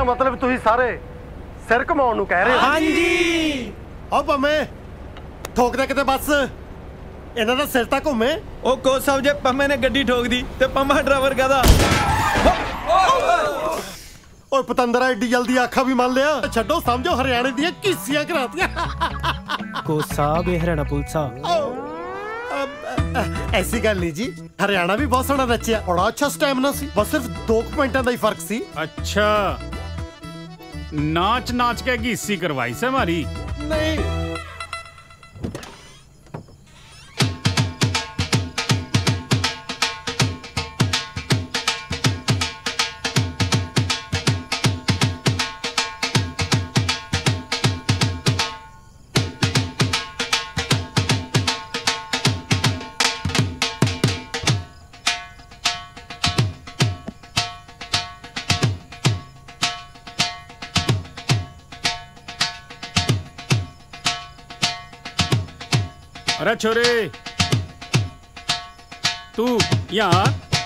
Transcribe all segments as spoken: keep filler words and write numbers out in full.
मतलब तुसीं सारे सिर घुमाउण नूं कह रहे हो? हाँ जी। ओ पम्मे ठोक दे किते बस इन्हां दा सिर तां घुमे। ओ कोच साहब जे पम्मे ने गड्डी ठोक दी ते पम्मा ड्राइवर कहदा ओए पतंदरा एडी जल्दी आखा भी मान लिया। छड्डो समझो हरियाणे दी कीसियां करातियां। कोच साहब ये हरियाणा पुलिस आ। ऐसी गल नहीं जी, हरियाणा भी बहुत सोहना नचिया, बड़ा अच्छा स्टैमिना सी, बस सिर्फ दो पॉइंटां दा ही फर्क सी। अच्छा नाच नाच के गीसी करवाई से हमारी? नहीं अरे छोरे तू यहाँ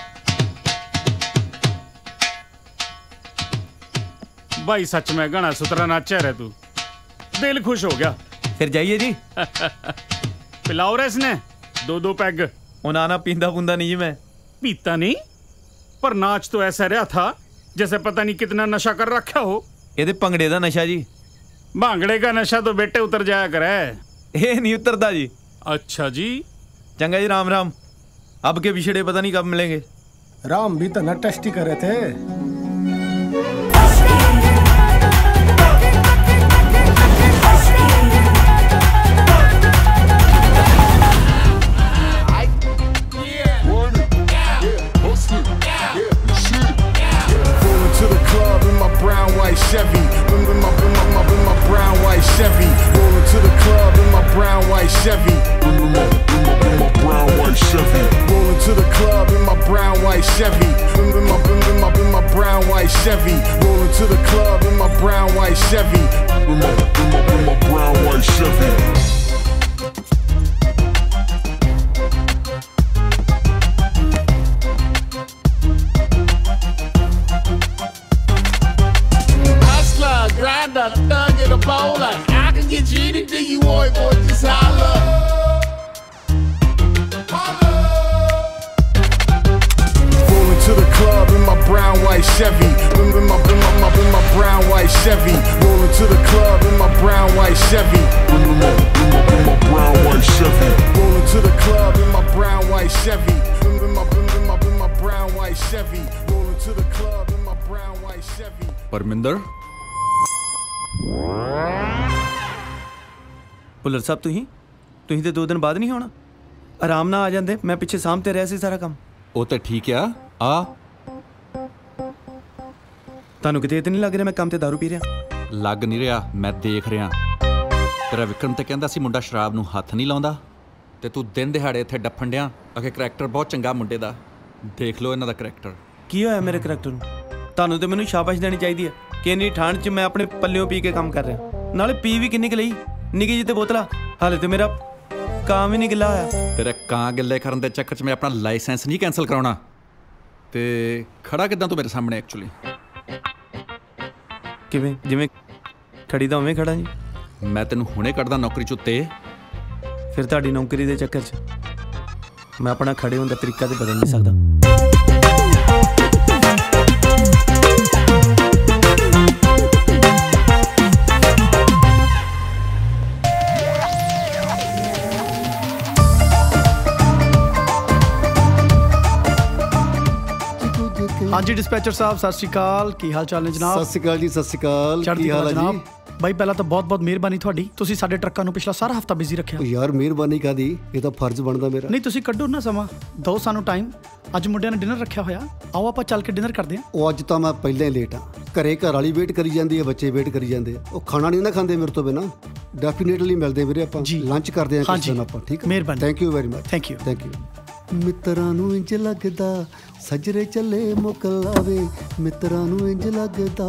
भाई सच में गाना सुतरा नाचा रहे तू, दिल खुश हो गया। फिर जाइए जी। पिलाओ रे इसने दो दो पैग। उनाना पींदा पुंदा नहीं जी मैं। पीता नहीं पर नाच तो ऐसा रहा था जैसे पता नहीं कितना नशा कर रखा हो। ये भंगड़े का नशा जी। भांगड़े का नशा तो बेटे उतर जाया करे। ये नहीं उतरता जी। अच्छा जी चंगा जी राम राम। अब के पिछड़े पता नहीं कब मिलेंगे। राम भी तो न टेस्ट ही करे थे। Chevy, with my, with my, with my brown white Chevy, rolling to the club in my brown white Chevy, with my, with my brown white Chevy, rolling to the club in my brown white Chevy, with my, with my, with my brown white Chevy, rolling to the club in my brown white Chevy, with my, with my, with my brown white Chevy. Grinder, thug in a bowler. I can get you anything you want, boy, just holler. Rolling to the club in my brown white Chevy. In my, in my, my, in my brown white Chevy. Rolling to the club in my brown white Chevy. In my, in my, in my brown white Chevy. Rolling to the club in my brown white Chevy. In my, in my, in my brown white Chevy. Rolling to the club in my brown white Chevy. Parminder Bhullar साहब तुही तुही तो दो दिन बाद नहीं होना। आराम ना आ जाते, मैं पिछे सामते रहा सी सारा काम। वो तो ठीक है। आ तानू किते इतनी लग रहा मैं काम ते दारू पी रहा? लग नहीं रहा, मैं देख रहा। तेरा विक्रम तो कहता सी मुंडा शराब नूं हथ नहीं लाउंदा ते तू दिन दिहाड़े इत्थे डफण डिया। आखे करैक्टर बहुत चंगा मुंडे दा, देख लो इन्हां दा करैक्टर। की होया मेरे करैक्टर नूं? तानू तो मैनूं शाबाश देनी चाहिए है कि इन्नी ठंड च मैं अपने पल्लियों पी के काम कर रहा। नाले पी भी किन्नी क लई, निकी जी ते बोतला। हाले तो मेरा काम ही नहीं गिला होया। तेरे कां गिले करन दे चक्कर च मैं अपना लाइसेंस नहीं कैंसल कराउणा। ते खड़ा किदां तू मेरे सामने एक्चुअली? किवें जिवें खड़ी तां उवें खड़ा जी। मैं तेनू हुणे कढदा नौकरी चों ते फिर तुहाडी नौकरी दे चक्कर च मैं अपना खड़े होने का तरीका तो बदल नहीं सकदा। हाँ जी डिस्पैचर साहब सत श्री अकाल, की हाल चाल ने जनाब? सत श्री अकाल जी, सत श्री अकाल, की हाल है जनाब? भाई पहला तो बहुत बहुत मेहरबानी थोड़ी, तुसी साडे ट्रक्कां नूं पिछला सारा हफ्ता बिजी रखिया। यार मेहरबानी कादी, ये तो फर्ज बनदा मेरा। नहीं तुसी कड्डो ना समा, दो सानू टाइम। अज मुंडियां ने डिनर रखिया होया, आओ आपां चल के डिनर करदे हां। ओ अज तां मैं पहले ही लेट हां, घरे घर वाली वेट करी जांदी है, बच्चे वेट करी जांदे, ओ खाना नहीं ना खांदे मेरे तो बिना। डेफिनेटली मिलदे वीरे आपां, लंच करदे हां किस दिन आपां, ठीक है? मेहरबानी, thank you very much. Thank you thank you. मित्रां नूं इंज लगदा सजरे चले मुकलावे, मित्रां नूं इंज लगदा।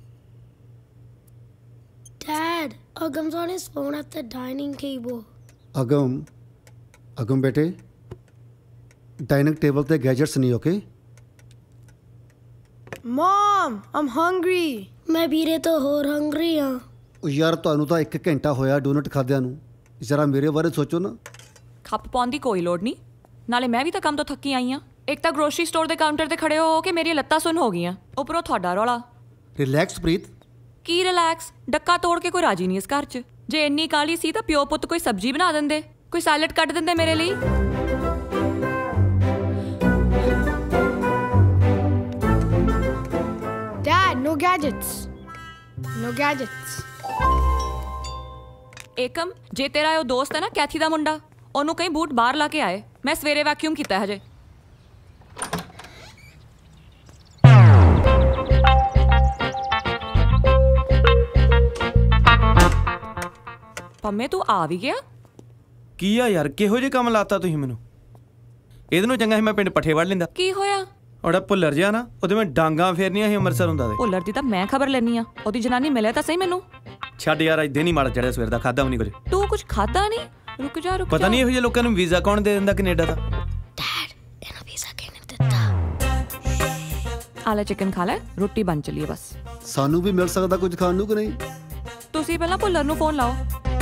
Dad, Agam's on his phone at the dining table. Agam Agam बेटे डाइनिंग टेबल ते गैजेट्स नहीं ओके Mom, I'm hungry. मैं ਵੀਰੇ ਤੋਂ ਹੋਰ ਹੰਗਰੀ ਹਾਂ। ਉਹ ਯਾਰ ਤੁਹਾਨੂੰ ਤਾਂ ਇੱਕ ਘੰਟਾ ਹੋਇਆ ਡੋਨਟ ਖਾਦਿਆਂ ਨੂੰ ਜ਼ਰਾ ਮੇਰੇ ਬਾਰੇ ਸੋਚੋ ਨਾ। ਖੱਪ ਪਾਉਣ ਦੀ ਕੋਈ ਲੋੜ ਨਹੀਂ, ਨਾਲੇ ਮੈਂ ਵੀ ਤਾਂ ਕੰਮ ਤੋਂ ਥੱਕੀ ਆਈ ਹਾਂ। ਇੱਕ ਤਾਂ ਗਰੋਸਰੀ ਸਟੋਰ ਦੇ ਕਾਊਂਟਰ ਤੇ ਖੜੇ ਹੋ ਕੇ ਮੇਰੀਆਂ ਲੱਤਾਂ ਸੁੰਨ ਹੋ ਗਈਆਂ, ਉੱਪਰੋਂ ਤੁਹਾਡਾ ਰੌਲਾ। ਰਿਲੈਕਸ ਪ੍ਰੀਤ। ਕੀ ਰਿਲੈਕਸ? ਡੱਕਾ ਤੋੜ ਕੇ ਕੋਈ ਰਾਜੀ ਨਹੀਂ ਇਸ ਘਰ 'ਚ। ਜੇ ਇੰਨੀ ਕਾਹਲੀ ਸੀ ਤਾਂ ਪਿਓ ਪੁੱਤ ਕੋਈ ਸਬਜ਼ੀ ਬਣਾ ਦਿੰਦੇ, ਕੋਈ ਸੈਲਡ ਕੱਟ ਦਿੰਦੇ ਮੇਰੇ ਲਈ। Dad, no gadgets. No gadgets. Ekam, ਜੇ ਤੇਰਾ ਉਹ ਦੋਸਤ ਹੈ ਨਾ ਕੈਥੀ ਦਾ ਮੁੰਡਾ, ਉਹਨੂੰ ਕਈ ਬੂਟ ਬਾਹਰ ਲਾ ਕੇ ਆਏ। ਮੈਂ ਸਵੇਰੇ ਵੈਕਿਊਮ ਕੀਤਾ ਹਜੇ। ਪੰਮੇ ਤੂੰ ਆ ਵੀ ਗਿਆ? ਕੀ ਆ ਯਾਰ, ਕਿਹੋ ਜਿਹੇ ਕੰਮ ਲਾਤਾ ਤੁਸੀਂ ਮੈਨੂੰ? ਇਹਦੇ ਨੂੰ ਚੰਗਾ ਸੀ ਮੈਂ ਪਿੰਡ ਪੱਠੇ ਵੜ ਲੈਂਦਾ। ਕੀ ਹੋਇਆ? ਉਹਦਾ ਭੁੱਲਰ ਜਿਹਾ ਨਾ, ਉਹਦੇ ਮੈਂ ਡਾਂਗਾਂ ਫੇਰਨੀਆਂ ਸੀ ਅੰਮ੍ਰਿਤਸਰ ਹੁੰਦਾ ਦੇ। ਭੁੱਲਰ ਦੀ ਤਾਂ ਮੈਂ ਖਬਰ ਲੈਣੀ ਆ, ਉਹਦੀ ਜਨਾਨੀ ਮਿਲਿਆ ਤਾਂ ਸਹੀ ਮੈਨੂੰ। ਛੱਡ ਯਾਰ, ਅੱਜ ਦਿਨ ਹੀ ਮਾੜਾ ਚੜਿਆ, ਸਵੇਰ ਦਾ ਖਾਦਾ ਵੀ ਨਹੀਂ ਕੁਝ। ਤੂੰ ਕੁਝ ਖਾਦਾ ਨਹੀਂ? ਰੁਕ ਜਾ ਰੁਕ ਜਾ। ਪਤਾ ਨਹੀਂ ਇਹੋ ਜਿਹੇ ਲੋਕਾਂ ਨੂੰ ਵੀਜ਼ਾ ਕੌਣ ਦੇ ਦਿੰਦਾ ਕੈਨੇਡਾ ਦਾ। ਡੈਡ ਇਹਨਾਂ ਵੀਜ਼ਾ ਕਿਹਨੇ ਦਿੱਤਾ? ਆਲਾ ਚਿਕਨ ਖਾ ਲੈ, ਰੋਟੀ ਬਣ ਚਲੀ ਹੈ ਬਸ। ਸਾਨੂੰ ਵੀ ਮਿਲ ਸਕਦਾ ਕੁਝ ਖਾਣ ਨੂੰ ਕਿ ਨਹੀਂ? ਤੁਸੀਂ ਪਹਿਲਾਂ ਭੁੱਲਰ ਨੂੰ ਫੋਨ ਲਾਓ।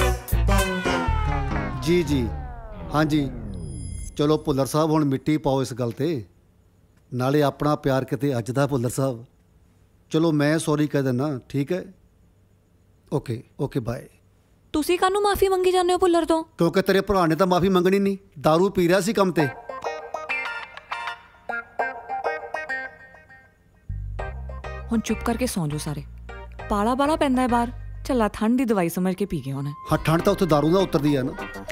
ਜੀ ਜੀ ਹਾਂਜੀ ਚਲੋ ਭੁੱਲਰ ਸਾਹਿਬ ਹੁਣ ਮਿੱਟੀ ਪਾਓ ਇਸ ਗੱਲ ਤੇ, ਨਾਲੇ ਆਪਣਾ ਪਿਆਰ ਕਿਤੇ ਅੱਜ ਦਾ ਭੁੱਲਰ ਸਾਹਿਬ। ਚਲੋ ਮੈਂ ਸੌਰੀ ਕਹਿ ਦਿੰਦਾ, ਠੀਕ ਹੈ? Okay okay bye. ਤੁਸੀਂ ਕਾਹਨੂੰ ਮਾਫੀ ਮੰਗੀ ਜਾਂਦੇ ਹੋ ਭੁੱਲਰ ਤੋਂ? ਕਿਉਂਕਿ ਤੇਰੇ ਭਰਾ ਨੇ ਤਾਂ ਮਾਫੀ ਮੰਗਣੀ ਨਹੀਂ, ਦਾਰੂ ਪੀ ਰਿਹਾ ਸੀ ਕੰਮ ਤੇ। ਹੁਣ ਚੁੱਪ ਕਰਕੇ ਸੌਂ ਜਾਓ ਸਾਰੇ, ਪਾਲਾ ਬਾਲਾ ਪੈਂਦਾ ਹੈ ਬਾਹਰ। ਚੱਲਾ ਠੰਡ ਦੀ ਦਵਾਈ ਸਮਝ ਕੇ ਪੀ ਗਏ ਹੋਣਾ। ਹਾਂ ਠੰਡ ਤਾਂ ਉੱਥੇ ਦਾਰੂ ਨਾਲ ਉਤਰਦੀ ਆ ਨਾ।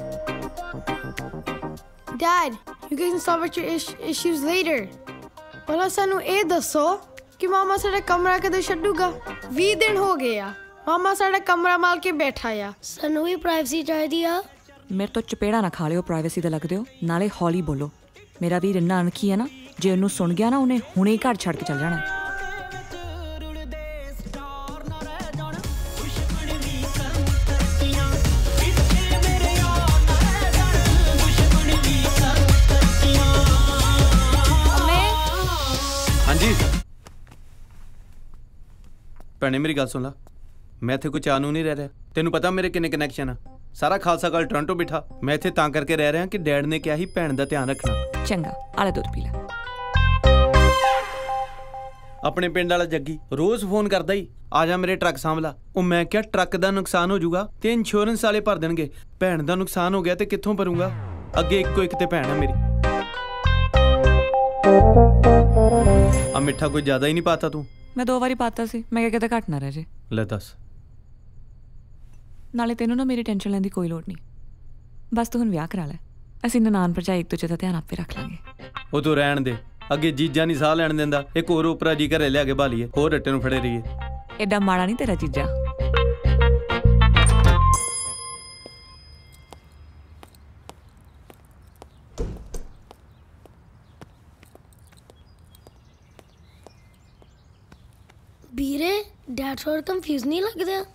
Dad, you guys can solve your ish- issues later. ਪਹਿਲਾਂ ਸਾਨੂੰ ਇਹ ਦੱਸੋ ਕਿ ਮਾਮਾ ਸਾਡਾ ਕਮਰਾ ਕਦੋਂ ਛੱਡੂਗਾ? ਵੀਹ ਦਿਨ ਹੋ ਗਏ ਆ, ਮਾਮਾ ਸਾਡਾ ਕਮਰਾ ਮਾਲ ਕੇ ਬੈਠਾ ਆ। ਸਾਨੂੰ ਵੀ ਪ੍ਰਾਈਵੇਸੀ ਚਾਹੀਦੀ ਆ। ਮੇਰੇ ਤੋਂ ਚਪੇੜਾ ਨਾ ਖਾ ਲਿਓ, ਪ੍ਰਾਈਵੇਸੀ ਦਾ ਲੱਗਦੇ ਹੋ। ਨਾਲੇ ਹੌਲੀ ਬੋਲੋ, ਮੇਰਾ ਵੀਰ ਇੰਨਾ ਅਣਖੀ ਹੈ ਨਾ, ਜੇ ਉਹਨੂੰ ਸੁਣ ਗਿਆ ਨਾ ਉਹਨੇ ਹੁਣੇ ਹੀ ਘਰ ਛੱਡ ਕੇ ਚੱਲ ਜਾਣਾ। ਹਾਂਜੀ ਭੈਣੇ ਮੇਰੀ ਗੱਲ ਸੁਣ ਲਾ, ਮੈਂ ਇੱਥੇ ਕੋਈ ਚਾਹ ਨੂੰ ਨਹੀਂ ਰਹਿ ਰਿਹਾ। ਤੈਨੂੰ ਪਤਾ ਮੇਰੇ ਕਿੰਨੇ ਕਨੈਕਸ਼ਨ ਆ। ਸਾਰਾ ਖਾਲਸਾ ਕਾਲ ਟੋਰਾਂਟੋ ਬਿਠਾ, ਮੈਂ ਇੱਥੇ ਤਾਂ ਕਰਕੇ ਰਹਿ ਰਿਹਾ ਕਿ ਡੈਡ ਨੇ ਕਿਹਾ ਸੀ ਭੈਣ ਦਾ ਧਿਆਨ ਰੱਖਣਾ। ਚੰਗਾ, ਆਲਾ ਦੁੱਧ ਪੀ ਲੈ। ਆਪਣੇ ਪਿੰਡ ਵਾਲਾ ਜੱਗੀ ਰੋਜ਼ ਫੋਨ ਕਰਦਾ ਹੀ, ਆ ਜਾ ਮੇਰੇ ਟਰੱਕ ਸਾਂਭਲਾ। ਉਹ ਮੈਂ ਕਿਹਾ ਟਰੱਕ ਦਾ ਨੁਕਸਾਨ ਹੋ ਜਾਊਗਾ ਤੇ ਇੰਸ਼ੋਰੈਂਸ ਵਾਲੇ ਭਰ ਦੇਣਗੇ, ਭੈਣ ਦਾ ਨੁਕਸਾਨ ਹੋ ਗਿਆ ਤੇ ਕਿੱਥੋਂ ਭਰੂੰਗਾ? ਅੱਗੇ ਇੱਕੋ ਇੱਕ ਤੇ ਭੈਣ ਆ ਮੇਰੀ। ਆ ਮਿੱਠਾ ਕੋਈ ਜ਼ਿਆਦਾ ਹੀ ਨਹੀਂ ਪਾਤਾ ਤੂੰ? ਮੈਂ ਦੋ ਵਾਰੀ ਪਾਤਾ ਸੀ, ਮੈਂ ਕਿਹਾ ਕਿਤੇ ਘੱਟ ਨਾ ਰਹਿ ਜੇ। ਲੈ ਦੱਸ। ਨਾਲੇ ਤੈਨੂੰ ਨਾ ਮੇਰੀ ਟੈਨਸ਼ਨ ਲੈਣ ਦੀ ਕੋਈ ਲੋੜ ਨਹੀਂ, ਬਸ ਤੂੰ ਹੁਣ ਵਿਆਹ ਕਰਾ ਲੈ। ਅਸੀਂ ਨਨਾਣ ਭਰਜਾਈ ਇੱਕ ਦੂਜੇ ਦਾ ਧਿਆਨ ਆਪੇ ਰੱਖ ਲਾਂਗੇ। ਉਹ ਤੂੰ ਰਹਿਣ ਦੇ, ਅੱਗੇ ਜੀਜਾ ਨਹੀਂ ਸਾਹ ਲੈਣ ਦਿੰਦਾ, ਇੱਕ ਹੋਰ ਉਪਰਾ ਜੀ ਘਰੇ ਲਿਆ ਕੇ ਭਾਲੀਏ, ਹੋਰ ਰੱਟੇ ਨੂੰ ਫੜੇ ਰਹੀਏ। ਐਡਾ ਮਾੜਾ ਨਹੀਂ ਤੇਰਾ ਜੀਜਾ। ਵੀਰੇ ਡੈਡ ਥੋੜਾ ਕੰਫਿਊਜ਼ ਨਹੀਂ ਲੱਗਦਾ?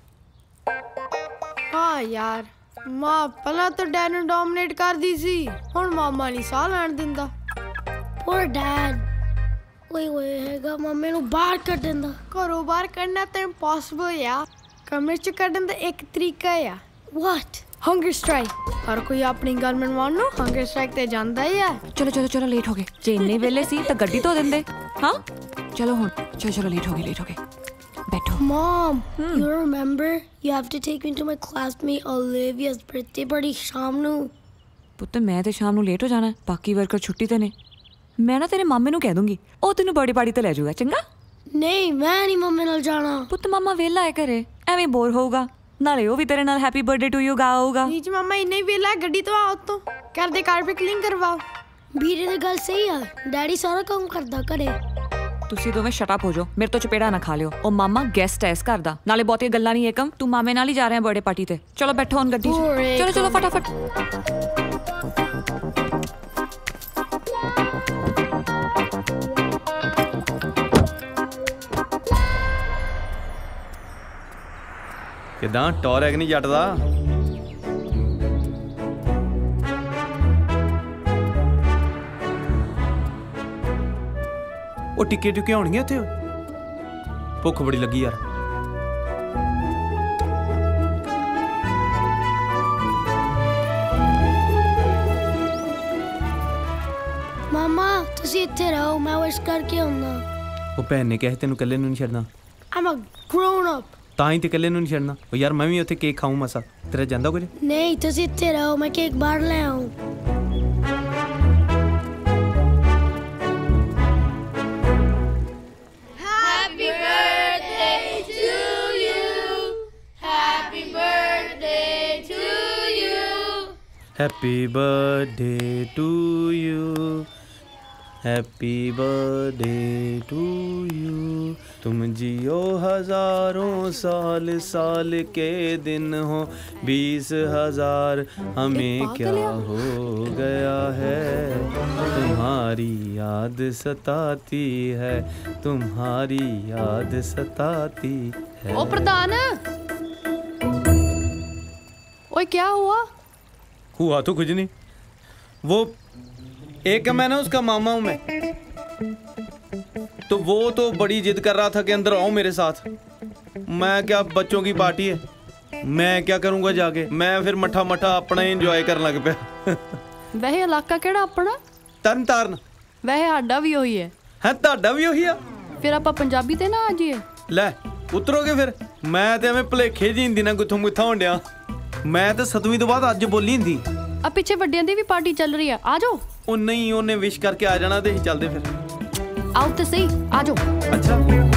ਹਾਂ ਯਾਰ, ਮਾਂ ਪਹਿਲਾਂ ਤਾਂ ਡੈਡ ਨੂੰ ਡੋਮੀਨੇਟ ਕਰਦੀ ਸੀ, ਹੁਣ ਮਾਮਾ ਨਹੀਂ ਸਾਹ ਲੈਣ ਦਿੰਦਾ। ਪੂਰ ਡੈਡ ਓਏ ਓਏ ਹੈਗਾ ਮਾਮੇ ਨੂੰ ਬਾਹਰ ਕੱਢਣ ਦਾ। ਘਰੋਂ ਬਾਹਰ ਕੱਢਣਾ ਤਾਂ ਇੰਪੋਸੀਬਲ ਆ, ਕਮਰੇ 'ਚ ਕੱਢਣ ਦਾ ਇੱਕ ਤਰੀਕਾ ਆ। ਵਾਟ? Hunger strike. ਹਰ ਕੋਈ ਆਪਣੀ ਗੱਲ ਮਨਵਾਉਣ ਨੂੰ ਹੰਗਰ ਸਟ੍ਰਾਈਕ ਤੇ ਜਾਂਦਾ ਹੀ ਆ। ਚਲੋ ਚਲੋ ਚਲੋ, ਲੇਟ ਹੋ ਗਏ। ਜੇ ਇੰਨੇ ਵੇਲੇ ਸੀ ਤਾਂ ਗੱਡੀ ਧੋ ਦਿੰਦੇ। ਹਾਂ ਚਲੋ ਹੁਣ, ਚਲੋ ਚਲੋ, ਲੇਟ ਹੋ ਗਏ ਲੇਟ ਹੋ ਗਏ बैठो। Mom, hmm. you remember you have to take me to my classmate Olivia's birthday party शाम ਨੂੰ। ਪੁੱਤ ਮੈਂ ਤੇ ਸ਼ਾਮ ਨੂੰ ਲੇਟ ਹੋ ਜਾਣਾ, ਬਾਕੀ ਵਰਕਰ ਛੁੱਟੀ ਤੇ ਨੇ। ਮੈਂ ਨਾ ਤੇਰੇ ਮਾਮੇ ਨੂੰ ਕਹਿ ਦੂੰਗੀ, ਉਹ ਤੈਨੂੰ ਬਰਥਡੇ ਪਾਰਟੀ ਤੇ ਲੈ ਜਾਊਗਾ। ਚੰਗਾ? ਨਹੀਂ ਮੈਂ ਨਹੀਂ ਮੰਮੀ ਨਾਲ ਜਾਣਾ। ਪੁੱਤ ਮਾਮਾ ਵਿਹਲਾ ਹੈ ਘਰੇ, ਐਵੇਂ ਬੋਰ ਹੋਊਗਾ, ਨਾਲੇ ਉਹ ਵੀ ਤੇਰੇ ਨਾਲ ਹੈਪੀ ਬਰਥਡੇ ਟੂ ਯੂ ਗਾਊਗਾ। ਨੀਚ ਮਾਮਾ ਇੰਨੇ ਹੀ ਵਿਹਲਾ, ਗੱਡੀ ਤੋਂ ਆਓ ਤੋਂ ਕਰਦੇ ਕਾਰਪੇਟ ਕਲੀਨ ਕਰਵਾਓ। ਵੀਰੇ ਦੀ ਗੱਲ ਸਹੀ ਆ, ਡੈਡੀ ਸਾਰਾ ਕੰਮ ਕਰਦਾ ਘਰੇ। ਤੁਸੀਂ ਦੋਵੇਂ ਸ਼ਟ ਅਪ ਹੋ ਜਾਓ, ਮੇਰੇ ਤੋਂ ਚਪੇੜਾ ਨਾ ਖਾ ਲਿਓ। ਉਹ ਮਾਮਾ ਗੈਸਟ ਐ ਇਸ ਘਰ ਦਾ, ਨਾਲੇ ਬਹੁਤੀਆਂ ਗੱਲਾਂ ਨਹੀਂ। ਏਕਮ ਤੂੰ ਮਾਮੇ ਨਾਲ ਹੀ ਜਾ ਰਿਹਾ ਬਰਥਡੇ ਪਾਰਟੀ ਤੇ। ਚਲੋ ਬੈਠੋ ਹੁਣ ਗੱਡੀ 'ਚ, ਚਲੋ ਚਲੋ ਫਟਾਫਟ। ਕਿਦਾਂ ਟੌਰ ਐਗ ਨਹੀਂ ਜੱਟ ਦਾ? ਉਹ ਟਿੱਕੇ ਟੁੱਕੇ ਹੋਣਗੇ ਇੱਥੇ ਭੁੱਖ ਬੜੀ ਲੱਗੀ ਯਾਰ मामा तुसी इत्थे रहो मैं विश करके आउंदा ਉਹ ਭੈਣ ਨੇ ਕਿਹਾ ਤੈਨੂੰ ਇਕੱਲੇ ਨੂੰ ਨਹੀਂ ਛੱਡਣਾ I'm a grown up ਤਾਂ ਹੀ ਤੇ ਇਕੱਲੇ ਨੂੰ ਨਹੀਂ ਛੱਡਣਾ ਉਹ ਯਾਰ ਮੈਂ ਵੀ ਉੱਥੇ ਕੇਕ ਖਾਊਂ ਮਸਾ ਤੇਰਾ ਜਾਂਦਾ ਕੁਝ नहीं तुसी इत्थे रहो मैं केक बाहर ले आऊं Happy birthday to you Happy birthday to you Happy birthday to you Happy birthday to you तुम जियो हजारों साल साल के दिन हो बीस हजार हमें क्या हो गया है तुम्हारी याद सताती है तुम्हारी याद सताती है ओ प्रधान ओए क्या हुआ हुआ तो कुछ नहीं वो एक मैं ना उसका मामा हूं मैं तो वो तो बड़ी जिद कर रहा था कि अंदर आओ मेरे साथ मैं क्या बच्चों की पार्टी है मैं क्या करूंगा जाके मैं फिर मठा मठा अपना ही एंजॉय करने लग पिया वह इलाका केड़ा अपना तरन ताਰਨ वह साਡਾ ਵੀ ਉਹੀ ਹੈ ਹੈ ਤੁਹਾਡਾ ਵੀ ਉਹੀ ਆ ਫਿਰ ਆਪਾਂ ਪੰਜਾਬੀ ਤੇ ਨਾ ਆ ਜਾਈਏ ਲੈ ਉਤਰੋਗੇ ਫਿਰ ਮੈਂ ਤੇ ਐਵੇਂ ਭਲੇਖੇ ਜੀ ਹਿੰਦੀ ਨਾਲ ਗੁੱਥੋਂ ਗੁੱਥਾ ਹੁੰਡਿਆ ਮੈਂ ਤੇ ਸਤਵੀਂ ਤੋਂ ਬਾਅਦ ਅੱਜ ਬੋਲੀ ਹਿੰਦੀ ਆ ਪਿੱਛੇ ਵੱਡਿਆਂ ਦੀ ਵੀ ਪਾਰਟੀ ਚੱਲ ਰਹੀ ਆ ਆ ਜਾਓ ਉਹ ਨਹੀਂ ਉਹਨੇ ਵਿਸ਼ ਕਰਕੇ ਆ ਜਾਣਾ ਤੇ ਅਸੀਂ ਚੱਲਦੇ ਫਿਰ ਆਓ ਤੇ ਸਹੀ ਆ ਜਾਓ ਅੱਛਾ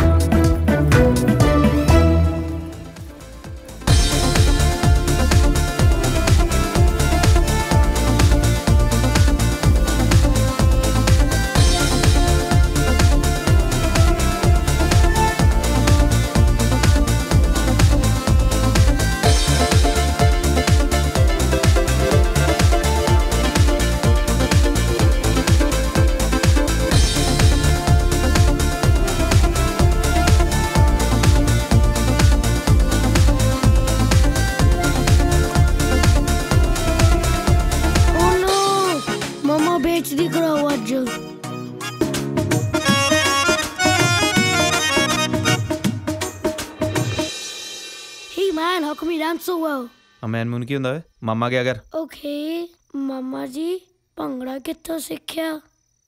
so well. ਅਮੈਨ ਮੂਨ ਕੀ ਹੁੰਦਾ ਵੇ ਮਾਮਾ ਕਿਆ ਕਰ Okay, ਮਾਮਾ ਜੀ ਭੰਗੜਾ ਕਿੱਥੋਂ ਸਿੱਖਿਆ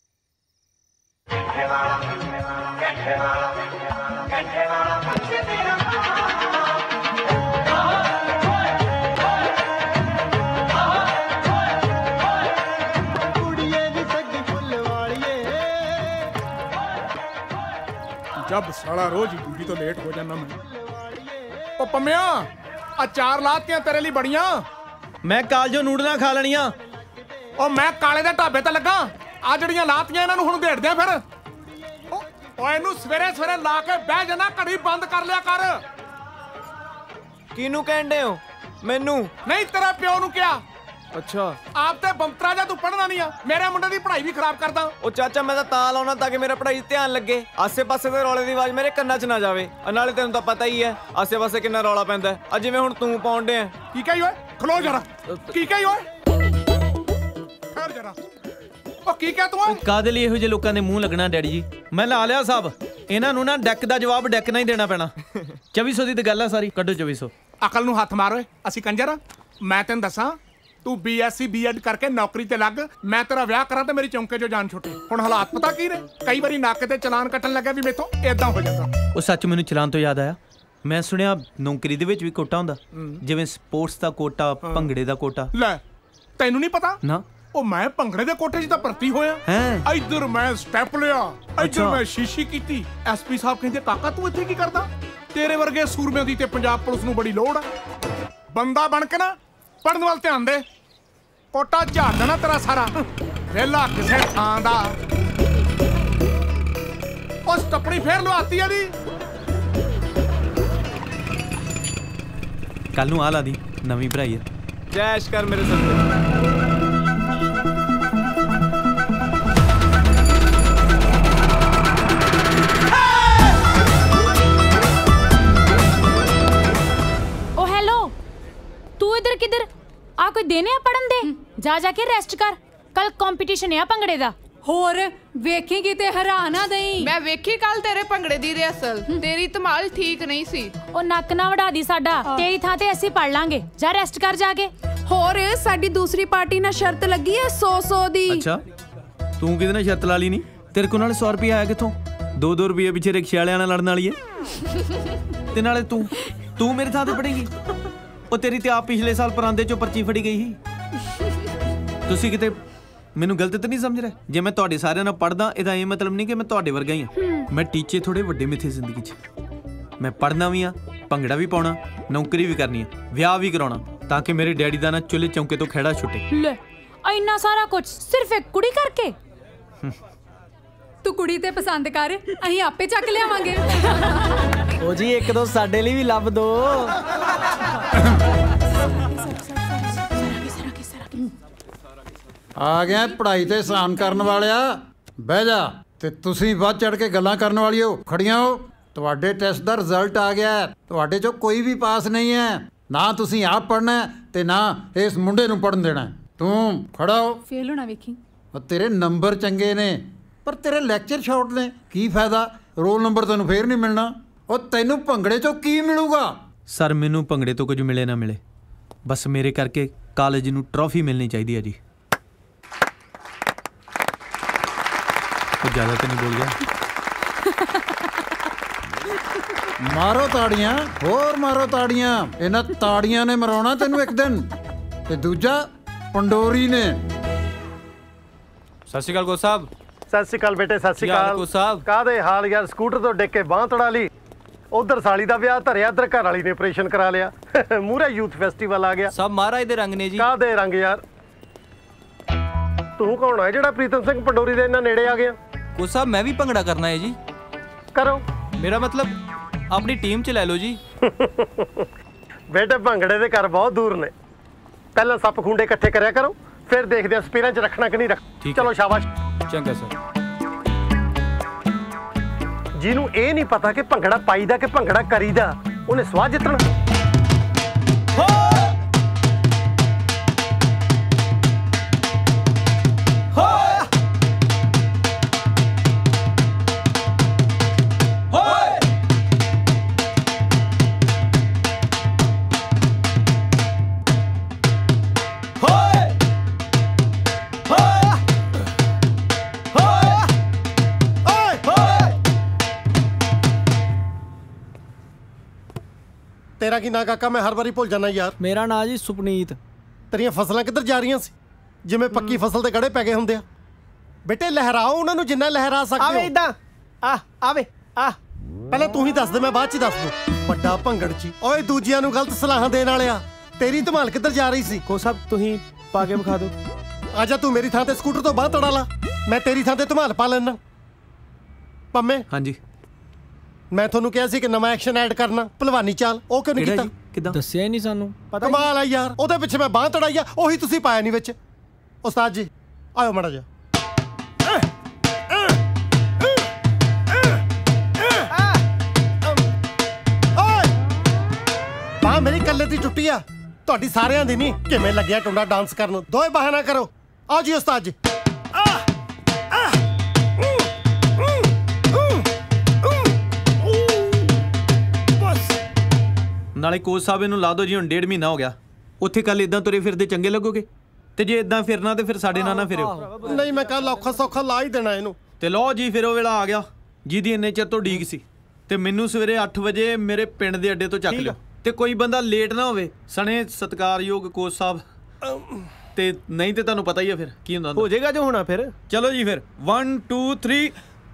जब साला रोज ही ड्यूटी तो लेट हो जाना मैं ओ पम्मिया आ चार लातियां तेरे लिए बड़ियां मैं कालजो ਨੂਡਲਾਂ ਖਾ ਲੈਣੀਆਂ ओ मैं काले दे ढाबे ते लगा आ जड़ियां लातियां इन्हां ਨੂੰ ਹੁਣ ਢੇੜਦੇ ਫਿਰ ओ ओ ਇਹਨੂੰ ਸਵੇਰੇ ਸਵੇਰੇ ਲਾ ਕੇ ਬਹਿ ਜਾਣਾ ਘੜੀ ਬੰਦ ਕਰ ਲਿਆ ਕਰ ਕਿਹਨੂੰ ਕਹਿੰਦੇ ਹੋ ਮੈਨੂੰ ਨਹੀਂ ਤੇਰੇ ਪਿਓ ਨੂੰ ਕਿਹਾ ਅੱਛਾ ਆਪ ਤੇ ਬੰਤਰਾ ਜਾ ਤੂੰ ਪੜਨਾ ਨਹੀਂ ਆ ਮੇਰੇ ਮੁੰਡੇ ਦੀ ਪੜ੍ਹਾਈ ਵੀ ਖਰਾਬ ਕਰਦਾ ਉਹ ਚਾਚਾ ਮੈਂ ਤਾਂ ਤਾਂ ਲਾਉਣਾ ਤਾਂ ਕਿ ਮੇਰਾ ਪੜ੍ਹਾਈ 'ਚ ਧਿਆਨ ਲੱਗੇ ਆਸੇ-ਪਾਸੇ ਦੇ ਰੌਲੇ ਦੀ ਆਵਾਜ਼ ਮੇਰੇ ਕੰਨਾਂ 'ਚ ਨਾ ਜਾਵੇ ਨਾਲੇ ਤੈਨੂੰ ਤਾਂ ਪਤਾ ਹੀ ਹੈ ਆਸੇ-ਪਾਸੇ ਕਿੰਨਾ ਰੌਲਾ ਪੈਂਦਾ ਆ ਜਿਵੇਂ ਹੁਣ ਤੂੰ ਪਾਉਂਦੇ ਆ ਕੀ ਕਹੀ ਓਏ ਖਲੋ ਜਰਾ ਕੀ ਕਹੀ ਓਏ ਖੜ ਜਰਾ ਉਹ ਕੀ ਕਹਿ ਤੂੰ ਕਾਦੇ ਲਈ ਇਹੋ ਜਿਹੇ ਲੋਕਾਂ ਦੇ ਮੂੰਹ ਲੱਗਣਾ ਡੈਡੀ ਜੀ ਮੈਂ ਲਾ ਲਿਆ ਸਾਹਿਬ ਇਹਨਾਂ ਨੂੰ ਨਾ ਡੈਕ ਦਾ ਜਵਾਬ ਡੈਕ ਨਾਲ ਹੀ ਦੇਣਾ ਪੈਣਾ ਚੌਵੀ ਸੌ ਦੀ ਤਾਂ ਗੱਲ ਆ ਸਾਰੀ ਕੱਢੋ ਚੌਵੀ ਸੌ ਅਕਲ ਨੂੰ ਹੱਥ ਮਾਰ ਓਏ ਅਸੀਂ ਕੰਜਰ ਮੈਂ ਤੈਨੂੰ ਦੱਸਾਂ ਤੂੰ ਬੀਐਸਸੀ ਬੀਐਡ ਕਰਕੇ ਨੌਕਰੀ ਤੇ ਲੱਗ ਮੈਂ ਤੇਰਾ ਵਿਆਹ ਕਰਾਂ ਤੇ ਮੇਰੀ ਚੌਂਕੇ 'ਚੋਂ ਜਾਨ ਛੁੱਟੇ ਹੁਣ ਹਾਲਾਤ ਪਤਾ ਕੀ ਨੇ ਕਈ ਵਾਰੀ ਨੱਕ ਤੇ ਚਲਾਨ ਕੱਟਣ ਲੱਗਾ ਵੀ ਮੇਥੋਂ ਏਦਾਂ ਹੋ ਜਾਂਦਾ ਉਹ ਸੱਚ ਮੈਨੂੰ ਚਲਾਨ ਤੋਂ ਯਾਦ ਆਇਆ ਮੈਂ ਸੁਣਿਆ ਨੌਕਰੀ ਦੇ ਵਿੱਚ ਵੀ ਕੋਟਾ ਹੁੰਦਾ ਜਿਵੇਂ ਸਪੋਰਟਸ ਦਾ ਕੋਟਾ ਭੰਗੜੇ ਦਾ ਕੋਟਾ ਲੈ ਤੈਨੂੰ ਨਹੀਂ ਪਤਾ ਨਾ ਉਹ ਮੈਂ ਭੰਗੜੇ ਦੇ ਕੋਟੇ 'ਚ ਤਾਂ ਭਰਤੀ ਹੋਇਆ ਇੱਧਰ ਮੈਂ ਸਟੈਪ ਲਿਆ ਇੱਧਰ ਮੈਂ ਸ਼ੀਸ਼ੀ ਕੀਤੀ ਐਸਪੀ ਸਾਹਿਬ ਕਹਿੰਦੇ ਕਾਕਾ ਤੂੰ ਇੱਥੇ ਕੀ ਕਰਦਾ ਤੇਰੇ ਵਰਗੇ ਸੂਰਮਿਆਂ ਦੀ ਤੇ ਪੰਜਾਬ ਪੁਲਿਸ ਨੂੰ ਬੜੀ ਲੋੜ ਆ ਬੰਦਾ ਬਣ ਕੇ ਨਾ ਪੜਨ ਵੱਲ ਧਿਆਨ ਦੇ ਕੋਟਾ ਝਾੜ ਦੇਣਾ ਤੇਰਾ ਸਾਰਾ ਵੇਲਾ ਕਿਸੇ ਥਾਂ ਦਾ ਉਸ ਟੱਪੜੀ ਫੇਰ ਲਵਾਤੀ ਇਹਦੀ ਕੱਲ ਨੂੰ ਆ ਲਾ ਦੀ ਨਵੀਂ ਭਰਾਈ ਆ ਜੈਸ਼ ਕਰ ਮੇਰੇ ਸਾਹਮਣੇ इधर किधर आ कोई देने आ पढ़न दे जा जाके रेस्ट कर कल कंपटीशन है भंगड़े दा ਹੋਰ ਵੇਖੇਗੀ ਤੇ ਹੈਰਾਨ ਨਾ ਦਈ। ਮੈਂ ਵੇਖੀ ਕੱਲ ਤੇਰੇ ਭੰਗੜੇ ਦੀ ਰਿਹਰਸਲ, ਤੇਰੀ ਧਮਾਲ ਠੀਕ ਨਹੀਂ ਸੀ। ਉਹ ਨੱਕ ਨਾ ਵੜਾ ਦੀ ਸਾਡਾ, ਤੇਰੀ ਥਾਂ ਤੇ ਅਸੀਂ ਪੜ ਲਾਂਗੇ। ਜਾ ਰੈਸਟ ਕਰ ਜਾ ਕੇ। ਹੋਰ ਸਾਡੀ ਦੂਸਰੀ ਪਾਰਟੀ ਨਾਲ ਸ਼ਰਤ ਲੱਗੀ ਹੈ ਸੌ ਸੌ ਦੀ। ਅੱਛਾ ਤੂੰ ਕਿਹਦੇ ਨਾਲ ਸ਼ਰਤ ਲਾ ਲਈ ਨਹੀਂ? ਤੇਰੇ ਕੋਲ ਨਾਲ ਸੌ ਰੁਪਏ ਆਇਆ ਕਿੱਥੋਂ? ਦੋ ਦੋ ਰੁਪਏ ਪਿੱਛੇ ਰਿਕਸ਼ੇ ਵਾਲਿਆਂ ਨਾਲ ਲੜਨ ਵਾਲੀ ਹੈ। ਤੇ ਨਾਲੇ ਤੂੰ ਤੂੰ ਮੇਰੇ ਥਾਂ ਤੇ ਪੜੇਗੀ? ਉਹ ਤੇਰੀ ਤੇ ਆਪ ਪਿਛਲੇ ਸਾਲ ਪਰਾਂਦੇ ਚੋਂ ਪਰਚੀ ਫੜੀ ਗਈ ਸੀ। ਤੁਸੀਂ ਕਿਤੇ ਮੈਨੂੰ ਗਲਤ ਤਾਂ ਨਹੀਂ ਸਮਝ ਰਹੇ? ਜੇ ਮੈਂ ਤੁਹਾਡੇ ਸਾਰਿਆਂ ਨਾਲ ਪੜਦਾ ਇਹਦਾ ਇਹ ਮਤਲਬ ਨਹੀਂ ਕਿ ਮੈਂ ਤੁਹਾਡੇ ਵਰਗਾ ਹੀ ਹਾਂ। ਮੈਂ ਟੀਚੇ ਥੋੜੇ ਵੱਡੇ ਮਿੱਥੇ ਜ਼ਿੰਦਗੀ 'ਚ। ਮੈਂ ਪੜਨਾ ਵੀ ਆ, ਭੰਗੜਾ ਵੀ ਪਾਉਣਾ, ਨੌਕਰੀ ਵੀ ਕਰਨੀ ਆ, ਵਿਆਹ ਵੀ ਕਰਾਉਣਾ, ਤਾਂ ਕਿ ਮੇਰੇ ਡੈਡੀ ਦਾ ਨਾ ਚੁੱਲ੍ਹੇ ਚੌਂਕੇ ਤੋਂ ਖਹਿੜਾ ਛੁੱਟੇ। ਲੈ ਇੰਨਾ ਸਾਰਾ ਕੁਝ ਸਿਰਫ ਇੱਕ ਕੁੜੀ ਕਰਕੇ? ਤੂੰ ਕੁੜੀ ਤੇ ਪਸੰਦ ਕਰ, ਅਸੀਂ ਆਪੇ ਚੱਕ ਲਿਆਵਾਂਗੇ। ਉਹ ਜੀ ਇੱਕ ਦੋ ਸਾਡੇ ਲਈ ਵੀ ਲੱਭ ਦੋ। ਆ ਗਿਆ ਪੜ੍ਹਾਈ ਤੇ ਆਸਾਨ ਕਰਨ ਵਾਲਿਆ, ਬਹਿ ਜਾ। ਤੇ ਤੁਸੀਂ ਵੱਧ ਚੜ ਕੇ ਗੱਲਾਂ ਕਰਨ ਵਾਲੀ ਹੋ, ਖੜੀਆਂ ਹੋ। ਤੁਹਾਡੇ ਟੈਸਟ ਦਾ ਰਿਜ਼ਲਟ ਆ ਗਿਆ, ਤੁਹਾਡੇ ਚੋਂ ਕੋਈ ਵੀ ਪਾਸ ਨਹੀਂ ਹੈ। ਨਾ ਤੁਸੀਂ ਆਪ ਪੜ੍ਹਨਾ ਤੇ ਨਾ ਇਸ ਮੁੰਡੇ ਨੂੰ ਪੜ੍ਹਨ ਦੇਣਾ। ਤੂੰ ਖੜਾ ਹੋ। ਫੇਲ ਹੋਣਾ ਵੇਖੀ। ਉਹ ਤੇਰੇ ਨੰਬਰ ਚੰਗੇ ਨੇ ਪਰ ਤੇਰੇ ਲੈਕਚਰ ਸ਼ਾਰਟ ਨੇ। ਕੀ ਫਾਇਦਾ, ਰੋਲ ਨੰਬਰ ਤੈਨੂੰ ਫੇਰ ਨਹੀਂ ਮਿਲਣਾ। ਉਹ ਤੈਨੂੰ ਭੰਗੜੇ ਚੋਂ ਕੀ ਮਿਲੂਗਾ? ਸਰ ਮੈਨੂੰ ਭੰਗੜੇ ਤੋਂ ਕੁਝ ਮਿਲੇ ਨਾ ਮਿਲੇ, ਬਸ ਮੇਰੇ ਕਰਕੇ ਕਾਲਜ ਨੂੰ ਟਰੋਫੀ ਮਿਲਣੀ ਚਾਹੀਦੀ ਹੈ ਜੀ। ਜ਼ਿਆਦਾ ਤਾਂ ਨਹੀਂ ਬੋਲ ਗਿਆ? ਮਾਰੋ ਤਾੜੀਆਂ, ਹੋਰ ਮਾਰੋ ਤਾੜੀਆਂ। ਇਹਨਾਂ ਤਾੜੀਆਂ ਨੇ ਮਰਾਉਣਾ ਤੈਨੂੰ ਇੱਕ ਦਿਨ। ਤੇ ਦੂਜਾ ਪੰਡੋਰੀ ਨੇ। ਸਤਿ ਸ਼੍ਰੀ ਅਕਾਲ ਕੋਚ ਸਾਹਿਬ। ਸਤਿ ਸ਼੍ਰੀ ਅਕਾਲ ਬੇਟੇ, ਸਤਿ ਸ਼੍ਰੀ ਅਕਾਲ ਕੋਚ ਸਾਹਿਬ। ਕਾਹਦੇ ਹਾਲ ਯਾਰ? ਸਕੂਟਰ ਤੋਂ ਡਿੱਗ ਕੇ ਬਾਂਹ ਤੜਾ ਲਈ। ਉਧਰ ਸਾਲੀ ਦਾ ਵਿਆਹ ਧਰਿਆ, ਇੱਧਰ ਘਰ ਵਾਲੀ ਨੇ ਆਪਰੇਸ਼ਨ ਕਰਾ ਲਿਆ। ਮੂਹਰੇ ਯੂਥ ਫੈਸਟੀਵਲ ਆ ਗਿਆ। ਸਭ ਮਹਾਰਾਜ ਦੇ ਰੰਗ ਨੇ ਜੀ। ਕਾਹਦੇ ਰੰਗ ਯਾਰ? ਤੂੰ ਕੌਣ ਹੈ ਜਿਹੜਾ ਪ੍ਰੀਤਮ ਸਿੰਘ ਪੰਡੋਰੀ ਦੇ ਇੰਨਾ ਨੇੜੇ ਆ ਗਿਆ? ਕੋਚ ਸਾਹਿਬ ਮੈਂ ਵੀ ਭੰਗੜਾ ਕਰਨਾ ਹੈ ਜੀ। ਕਰੋ। ਮੇਰਾ ਮਤਲਬ ਆਪਣੀ ਟੀਮ ਚ ਲੈ ਲਓ ਜੀ। ਬੇਟੇ ਭੰਗੜੇ ਦੇ ਘਰ ਬਹੁਤ ਦੂਰ ਨੇ। ਪਹਿਲਾਂ ਸੱਪ ਖੁੰਡੇ ਇਕੱਠੇ ਕਰਿਆ ਕਰੋ, ਫਿਰ ਦੇਖਦੇ ਆ ਸਪੀਰਾਂ 'ਚ ਰੱਖਣਾ ਕਿ ਨਹੀਂ ਰੱਖ। ਚਲੋ ਸ਼ਾਬਾਸ਼। ਚੰਗਾ ਸਰ। ਜਿਹਨੂੰ ਇਹ ਨਹੀਂ ਪਤਾ ਕਿ ਭੰਗੜਾ ਪਾਈਦਾ ਕਿ ਭੰਗੜਾ ਕਰੀਦਾ, ਉਹਨੇ ਸਵਾਦ ਜਿੱਤਣਾ। ਤੇਰਾ ਕੀ ਨਾਂ ਕਾਕਾ? ਮੈਂ ਹਰ ਵਾਰੀ ਭੁੱਲ ਜਾਂਦਾ ਯਾਰ। ਮੇਰਾ ਨਾਂ ਜੀ ਸੁਪਨੀਤ। ਤੇਰੀਆਂ ਫਸਲਾਂ ਕਿੱਧਰ ਜਾ ਰਹੀਆਂ ਸੀ? ਜਿਵੇਂ ਪੱਕੀ ਫਸਲ ਤੇ ਗੜੇ ਪੈ ਗਏ ਹੁੰਦੇ ਆ। ਬੇਟੇ ਲਹਿਰਾਓ ਉਹਨਾਂ ਨੂੰ ਜਿੰਨਾ ਲਹਿਰਾ ਸਕਦੇ ਹੋ। ਆਵੇ ਇਦਾਂ ਆ ਆਵੇ ਆ। ਪਹਿਲਾਂ ਤੂੰ ਹੀ ਦੱਸ ਦੇ, ਮੈਂ ਬਾਅਦ ਚ ਦੱਸ ਦੂੰ। ਵੱਡਾ ਭੰਗੜ ਚ ਓਏ ਦੂਜਿਆਂ ਨੂੰ ਗਲਤ ਸਲਾਹਾਂ ਦੇਣ ਵਾਲਿਆ। ਤੇਰੀ ਧਮਾਲ ਕਿੱਧਰ ਜਾ ਰਹੀ ਸੀ? ਕੋ ਸਾਹਿਬ ਤੁਸੀਂ ਪਾ ਕੇ ਵਿਖਾ ਦਿਓ। ਆਜਾ ਤੂੰ ਮੇਰੀ ਥਾਂ ਤੇ ਸਕੂਟਰ ਤੋਂ ਬਾਹਰ ਤੜਾ ਲਾ, ਮੈਂ ਤੇਰੀ ਥਾਂ ਤੇ ਧਮਾਲ ਪਾ ਲੈਣਾ। ਪੰਮੇ। ਹਾਂਜੀ। ਮੈਂ ਤੁਹਾਨੂੰ ਕਿਹਾ ਸੀ ਕਿ ਨਵਾਂ ਐਕਸ਼ਨ ਐਡ ਕਰਨਾ, ਭਲਵਾਨੀ ਚਾਲ। ਉਹ ਕਿਉਂ ਨਹੀਂ ਕੀਤਾ? ਕਿਦਾਂ ਦੱਸਿਆ ਹੀ ਨਹੀਂ ਸਾਨੂੰ। ਪਤਾ ਕਮਾਲ ਆ ਯਾਰ। ਉਹਦੇ ਪਿੱਛੇ ਮੈਂ ਬਾਂਹ ਤੜਾਈ ਆ, ਉਹੀ ਤੁਸੀਂ ਪਾਇਆ ਨਹੀਂ ਵਿੱਚ। ਉਸਤਾਦ ਜੀ ਆਇਓ ਮਾੜਾ ਜਿਹਾ। ਬਾਂਹ ਮੇਰੀ ਇਕੱਲੇ ਦੀ ਟੁੱਟੀ ਆ, ਤੁਹਾਡੀ ਸਾਰਿਆਂ ਦੀ ਨਹੀਂ। ਕਿਵੇਂ ਲੱਗਿਆ ਟੁੰਡਾ ਡਾਂਸ ਕਰਨ? ਦੋਏ ਬਾਹਾਂ ਨਾ ਕਰੋ। ਆਓ ਜੀ ਉਸਤਾਦ ਜੀ। ਨਾਲੇ ਕੋਚ ਸਾਹਿਬ ਇਹਨੂੰ ਲਾ ਦੋ ਜੀ, ਹੁਣ ਡੇਢ ਮਹੀਨਾ ਹੋ ਗਿਆ। ਉੱਥੇ ਕੱਲ ਇਦਾਂ ਤੁਰੇ ਫਿਰਦੇ ਚੰਗੇ ਲੱਗੋਗੇ? ਤੇ ਜੇ ਇਦਾਂ ਫਿਰਨਾ ਤੇ ਫਿਰ ਸਾਡੇ ਨਾਲ ਨਾ ਫਿਰਿਓ। ਨਹੀਂ ਮੈਂ ਕੱਲ ਔਖਾ ਸੌਖਾ ਲਾ ਹੀ ਦੇਣਾ ਇਹਨੂੰ। ਤੇ ਲਓ ਜੀ ਫਿਰ ਉਹ ਵੇਲਾ ਆ ਗਿਆ ਜਿਹਦੀ ਇੰਨੇ ਚਿਰ ਤੋਂ ਡੀਕ ਸੀ। ਤੇ ਮੈਨੂੰ ਸਵੇਰੇ ਅੱਠ ਵਜੇ ਮੇਰੇ ਪਿੰਡ ਦੇ ਅੱਡੇ ਤੋਂ ਚੱਕ ਲਿਓ। ਤੇ ਕੋਈ ਬੰਦਾ ਲੇਟ ਨਾ ਹੋਵੇ। ਸਣੇ ਸਤਿਕਾਰਯੋਗ ਕੋਚ ਸਾਹਿਬ। ਤੇ ਨਹੀਂ ਤੇ ਤੁਹਾਨੂੰ ਪਤਾ ਹੀ ਆ ਫਿਰ ਕੀ ਹੁੰਦਾ। ਹੋ ਜਾਏਗਾ ਜੋ ਹੋਣਾ ਫਿਰ। ਚਲੋ ਜੀ ਫਿਰ one two three।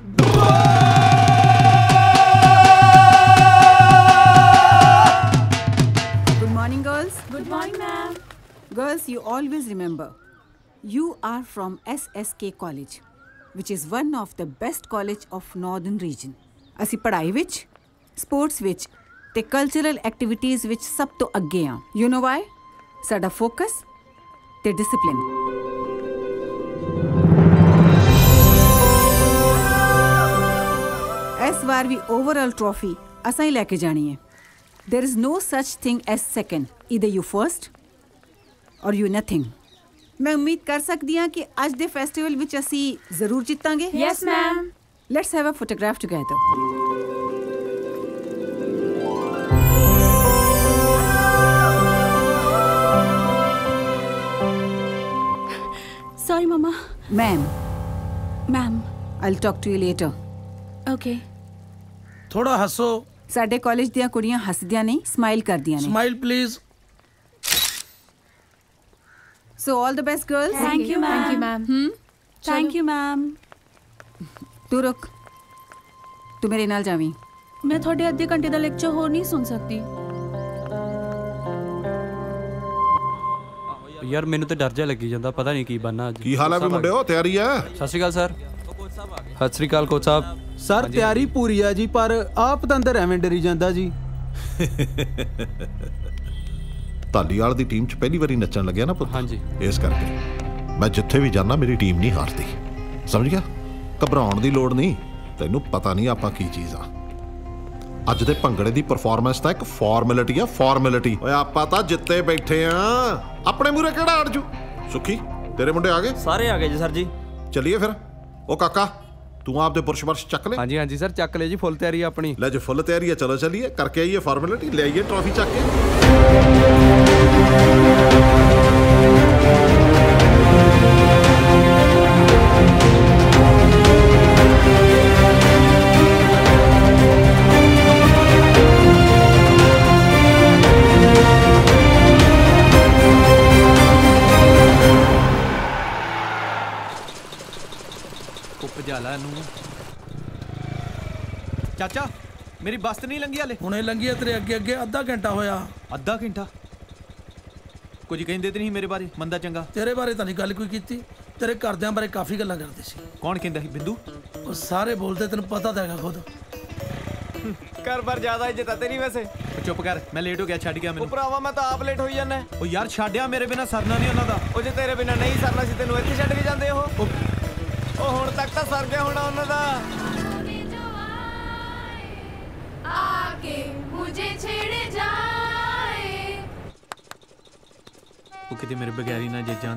Good morning, girls. Good morning, ma'am. Girls, you always remember, you are from S S K College, which is one of the best college of Northern region. ਅਸੀਂ ਪੜ੍ਹਾਈ ਵਿੱਚ, ਸਪੋਰਟਸ ਵਿੱਚ ਤੇ cultural activities ਵਿੱਚ ਸਭ ਤੋਂ ਅੱਗੇ ਹਾਂ। You know why? ਸਾਡਾ ਫੋਕਸ ਤੇ ਡਿਸਪਲਿਨ। ਇਸ ਵਾਰ ਵੀ ਓਵਰਆਲ ਟਰੋਫੀ ਅਸਾਂ ਹੀ ਲੈ ਕੇ ਜਾਣੀ ਹੈ। There is no such thing as second. Either you first or you nothing. ਮੈਂ ਉਮੀਦ ਕਰ ਸਕਦੀ ਹਾਂ ਕਿ ਅੱਜ ਦੇ ਫੈਸਟੀਵਲ ਵਿੱਚ ਅਸੀਂ ਜ਼ਰੂਰ ਜਿੱਤਾਂਗੇ। Yes, ma'am. Let's have a photograph together. Sorry, Mama. Ma'am. Ma'am. I'll talk to you later. Okay. ਥੋੜਾ ਹੱਸੋ। ਸਾਡੇ ਕਾਲਜ ਦੀਆਂ ਕੁੜੀਆਂ ਹੱਸਦੀਆਂ ਨਹੀਂ, ਸਮਾਈਲ ਕਰਦੀਆਂ ਨੇ। Smile, please. So all the best, girls. Thank you, ma'am. Thank you, ma'am. Hmm? Thank you, ma'am. ਤੂੰ ਰੁਕ, ਤੂੰ ਮੇਰੇ ਨਾਲ ਜਾਵੀਂ। ਮੈਂ ਤੁਹਾਡੇ ਅੱਧੇ ਘੰਟੇ ਦਾ ਲੈਕਚਰ ਹੋਰ ਨਹੀਂ ਸੁਣ ਸਕਦੀ। ਯਾਰ ਮੈਨੂੰ ਤਾਂ ਡਰ ਜਿਹਾ ਲੱਗੀ ਜਾਂਦਾ, ਪਤਾ ਨਹੀਂ ਕੀ ਬਣਨਾ ਅੱਜ। ਕੀ ਹਾਲ ਹੈ ਵੀ ਮੁੰਡਿਓ, ਤਿਆਰੀ ਹੈ? ਸਤਿ ਸ਼੍ਰੀ ਅਕਾਲ ਸਰ। ਸਤਿ ਸ਼੍ਰੀ ਅਕਾਲ ਕੋਚ ਸਾਹਿਬ। ਸਰ ਤਿਆਰੀ ਪੂਰੀ ਆ ਜੀ, ਪਰ ਆਪ ਤਾਂ ਅੰਦਰ ਐਵੇਂ ਡਰੀ ਜਾਂਦਾ ਜੀ। ਧਾਲੀਵਾਲ ਦੀ ਟੀਮ 'ਚ ਪਹਿਲੀ ਵਾਰੀ ਨੱਚਣ ਲੱਗਿਆ ਨਾ ਪੁੱਤ। ਹਾਂਜੀ। ਇਸ ਕਰਕੇ ਮੈਂ ਜਿੱਥੇ ਵੀ ਜਾਣਾ ਮੇਰੀ ਟੀਮ ਨਹੀਂ ਹਾਰਦੀ, ਸਮਝ ਗਿਆ? ਘਬਰਾਉਣ ਦੀ ਲੋੜ ਨਹੀਂ, ਤੈਨੂੰ ਪਤਾ ਨਹੀਂ ਆਪਾਂ ਕੀ ਚੀਜ਼ ਆ। ਅੱਜ ਦੇ ਭੰਗੜੇ ਦੀ ਪਰਫਾਰਮੈਂਸ ਤਾਂ ਇੱਕ ਫਾਰਮੈਲਿਟੀ ਆ, ਫਾਰਮੈਲਿਟੀ। ਓਏ ਆਪਾਂ ਤਾਂ ਜਿੱਤੇ ਬੈਠੇ ਆ, ਆਪਣੇ ਮੂਰੇ ਕਿਹੜਾ ਅੜ ਜੂ। ਸੁੱਖੀ ਤੇਰੇ ਮੁੰਡੇ ਆ ਗਏ? ਸਾਰੇ ਆ ਗਏ ਜੀ ਸਰ ਜੀ। ਚੱਲੀਏ ਫਿਰ। ਉਹ ਕਾਕਾ ਤੂੰ ਆਪਦੇ ਬੁਰਸ਼ ਬਰਸ਼ ਚੱਕ ਲੈ। ਹਾਂਜੀ ਹਾਂਜੀ ਸਰ ਚੱਕ ਲੈ ਜੀ, ਫੁੱਲ ਤਿਆਰੀ ਆ ਆਪਣੀ। ਲੈ ਜੇ ਫੁੱਲ ਤਿਆਰੀ ਆ, ਚਲੋ ਚੱਲੀਏ, ਕਰਕੇ ਆਈਏ ਫਾਰਮੈਲਿਟੀ, ਲੈ ਆਈਏ ਟਰੋਫੀ ਚੱਕ ਕੇ। ਭਜਾਲਾ ਨੂੰ। ਚਾਚਾ ਮੇਰੀ ਬੱਸ ਤੇ ਨਹੀਂ ਲੰਘੀ ਹਲੇ। ਹੁਣੇ ਲੰਘੀ ਆ ਤੇਰੇ ਅੱਗੇ ਅੱਗੇ, ਅੱਧਾ ਘੰਟਾ ਹੋਇਆ। ਅੱਧਾ ਘੰਟਾ? ਕੁਝ ਕਹਿੰਦੇ ਤੇ ਨਹੀਂ ਮੇਰੇ ਬਾਰੇ ਮੰਦਾ ਚੰਗਾ? ਤੇਰੇ ਬਾਰੇ ਤਾਂ ਨਹੀਂ ਗੱਲ ਕੋਈ ਕੀਤੀ, ਤੇਰੇ ਘਰਦਿਆਂ ਬਾਰੇ ਕਾਫੀ ਗੱਲਾਂ ਕਰਦੇ ਸੀ। ਕੌਣ ਕਹਿੰਦਾ ਸੀ? ਬਿੰਦੂ? ਉਹ ਸਾਰੇ ਬੋਲਦੇ, ਤੈਨੂੰ ਪਤਾ ਤਾਂ ਹੈਗਾ ਖੁਦ। ਘਰ ਬਾਰ ਜ਼ਿਆਦਾ ਇੱਜ਼ਤ ਆ ਤੇਰੀ ਵੈਸੇ। ਚੁੱਪ ਕਰ, ਮੈਂ ਲੇਟ ਹੋ ਗਿਆ, ਛੱਡ ਗਿਆ ਮੈਨੂੰ। ਉਹ ਭਰਾਵਾ ਮੈਂ ਤਾਂ ਆਪ ਲੇਟ ਹੋਈ ਜਾਂਦਾ। ਉਹ ਯਾਰ ਛੱਡਿਆ, ਮੇਰੇ ਬਿਨਾ ਸਰਨਾ ਨਹੀਂ ਉਹਨਾਂ ਦਾ। ਉਹ ਜੇ ਤੇਰੇ ਬਿਨਾ ਨਹੀਂ ਸਰਨਾ ਸੀ ਤੈਨੂੰ ਇੱਥੇ ਛੱਡ ਕੇ ਜਾਂਦੇ ਉਹ। ਉਹ ਹੁਣ ਤੱਕ ਤਾਂ ਸਰ ਗਿਆ ਹੋਣਾ ਉਹਨਾਂ ਦਾ। आके मुझे छेड़े जाए। ਉਹ ਕਿਤੇ ਮੇਰੇ ਬਗੈਰ ਹੀ ਨਾ ਜੇ ਜਾਣ।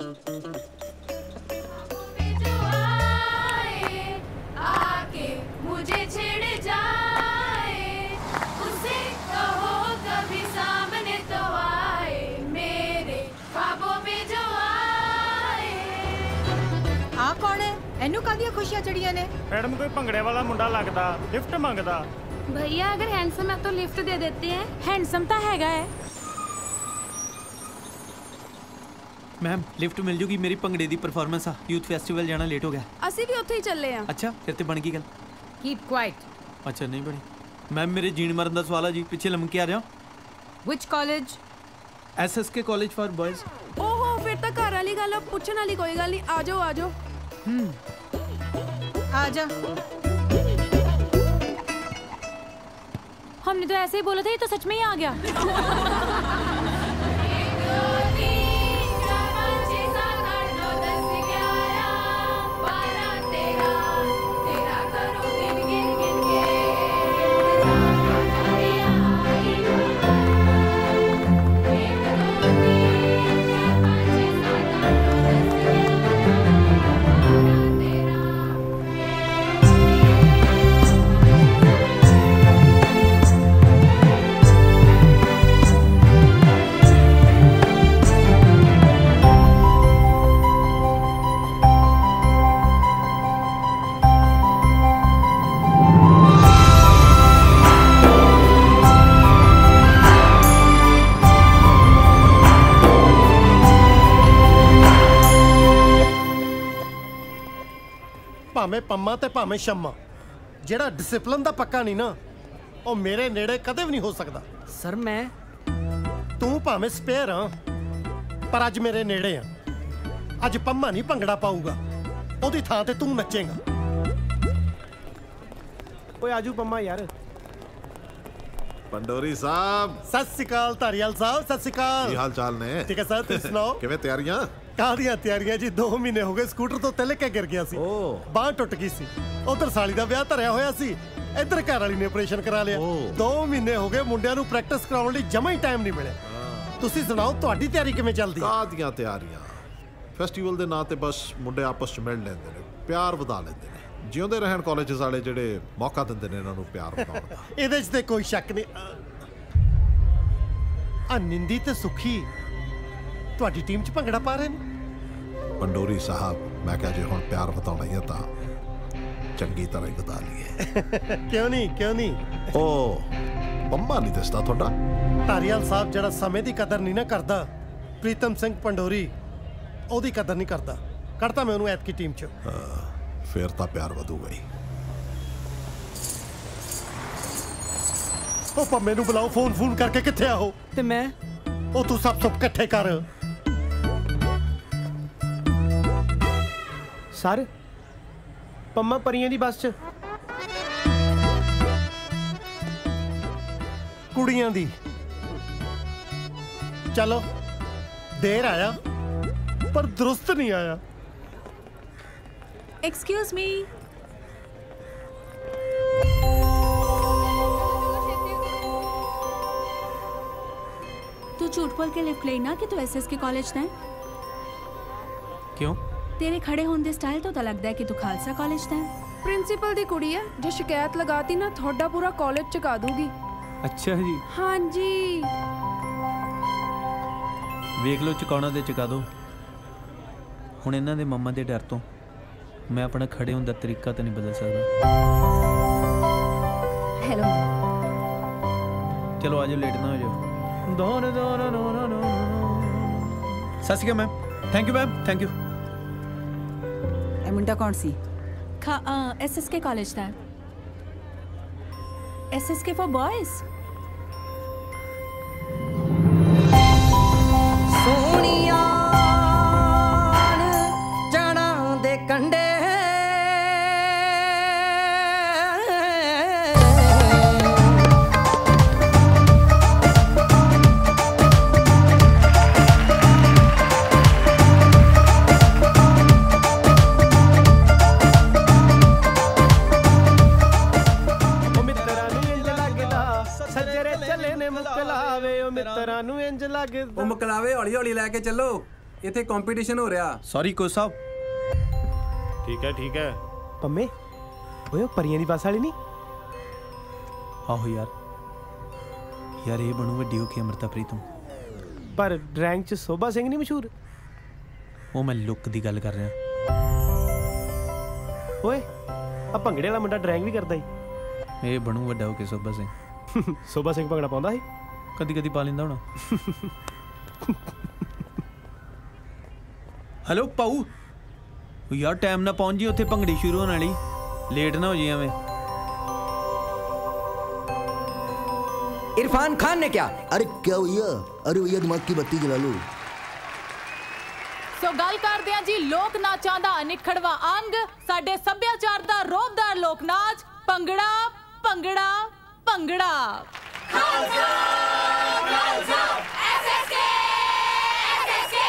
आके मुझे छेड़े जाए, उसे कहो कभी सामने तो आए, मेरे ख्वाबों में जो आए। ਆ ਕੌਣ ਹੈ? ਇਹਨੂੰ ਕਾਹਦੀਆਂ ਖੁਸ਼ੀਆਂ ਚੜੀਆਂ ਨੇ? मैडम कोई भंगड़े वाला मुंडा लगता, लिफ्ट मंगदा। भैया अगर हैंडसम है तो लिफ्ट दे देते हैं। हैंडसम ਤਾਂ ਹੈਗਾ ਹੈ। ਮੈਮ ਲਿਫਟ ਮਿਲ ਜੂਗੀ, ਮੇਰੀ ਭੰਗੜੇ ਦੀ ਪਰਫਾਰਮੈਂਸ ਆ, ਯੂਥ ਫੈਸਟੀਵਲ ਜਾਣਾ, ਲੇਟ ਹੋ ਗਿਆ। ਅਸੀਂ ਵੀ ਉੱਥੇ ਹੀ ਚੱਲੇ ਆ। ਅੱਛਾ ਫਿਰ ਤੇ ਬਣ ਗਈ ਗੱਲ। Keep quiet. ਅੱਛਾ ਨਹੀਂ ਬਣੀ। ਮੈਮ ਮੇਰੇ ਜੀਣ ਮਰਨ ਦਾ ਸਵਾਲ ਆ ਜੀ, ਪਿੱਛੇ ਲੰਮ ਕੇ ਆ ਰਿਹਾ। ਵਿਚ college? S S K college for boys. ਓਹੋ ਫਿਰ ਤਾਂ ਘਰ ਵਾਲੀ ਗੱਲ ਆ, ਪੁੱਛਣ ਵਾਲੀ ਕੋਈ ਗੱਲ ਨਹੀਂ। ਆ ਜਾਓ ਆ ਜਾਓ। ਹੂੰ आ जा। हमने तो ऐसे ही बोला था, ये तो सच में ही आ गया। ਭਾਵੇਂ ਪੰਮਾ ਤੇ ਭਾਵੇਂ ਸ਼ੰਮਾ, ਜਿਹੜਾ ਡਿਸਪਲਿਨ ਦਾ ਪੱਕਾ ਨਹੀਂ ਨਾ, ਉਹ ਮੇਰੇ ਨੇੜੇ ਕਦੇ ਵੀ ਨਹੀਂ ਹੋ ਸਕਦਾ। ਸਰ ਮੈਂ ਤੂੰ ਭਾਵੇਂ ਸਪੇਅਰ ਆ, ਪਰ ਅੱਜ ਮੇਰੇ ਨੇੜੇ ਆ। ਅੱਜ ਪੰਮਾ ਨਹੀਂ ਭੰਗੜਾ ਪਾਊਗਾ, ਉਹਦੀ ਥਾਂ ਤੇ ਤੂੰ ਨੱਚੇਗਾ। ਓਏ ਆਜੂ ਪੰਮਾ ਯਾਰ। ਪੰਡੋਰੀ ਸਾਹਿਬ ਸਤਿ ਸ਼੍ਰੀ ਅਕਾਲ। ਧਾਰੀਵਾਲ ਸਾਹਿਬ ਸਤਿ ਸ਼੍ਰੀ ਅਕਾਲ। ਕੀ ਹਾਲ ਚਾਲ ਨੇ? ਠੀਕ ਹੈ ਸਰ, ਤੁਸੀਂ ਸੁਣਾਓ? ਕਿਵੇਂ ਤਿਆਰੀਆਂ? ਕਾਹਦੀਆਂ ਤਿਆਰੀਆਂ ਜੀ, ਦੋ ਮਹੀਨੇ ਹੋ ਗਏ ਸਕੂਟਰ ਤੋਂ ਤਿਲਕ ਕੇ ਗਿਰ ਗਿਆ ਸੀ, ਬਾਂਹ ਟੁੱਟ ਗਈ ਸੀ। ਉਧਰ ਸਾਲੀ ਦਾ ਵਿਆਹ ਧਰਿਆ ਹੋਇਆ ਸੀ, ਇੱਧਰ ਘਰ ਵਾਲੀ ਨੇ ਆਪਰੇਸ਼ਨ ਕਰਾ ਲਿਆ। ਦੋ ਮਹੀਨੇ ਹੋ ਗਏ ਮੁੰਡਿਆਂ ਨੂੰ ਪ੍ਰੈਕਟਿਸ ਕਰਾਉਣ ਲਈ ਜਮਾਂ ਹੀ ਟਾਈਮ ਨਹੀਂ ਮਿਲਿਆ। ਤੁਸੀਂ ਸੁਣਾਓ ਤੁਹਾਡੀ ਤਿਆਰੀ ਕਿਵੇਂ ਚੱਲਦੀ ਹੈ? ਕਾਹਦੀਆਂ ਤਿਆਰੀਆਂ, ਫੈਸਟੀਵਲ ਦੇ ਨਾਂ ਤੇ ਬਸ ਮੁੰਡੇ ਆਪਸ ਚ ਮਿਲ ਲੈਂਦੇ ਨੇ, ਪਿਆਰ ਵਧਾ ਲੈਂਦੇ ਨੇ। ਜਿਉਂਦੇ ਰਹਿਣ ਕਾਲਜਸ ਵਾਲੇ ਜਿਹੜੇ ਮੌਕਾ ਦਿੰਦੇ ਨੇ ਇਹਨਾਂ ਨੂੰ ਪਿਆਰ ਵਧਾਉਣ ਦਾ। ਇਹਦੇ 'ਚ ਤੇ ਕੋਈ ਸ਼ੱਕ ਨਹੀਂ। ਆ ਨਿੰਦੀ ਤੇ ਸੁਖੀ ਤੁਹਾਡੀ ਟੀਮ 'ਚ ਭੰਗੜਾ ਪਾ ਰਹੇ ਨੇ। ਪੰਡੋਰੀ ਸਾਹਿਬ, ਮੈਂ ਕਿਹਾ ਜੇ ਹੁਣ ਪਿਆਰ ਵਧਾਉਣਾ ਹੀ ਹੈ ਤਾਂ ਚੰਗੀ ਤਰ੍ਹਾਂ ਹੀ ਵਧਾ ਲਈਏ। ਕਿਉਂ ਨਹੀਂ ਕਿਉਂ ਨਹੀਂ। ਉਹ ਪੰਮਾ ਨਹੀਂ ਦੱਸਦਾ ਤੁਹਾਡਾ ਧਾਰੀਵਾਲ ਸਾਹਿਬ ਜਿਹੜਾ ਸਮੇਂ ਦੀ ਕਦਰ ਨਹੀਂ ਨਾ ਕਰਦਾ, ਪ੍ਰੀਤਮ ਸਿੰਘ ਪੰਡੋਰੀ ਉਹਦੀ ਕਦਰ ਨਹੀਂ ਕਰਦਾ। ਕੱਢਤਾ ਮੈਂ ਉਹਨੂੰ ਐਤਕੀ ਟੀਮ 'ਚ। ਫਿਰ ਤਾਂ ਪਿਆਰ ਵਧੂਗਾ ਹੀ। ਉਹ ਪੰਮੇ ਨੂੰ ਬੁਲਾਓ, ਫੋਨ ਫੋਨ ਕਰਕੇ ਕਿੱਥੇ ਆਹੋ। ਤੇ ਮੈਂ ਉਹ ਤੂੰ ਸਭ ਸਭ ਇਕੱਠੇ ਕਰ। ਸਰ ਪੰਮਾ ਪਰੀਆਂ ਦੀ ਬੱਸ 'ਚ ਕੁੜੀਆਂ ਦੀ। ਚਲੋ ਦੇਰ ਆਇਆ ਪਰ ਦਰੁਸਤ ਨਹੀਂ ਆਇਆ। Excuse me. तू झूठ बोल के लिफ्ट लेना कि तू एसएस के कॉलेज दा है। क्यों? तेरे खड़े होने दे स्टाइल तो तो लगता है कि तू खालसा कॉलेज दा है। प्रिंसिपल दी कुड़ी है, जो शिकायत लगाती ना थोड़ा पूरा कॉलेज चुका दूगी। अच्छा जी। हाँ जी। ਵੇਖ ਲਓ ਚੁਕਾਉਣਾ ਤੇ ਚੁਕਾ ਦਿਓ। ਹੁਣ ਇਹਨਾਂ ਦੇ ਮੰਮਾ ਦੇ ਡਰ ਤੋਂ ਮੈਂ ਆਪਣਾ ਖੜੇ ਹੋਣ ਦਾ ਤਰੀਕਾ ਤਾਂ ਨਹੀਂ ਬਦਲ ਸਕਦਾ। हेलो। ਚਲੋ ਆਜੋ, ਲੇਟ ਨਾ ਹੋ ਜਾਓ। ਦੋਨ ਦੋਨ ਦੋਨ ਦੋਨ। ਸਤਿ ਸ਼੍ਰੀ Akal ma'am. Thank you ma'am, thank you. ਇਹ ਮੁੰਡਾ ਕੌਣ ਸੀ? खा एसएस के कॉलेज दा है। एसएस के फॉर बॉयज। सोनिया जड़ा दे कंडे ਮਿੱਤਰਾਂ ਨੂੰ ਇੰਜ ਲੱਗਦਾ। ਉਹ ਮੁਕਲਾਵੇ ਹੌਲੀ ਹੌਲੀ ਲੈ ਕੇ ਚੱਲੋ, ਇੱਥੇ ਕੰਪੀਟੀਸ਼ਨ ਹੋ ਰਿਹਾ। ਸੌਰੀ ਕੋਚ ਸਾਹਿਬ। ਠੀਕ ਹੈ ਠੀਕ ਹੈ। ਪੰਮੇ ਓਏ ਉਹ ਪਰੀਆਂ ਦੀ ਬੱਸ ਵਾਲੀ ਨਹੀਂ? ਆਹੋ ਯਾਰ, ਯਾਰ ਇਹ ਬਣੂ ਵੱਡੀ ਹੋ ਕੇ ਅਮ੍ਰਿਤਾ ਪ੍ਰੀਤਮ। ਪਰ ਰੈਂਕ 'ਚ ਸੋਭਾ ਸਿੰਘ ਨਹੀਂ ਮਸ਼ਹੂਰ? ਉਹ ਮੈਂ ਲੁੱਕ ਦੀ ਗੱਲ ਕਰ ਰਿਹਾ। ਓਏ ਆ ਭੰਗੜੇ ਵਾਲਾ ਮੁੰਡਾ ਡਰਾਇੰਗ ਵੀ ਕਰਦਾ ਈ। ਇਹ ਬਣੂ ਵੱਡਾ ਹੋ ਕੇ ਸੋਭਾ ਸਿੰਘ। ਸੋਭਾ ਸਿੰਘ ਭੰਗੜਾ ਪਾਉਂਦਾ ਸੀ? ਕਦੀ ਕਦੀ ਪਾ ਲੈਂਦਾ ਹੋਣਾ। ਹੈਲੋ ਪਾਉ, ਯਾਰ ਟਾਈਮ ਨਾ ਪਹੁੰਚ ਜੀ, ਉੱਥੇ ਭੰਗੜੀ ਸ਼ੁਰੂ ਹੋਣ ਵਾਲੀ, ਲੇਟ ਨਾ ਹੋ ਜੀ ਐਵੇਂ। इरफान खान ने क्या? अरे क्या भैया, अरे भैया दिमाग की बत्ती जला लो। ਸੋ ਗੱਲ ਕਰਦੇ ਹਾਂ ਜੀ ਲੋਕ ਨਾਚਾਂ ਦਾ ਅਨਿਖੜਵਾ ਅੰਗ, ਸਾਡੇ ਸੱਭਿਆਚਾਰ ਦਾ ਰੋਬਦਾਰ ਲੋਕ ਨਾਚ ਭੰਗੜਾ। ਭੰਗੜਾ ਭੰਗੜਾ। ਖਾਲਸਾ ਖਾਲਸਾ ਐਸਐਸਕੇ ਐਸਐਸਕੇ।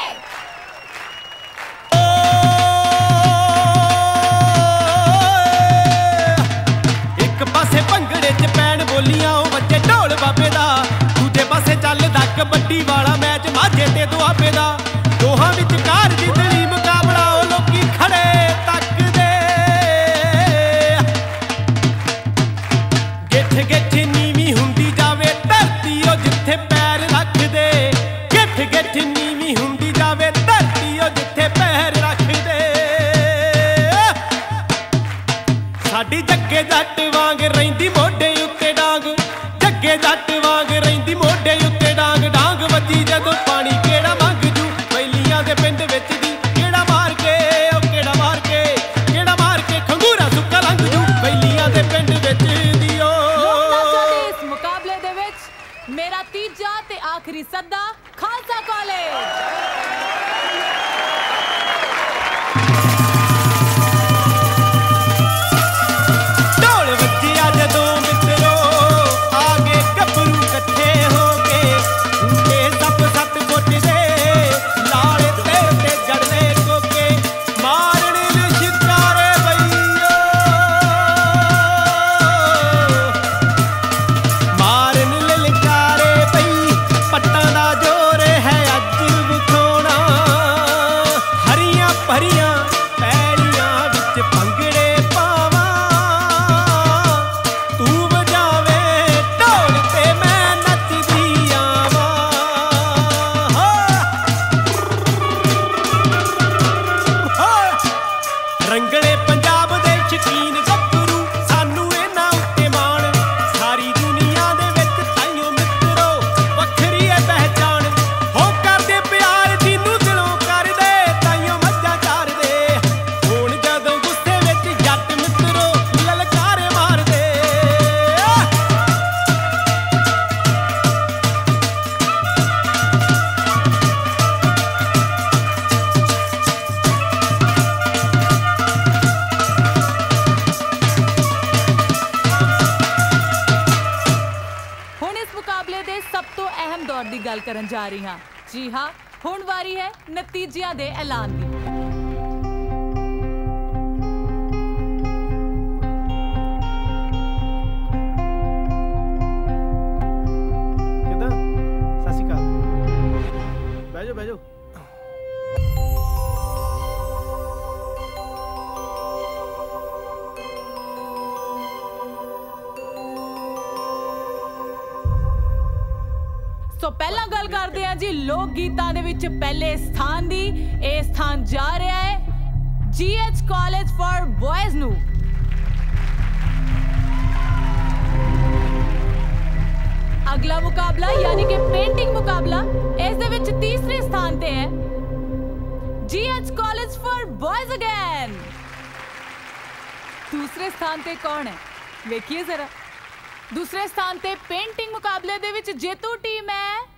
ਇੱਕ ਪਾਸੇ ਭੰਗੜੇ 'ਚ ਪੈਣ ਬੋਲੀਆਂ ਉਹ ਵੱਜੇ ਢੋਲ ਬਾਬੇ ਦਾ, ਦੂਜੇ ਪਾਸੇ ਚੱਲਦਾ ਕਬੱਡੀ ਵਾਲਾ ਮੈਚ ਮਾਝੇ ਤੇ ਦੁਆਬੇ ਦਾ। ਦੋਹਾਂ ਵਿਚਕਾਰ ਜਿੱਤਣੀ ਮੁਕਾਬਲਾ ਉਹ ਲੋਕੀ ਖੜੇ ਤੱਕਦੇ। ਗਿੱਠ ਗਿੱਠ ਨੀਵੀਂ ਹੁੰਦੀ ਜਾਵੇ ਧਰਤੀ ਉਹ ਜਿੱਥੇ ਪੈਰ ਰੱਖਦੇ। ਗਿੱਠ ਗਿੱਠ ਨੀਵੀਂ ਹੁੰਦੀ ਜਾਵੇ ਧਰਤੀ ਉਹ ਜਿੱਥੇ ਪੈਰ ਰੱਖਦੇ। ਸਾਡੀ ਜੱਗੇ ਜੱਟ ਵਾਂਗ ਰਹਿੰਦੀ ਮੋਢੇ ਉੱਤੇ ਡਾਂਗ, ਜੱਗੇ ਜੱਟ ਵਾਂਗ ਰਹਿੰਦੀ ਮੋਢੇ ਉੱਤੇ ਡਾਂਗ। ਡਾਂਗ ਵੱਜੀ ਜਦੋਂ ਪਾਣੀ ਕਿਹੜਾ ਮੰਗ ਜੂ, ਬੈਲੀਆਂ ਦੇ ਪਿੰਡ ਵਿੱਚ ਦੀ ਕਿਹੜਾ ਮਾਰ ਕੇ, ਉਹ ਕਿਹੜਾ ਮਾਰ ਕੇ, ਕਿਹੜਾ ਮਾਰ ਕੇ ਖੰਗੂਰਾ ਸੁੱਕਾ ਲੰਘ ਜੂ, ਬੈਲੀਆਂ ਦੇ ਪਿੰਡ ਵਿੱਚ ਦੀ। ਲੋਕ ਨਾਚਾਂ ਦੇ ਇਸ ਮੁਕਾਬਲੇ ਦੇ ਵਿੱਚ ਮੇਰਾ ਤੀਜਾ ਤੇ ਆਖਰੀ ਸੱਦਾ ਖਾਲਸਾ ਕਾਲਜ। ਢੋਲ ਵੱਜਿਆ ਜਦੋਂ ਮਿੱਤਰੋ ਆ ਗਏ ਗੱਭਰੂ ਇਕੱਠੇ ਹੋ ਕੇ, ਇਹ ਸੱਪ ਸੱਤ ਗੋਟਦੇ ਲਾਲੇ ਤੇ ਤੇ ਜੜਦੇ ਕੋਕੇ, ਮਾਰਨ ਨੂੰ ਸ਼ਿਕਾਰੇ ਬਈਓ, ਮਾਰਨ ਲਲਕਾਰੇ ਬਈ। ਪੱਟਾਂ ਦਾ ਜ਼ੋਰ ਹੈ ਅੱਜ ਵਿਖਾਉਣਾ, ਦੌਰ ਦੀ ਗੱਲ ਕਰਨ ਜਾ ਰਹੀ ਹਾਂ। ਜੀ ਹਾਂ, ਹੁਣ ਵਾਰੀ ਹੈ ਨਤੀਜਿਆਂ ਦੇ ਐਲਾਨ ਦੀ। ਕਿੱਦਾਂ? ਸਤਿ ਸ਼੍ਰੀ ਅਕਾਲ। ਬਹਿ ਜਾਓ ਬਹਿ ਜਾਓ। ਸੋ ਪਹਿਲਾਂ ਗੱਲ ਕਰਦੇ ਹਾਂ ਜੀ ਲੋਕ ਗੀਤਾਂ ਦੇ ਵਿੱਚ ਪਹਿਲੇ ਸਥਾਨ ਦੀ। ਇਹ ਸਥਾਨ ਜਾ ਰਿਹਾ ਹੈ ਜੀ ਐਚ ਕਾਲਜ ਫॉर ਬॉयਜ਼ ਨੂੰ। ਅਗਲਾ ਮੁਕਾਬਲਾ ਯਾਨੀ ਕਿ ਪੇਂਟਿੰਗ ਮੁਕਾਬਲਾ ਇਸ ਦੇ ਵਿੱਚ ਤੀਸਰੇ ਸਥਾਨ ਤੇ ਹੈ G H college for boys again. ਦੂਸਰੇ ਸਥਾਨ ਤੇ ਕੌਣ ਹੈ ਵੇਖੀਏ ਜ਼ਰਾ। दूसरे स्थान पे पेंटिंग मुकाबले दे विच जेतू टीम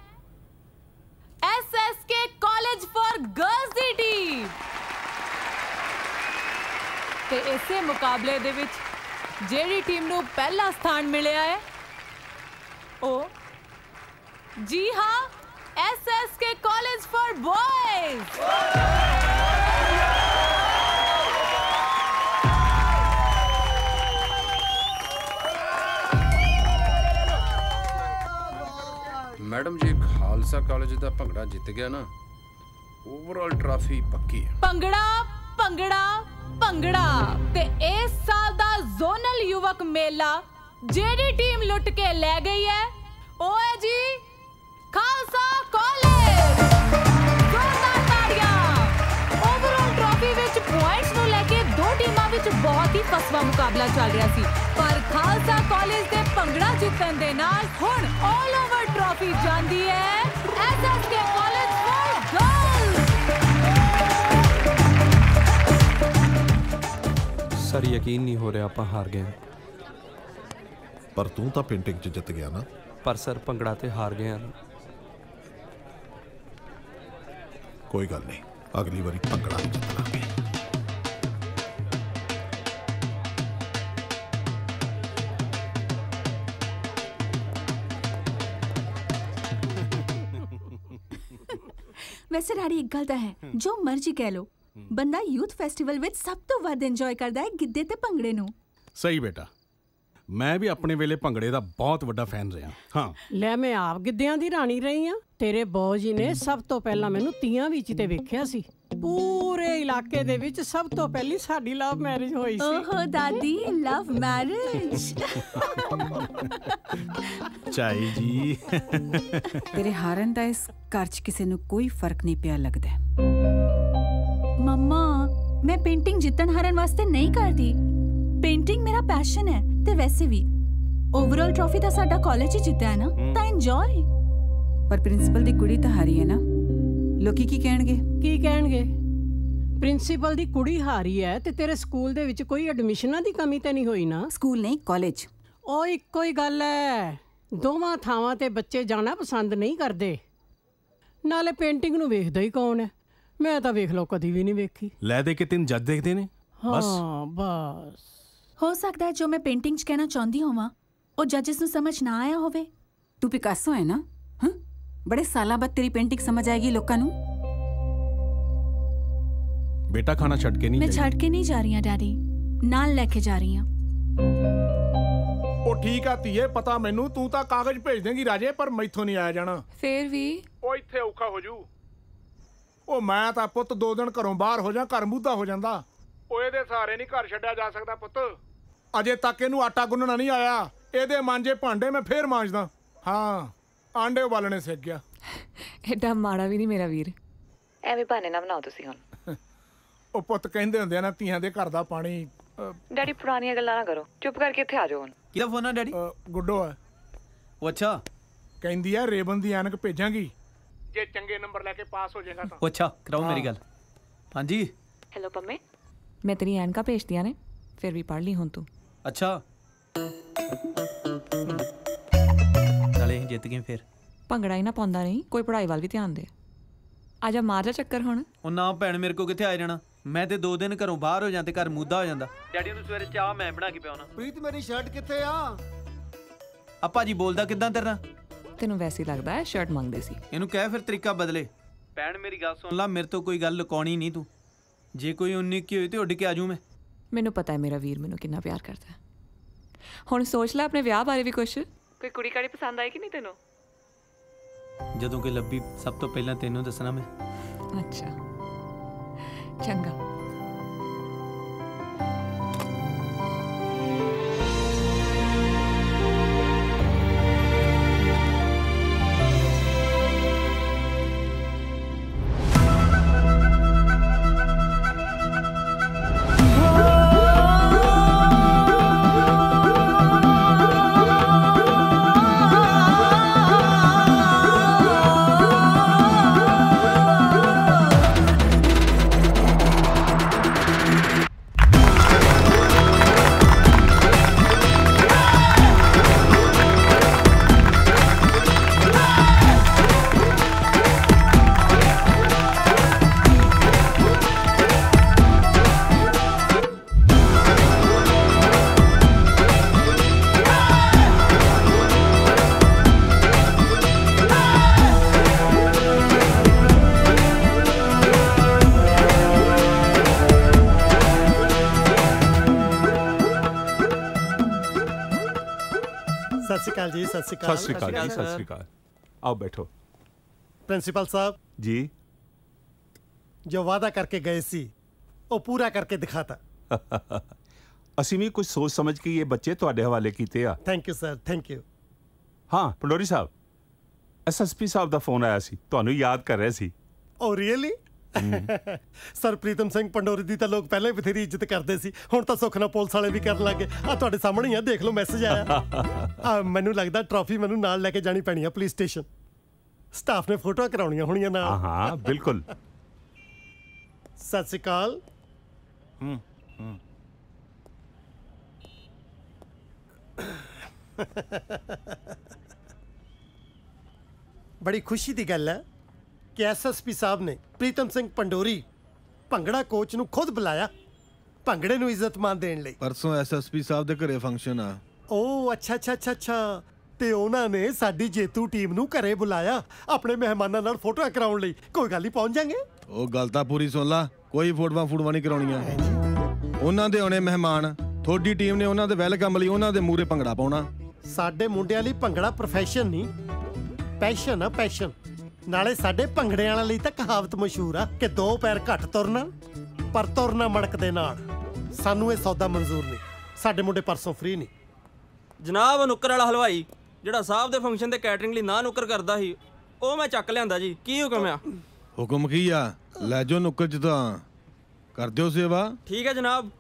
है S S K college for girls दी टीम। ते इसे मुकाबले दे विच जेड़ी टीम नू पहला स्थान मिलिया है ओ जी हाँ S S K college for boys. Madam ji Khalsa college दा भंगड़ा जित गया ना ओवरऑल ट्रॉफी पक्की है। भंगड़ा भंगड़ा भंगड़ा ते इस साल दा जोनल युवक मेला जेडी टीम लुट के ले गई है ओ है जी खालसा कॉलेज। जोरदार ताड़ियां। ओवरऑल ट्रॉफी विच पॉइंट्स नु लेके दो टीमां विच बहुत ही फसवा मुकाबला चल रहा सी पर खालसा कॉलेज दे भंगड़ा जितन दे नाल हुण ऑल ओवर ट्रॉफी जांदी है S S K college for girls. Sir यकीन नहीं हो रहा आप हार गए। पर तू तो पेंटिंग च जित गया ना। पर सर भंगड़ा ते हार गए। कोई गल नहीं अगली बारी भंगड़ा जित लांगे। वैसे डैडी एक गल है जो मर्जी कह लो बंदा यूथ फेस्टिवल विच सब तो वध इंजॉय करता है गिद्दे ते भंगड़े नू। सही बेटा मैं भी अपने वेले भंगड़े दा बहुत बड़ा फैन रहा। हाँ ਲੈ ਮੈਂ ਆਪ ਗਿੱਧਿਆਂ ਦੀ ਰਾਣੀ ਰਹੀ ਆ। ਤੇਰੇ ਬੌ ਜੀ ਨੇ ਸਭ ਤੋਂ ਪਹਿਲਾਂ ਮੈਨੂੰ ਤੀਆਂ ਵਿੱਚ ਤੇ ਵੇਖਿਆ ਸੀ। ਪੂਰੇ ਇਲਾਕੇ ਦੇ ਵਿੱਚ ਸਭ ਤੋਂ ਪਹਿਲੀ ਸਾਡੀ ਲਵ ਮੈਰਿਜ ਹੋਈ ਸੀ। ਓਹੋ ਦਾਦੀ ਲਵ ਮੈਰਿਜ। ਚਾਈ ਜੀ ਤੇਰੇ ਹਾਰਨ ਦਾ ਇਸ ਘਰ 'ਚ ਕਿਸੇ ਨੂੰ ਕੋਈ ਫਰਕ ਨਹੀਂ ਪਿਆ ਲੱਗਦਾ। मम्मा मैं पेंटिंग जितन हारन वास्ते नहीं करती। पेंटिंग मेरा पैशन है ते वैसे भी ओवरऑल ट्रॉफी ਤਾਂ ਸਾਡਾ ਕਾਲਜ ਹੀ ਜਿੱਤਿਆ ਹੈ ਨਾ ਤਾਂ ਇੰਜੋਏ। ਪਰ ਪ੍ਰਿੰਸੀਪਲ ਦੀ ਕੁੜੀ ਤਾਂ ਹਾਰੀ ਹੈ ਨਾ ਲੋਕੀ ਕੀ ਕਹਿਣਗੇ? ਕੀ ਕਹਿਣਗੇ? ਪ੍ਰਿੰਸੀਪਲ ਦੀ ਕੁੜੀ ਹਾਰੀ ਹੈ ਤੇ ਤੇਰੇ ਸਕੂਲ ਦੇ ਵਿੱਚ ਕੋਈ ਐਡਮਿਸ਼ਨਾਂ ਦੀ ਕਮੀ ਤੇ ਨਹੀਂ ਹੋਈ ਨਾ? ਸਕੂਲ ਨਹੀਂ ਕਾਲਜ। ਉਹ ਇੱਕੋ ਹੀ ਗੱਲ ਹੈ। ਦੋਵਾਂ ਥਾਵਾਂ ਤੇ ਬੱਚੇ ਜਾਣਾ ਪਸੰਦ ਨਹੀਂ ਕਰਦੇ। ਨਾਲੇ ਪੇਂਟਿੰਗ ਨੂੰ ਵੇਖਦਾ ਹੀ ਕੌਣ ਹੈ? ਮੈਂ ਤਾਂ ਵੇਖ ਲਓ ਕਦੀ ਵੀ ਨਹੀਂ ਵੇਖੀ। ਲੈ ਦੇ ਕੇ ਤਿੰਨ ਜੱਜ ਦੇਖਦੇ ਨੇ ਬਸ। ਹਾਂ ਬਸ ਹੋ ਸਕਦਾ ਹੈ ਜੋ ਮੈਂ ਪੇਂਟਿੰਗ 'ਚ ਕਹਿਣਾ ਚਾਹੁੰਦੀ ਹੋਵਾਂ ਉਹ ਜੱਜਸ ਨੂੰ ਸਮਝ ਨਾ ਆਇਆ ਹੋਵੇ। ਤੂੰ ਪਿਕਾਸੋ ਹੈ ਨਾ? ਹਾਂ ਬੜੇ ਸਾਲਾਂ ਬਾਅਦ ਤੇਰੀ ਪੇਂਟਿੰਗ ਸਮਝ ਆਏਗੀ ਲੋਕਾਂ ਨੂੰ। बेटा खाना छड़ के नहीं मैं छड़ के नहीं जा रही हूं डैडी नाल लेके जा रही हूं। ਉਹ ਠੀਕ ਆ ਧੀਏ ਪਤਾ ਮੈਨੂੰ ਤੂੰ ਤਾਂ ਕਾਗਜ਼ ਭੇਜ ਦੇਂਗੀ ਰਾਜੇ ਪਰ ਮੈਥੋਂ ਨਹੀਂ ਆਇਆ ਜਾਣਾ। ਫੇਰ ਵੀ ਉਹ ਇੱਥੇ ਔਖਾ ਹੋ ਜੂ। ਉਹ ਮੈਂ ਤਾਂ ਪੁੱਤ ਦੋ ਦਿਨ ਘਰੋਂ ਬਾਹਰ ਹੋ ਜਾ ਘਰ ਮੁੱਦਾ ਹੋ ਜਾਂਦਾ। ਉਹ ਇਹਦੇ ਸਹਾਰੇ ਨਹੀਂ ਘਰ ਛੱਡਿਆ ਜਾ ਸਕਦਾ ਪੁੱਤ। ਅਜੇ ਤੱਕ ਇਹਨੂੰ ਆਟਾ ਗੁੰਨਣਾ ਨਹੀਂ ਆਇਆ। ਇਹਦੇ ਮਾਂਜੇ ਭਾਂਡੇ ਮੈਂ ਫੇਰ ਮਾਂਜਦਾ। ਹਾਂ ਆਂਡੇ ਉਬਾਲਣੇ ਸਿੱਖ ਗਿਆ। ਐਡਾ ਮਾੜਾ ਵੀ ਨਹੀਂ ਮੇਰਾ ਵੀਰ। ਐਵੇਂ ਬਹਾਨੇ ਨਾ ਬਣਾਓ ਤੁਸੀਂ ਹੁਣ। ਉਹ ਪੁੱਤ ਕਹਿੰਦੇ ਹੁੰਦੇ ਆ ਨਾ ਧੀਆਂ ਦੇ ਘਰ ਦਾ ਪਾਣੀ। ਡੈਡੀ ਪੁਰਾਣੀਆਂ ਗੱਲਾਂ ਨਾ ਕਰੋ ਚੁੱਪ ਕਰਕੇ ਇੱਥੇ ਆ ਜਾਓ ਹੁਣ। ਕਿਹਦਾ ਫੋਨ ਆ ਡੈਡੀ? ਗੁੱਡੋ ਆ। ਉਹ ਅੱਛਾ ਕਹਿੰਦੀ ਆ ਰੇਬਨ ਦੀ ਐਨਕ ਭੇਜਾਂਗੀ ਜੇ ਚੰਗੇ ਨੰਬਰ ਲੈ ਕੇ ਪਾਸ ਹੋ ਜਾਏਗਾ ਤਾਂ। ਉਹ ਅੱਛਾ ਕਰਾਓ ਮੇਰੀ ਗੱਲ। ਹਾਂਜੀ ਹੈਲੋ ਪੰਮੇ ਮੈਂ ਤੇਰੀ ਐਨਕਾਂ ਭੇਜਦੀਆਂ ਨੇ ਫਿਰ ਵੀ ਪੜ੍ਹ ਲਈ ਹੁਣ ਤੂੰ। ਅੱਛਾ ਨਾਲੇ ਜਿੱਤ ਗਏ ਫਿਰ। ਭੰਗੜਾ ਹੀ ਨਾ ਪਾਉਂਦਾ ਨਹੀਂ ਕੋਈ ਪੜ੍ਹਾਈ ਵੱਲ ਵੀ ਧਿਆਨ ਦੇ। ਆ ਜਾ ਮਾਰ ਜਾ ਚੱਕਰ ਹੁਣ। ਉਹ ਨਾ ਭੈਣ ਮੇਰੇ ਕੋ ਕਿੱਥੇ ਆ ਜਾਣਾ। ਮੈਂ ਤੇ ਦੋ ਦਿਨ ਘਰੋਂ ਬਾਹਰ ਹੋ ਜਾਂ ਤੇ ਘਰ ਮੁੱਦਾ ਹੋ ਜਾਂਦਾ। ਡੈਡੀ ਨੂੰ ਸਵੇਰੇ ਚਾਹ ਮੈਂ ਬਣਾ ਕੇ ਪਿਆਉਣਾ। ਪ੍ਰੀਤ ਮੇਰੀ ਸ਼ਰਟ ਕਿੱਥੇ ਆ? ਆ ਭਾਜੀ ਬੋਲਦਾ ਕਿੱਦਾਂ ਤੇਰਾ? ਤੈਨੂੰ ਵੈਸੇ ਹੀ ਲੱਗਦਾ ਹੈ ਸ਼ਰਟ ਮੰਗਦੇ ਸੀ। ਇਹਨੂੰ ਕਹਿ ਫਿਰ ਤਰੀਕਾ ਬਦਲੇ। ਭੈਣ ਮੇਰੀ ਗੱਲ ਸੁਣ ਲਾ, ਮੇਰੇ ਤੋਂ ਕੋਈ ਗੱਲ ਲੁਕਾਉਣੀ ਨਹੀਂ ਤੂੰ। ਜੇ ਕੋਈ ਉਨੀ ਕੀ ਹੋਈ ਤੇ ਉੱਡ ਕੇ ਆਜੂ ਮੈਂ। ਮੈਨੂੰ ਪਤਾ ਹੈ ਮੇਰਾ ਵੀਰ ਮੈਨੂੰ ਕਿੰਨਾ ਪਿਆਰ ਕਰਦਾ। ਹੁਣ ਸੋਚ ਲੈ ਆਪਣੇ ਵਿਆਹ ਬਾਰੇ ਵੀ ਕੁਛ। ਕੋਈ ਕੁੜੀ ਕਾੜੀ ਪਸੰਦ ਆਈ ਕਿ ਨਹੀਂ ਤੈਨੂੰ? ਜਦੋਂ ਕੋਈ ਲੱਭੀ ਸਭ ਤੋਂ ਪਹਿਲਾਂ ਤੈਨੂੰ ਦੱਸਣਾ ਮੈਂ। ਅੱਛਾ ਚੰਗਾ। जी सत श्री अकाल। सत श्री अकाल जी, सत श्री अकाल। आओ बैठो। प्रिंसिपल साहब जी, जो वादा करके गए सी वो पूरा करके दिखाता। ਅਸੀਂ ਵੀ ਕੁਝ ਸੋਚ ਸਮਝ ਕੇ ਇਹ ਬੱਚੇ ਤੁਹਾਡੇ ਹਵਾਲੇ ਕੀਤੇ ਆ। Thank you sir, thank you. ਹਾਂ ਪੰਡੋਰੀ ਸਾਹਿਬ, ਐਸਐਸਪੀ ਸਾਹਿਬ ਦਾ ਫੋਨ ਆਇਆ ਸੀ, ਤੁਹਾਨੂੰ ਯਾਦ ਕਰ ਰਹੇ ਸੀ। Oh really? Sir Pritam Singh Pandori ਦੀ ਤਾਂ ਲੋਕ ਪਹਿਲਾਂ ਹੀ ਬਥੇਰੀ ਇੱਜ਼ਤ ਕਰਦੇ ਸੀ, ਹੁਣ ਤਾਂ ਸੁੱਖ ਨਾਲ ਪੁਲਿਸ ਵਾਲੇ ਵੀ ਕਰਨ ਲੱਗੇ। ਆ ਤੁਹਾਡੇ ਸਾਹਮਣੇ ਆ, ਦੇਖ ਲਓ ਮੈਸੇਜ ਆਇਆ। ਆ ਮੈਨੂੰ ਲੱਗਦਾ ਟਰਾਫੀ ਮੈਨੂੰ ਨਾਲ ਲੈ ਕੇ ਜਾਣੀ ਪੈਣੀ ਆ ਪੁਲਿਸ ਸਟੇਸ਼ਨ। ਸਟਾਫ ਨੇ ਫੋਟੋਆਂ ਕਰਾਉਣੀਆਂ ਹੋਣੀਆਂ ਨਾਲ। ਹਾਂ ਹਾਂ ਬਿਲਕੁਲ। ਸਤਿ ਸ਼੍ਰੀ ਅਕਾਲ। ਹੂੰ ਹੂੰ ਬੜੀ ਖੁਸ਼ੀ ਦੀ ਗੱਲ ਹੈ ਕਿ ਐਸਐਸਪੀ ਸਾਹਿਬ ਨੇ ਪ੍ਰੀਤਮ ਸਿੰਘ ਪੰਡੋਰੀ ਭੰਗੜਾ ਕੋਚ ਨੂੰ ਖੁਦ ਬੁਲਾਇਆ ਭੰਗੜੇ ਨੂੰ ਇੱਜ਼ਤ ਮਾਨ ਦੇਣ ਲਈ। ਪਰਸੋਂ ਐਸਐਸਪੀ ਸਾਹਿਬ ਦੇ ਘਰੇ ਫੰਕਸ਼ਨ ਆ। ਓ ਅੱਛਾ ਅੱਛਾ ਅੱਛਾ ਅੱਛਾ। ਤੇ ਉਹਨਾਂ ਨੇ ਸਾਡੀ ਜੇਤੂ ਟੀਮ ਨੂੰ ਘਰੇ ਬੁਲਾਇਆ ਆਪਣੇ ਮਹਿਮਾਨਾਂ ਨਾਲ ਫੋਟੋਆਂ ਕਰਾਉਣ ਲਈ। ਕੋਈ ਗੱਲ ਨਹੀਂ, ਪਹੁੰਚ ਜਾਾਂਗੇ। ਉਹ ਗੱਲ ਤਾਂ ਪੂਰੀ ਸੁਣ ਲਾ, ਕੋਈ ਫੋਟੋਆਂ ਫੂਟਵਾਂ ਨਹੀਂ ਕਰਾਉਣੀਆਂ। ਉਹਨਾਂ ਦੇ ਆਉਣੇ ਮਹਿਮਾਨ, ਤੁਹਾਡੀ ਟੀਮ ਨੇ ਉਹਨਾਂ ਦੇ ਵੈਲਕਮ ਲਈ ਉਹਨਾਂ ਦੇ ਮੂਹਰੇ ਭੰਗੜਾ ਪਾਉਣਾ। ਸਾਡੇ ਮੁੰਡਿਆਂ ਲਈ ਭੰਗੜਾ ਪ੍ਰੋਫੈਸ਼ਨ ਨਹੀਂ, ਪੈਸ਼ਨ ਆ, ਪੈਸ਼ਨ। ਨਾਲੇ ਸਾਡੇ ਭੰਗੜੇ ਵਾਲਿਆਂ ਲਈ ਤਾਂ ਕਹਾਵਤ ਮਸ਼ਹੂਰ ਆ ਕਿ ਦੋ ਪੈਰ ਘੱਟ ਤੁਰਨਾ ਪਰ ਤੁਰਨਾ ਮੜਕ ਦੇ ਨਾਲ। ਸਾਨੂੰ ਇਹ ਸੌਦਾ ਮਨਜ਼ੂਰ ਨਹੀਂ। ਸਾਡੇ ਮੁੰਡੇ ਪਰਸੋਂ ਫ੍ਰੀ ਨਹੀਂ। ਜਨਾਬ, ਨੁੱਕਰ ਵਾਲਾ ਹਲਵਾਈ ਜਿਹੜਾ ਸਾਹਿਬ ਦੇ ਫੰਕਸ਼ਨ ਤੇ ਕੈਟਰਿੰਗ ਲਈ ਨਾ ਨੁੱਕਰ ਕਰਦਾ ਸੀ, ਉਹ ਮੈਂ ਚੱਕ ਲਿਆਂਦਾ ਜੀ। ਕੀ ਹੁਕਮ ਆ? ਹੁਕਮ ਕੀ ਆ? ਲੈ ਜਾਓ ਨੁੱਕਰ ਚ ਤਾਂ ਕਰ ਦਿਓ ਸੇਵਾ। ਠੀਕ ਹੈ ਜਨਾਬ।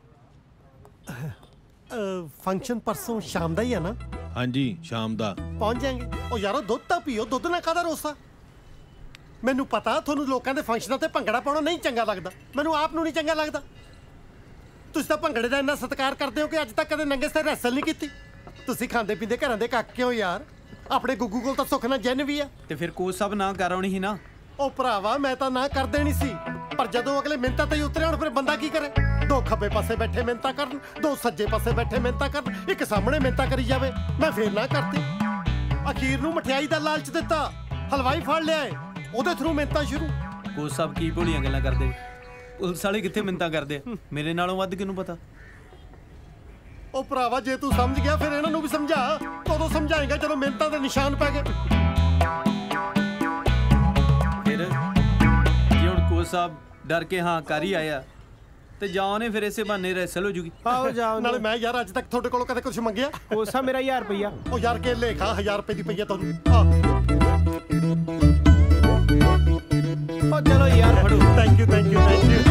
ਫੰਕਸ਼ਨ ਪਰਸੋਂ ਸ਼ਾਮ ਦਾ ਹੀ ਆ ਨਾ? ਹਾਂਜੀ ਸ਼ਾਮ ਦਾ। ਪਹੁੰਚ ਜਾਾਂਗੇ। ਉਹ ਯਾਰੋ ਦੁੱਧ ਤਾਂ ਪੀਓ, ਦੁੱਧ ਨਾਲ ਕਾਹਦਾ ਰੋਸਾ? ਮੈਨੂੰ ਪਤਾ ਤੁਹਾਨੂੰ ਲੋਕਾਂ ਦੇ ਫੰਕਸ਼ਨਾਂ ਤੇ ਭੰਗੜਾ ਪਾਉਣਾ ਨਹੀਂ ਚੰਗਾ ਲੱਗਦਾ, ਮੈਨੂੰ ਆਪ ਨੂੰ ਨਹੀਂ ਚੰਗਾ ਲੱਗਦਾ। ਤੁਸੀਂ ਤਾਂ ਭੰਗੜੇ ਦਾ ਇੰਨਾ ਸਤਿਕਾਰ ਕਰਦੇ ਹੋ ਕਿ ਅੱਜ ਤੱਕ ਕਦੇ ਨੰਗੇ ਸਿਰ ਰੈਸਲ ਨਹੀਂ ਕੀਤੀ। ਤੁਸੀਂ ਖਾਂਦੇ ਪੀਂਦੇ ਘਰਾਂ ਦੇ ਕੱਕ ਕਿਉਂ ਯਾਰ? ਆਪਣੇ ਗੁੱਗੂ ਕੋਲ ਤਾਂ ਸੁੱਖ ਨਾਲ ਜਿੰਨ ਵੀ ਆ। ਤੇ ਫਿਰ ਕੋਚ ਸਾਹਿਬ ਨਾ ਕਰਾਉਣੀ ਸੀ ਨਾ। ਉਹ ਭਰਾਵਾ ਮੈਂ ਤਾਂ ਨਾ ਕਰ ਦੇਣੀ ਸੀ, ਪਰ ਜਦੋਂ ਅਗਲੇ ਮਿੰਤਾਂ ਤੇ ਉਤਰੇ ਹੁਣ ਫਿਰ ਬੰਦਾ ਕੀ ਕਰੇ? ਦੋ ਖੱਬੇ ਪਾਸੇ ਬੈਠੇ ਮਿੰਤਾਂ ਕਰਨ, ਦੋ ਸੱਜੇ ਪਾਸੇ ਬੈਠੇ ਮਿੰਤਾਂ ਕਰਨ, ਇੱਕ ਸਾਹਮਣੇ ਮਿੰਤਾਂ ਕਰੀ ਜਾਵੇ। ਮੈਂ ਫੇਰ ਨਾ ਕਰਤੀ। ਅਖੀਰ ਨੂੰ ਮਠਿਆਈ ਦਾ ਲਾਲਚ ਦਿੱਤਾ, ਹਲਵਾਈ ਫੜ ਲਿਆਏ, ਉਹਦੇ ਥਰੂ ਮਿੰਤਾਂ ਸ਼ੁਰੂ। ਕੋਚ ਸਾਹਿਬ ਕੀ ਭੋਲੀਆਂ ਗੱਲਾਂ ਕਰਦੇ? ਪੁਲਿਸ ਵਾਲੇ ਕਿੱਥੇ ਮਿੰਤਾਂ ਕਰਦੇ? ਮੇਰੇ ਨਾਲੋਂ ਵੱਧ ਕਿਹਨੂੰ ਪਤਾ? ਉਹ ਭਰਾਵਾ ਜੇ ਤੂੰ ਸਮਝ ਗਿਆ ਫਿਰ ਇਹਨਾਂ ਨੂੰ ਵੀ ਸਮਝਾ। ਕਦੋਂ ਸਮਝਾਏਗਾ ਜਦੋਂ ਮਿੰਤਾਂ ਦੇ ਨਿਸ਼ਾਨ ਪੈ ਗਏ? ਫਿਰ ਜੇ ਹੁਣ ਕੋਚ ਸਾਹਿਬ ਡਰ ਕੇ ਹਾਂ ਕਰ ਹੀ ਆਇਆ ਤੇ ਜਾਓ ਨੇ ਫਿਰ ਇਸੇ ਬਹਾਨੇ ਰੈਸਲ ਹੋ ਜੂਗੀ। ਆਓ ਜਾਓ। ਨਾਲੇ ਮੈਂ ਯਾਰ ਅੱਜ ਤੱਕ ਤੁਹਾਡੇ ਕੋਲੋਂ ਕਦੇ ਕੁਝ ਮੰਗਿਆ? ਕੋਚ ਸਾਹਿਬ ਮੇਰਾ ਹਜ਼ਾਰ ਰੁਪਈਆ। ਉਹ ਯਾਰ ਕੇ ਲੇਖਾ ਹਜ਼ਾਰ ਰੁਪਏ ਦੀ ਪਈਆ ਤੁਹਾਨੂੰ। ਉਹ ਚਲੋ ਯਾਰ ਫੜੋ। Thank you thank you thank you.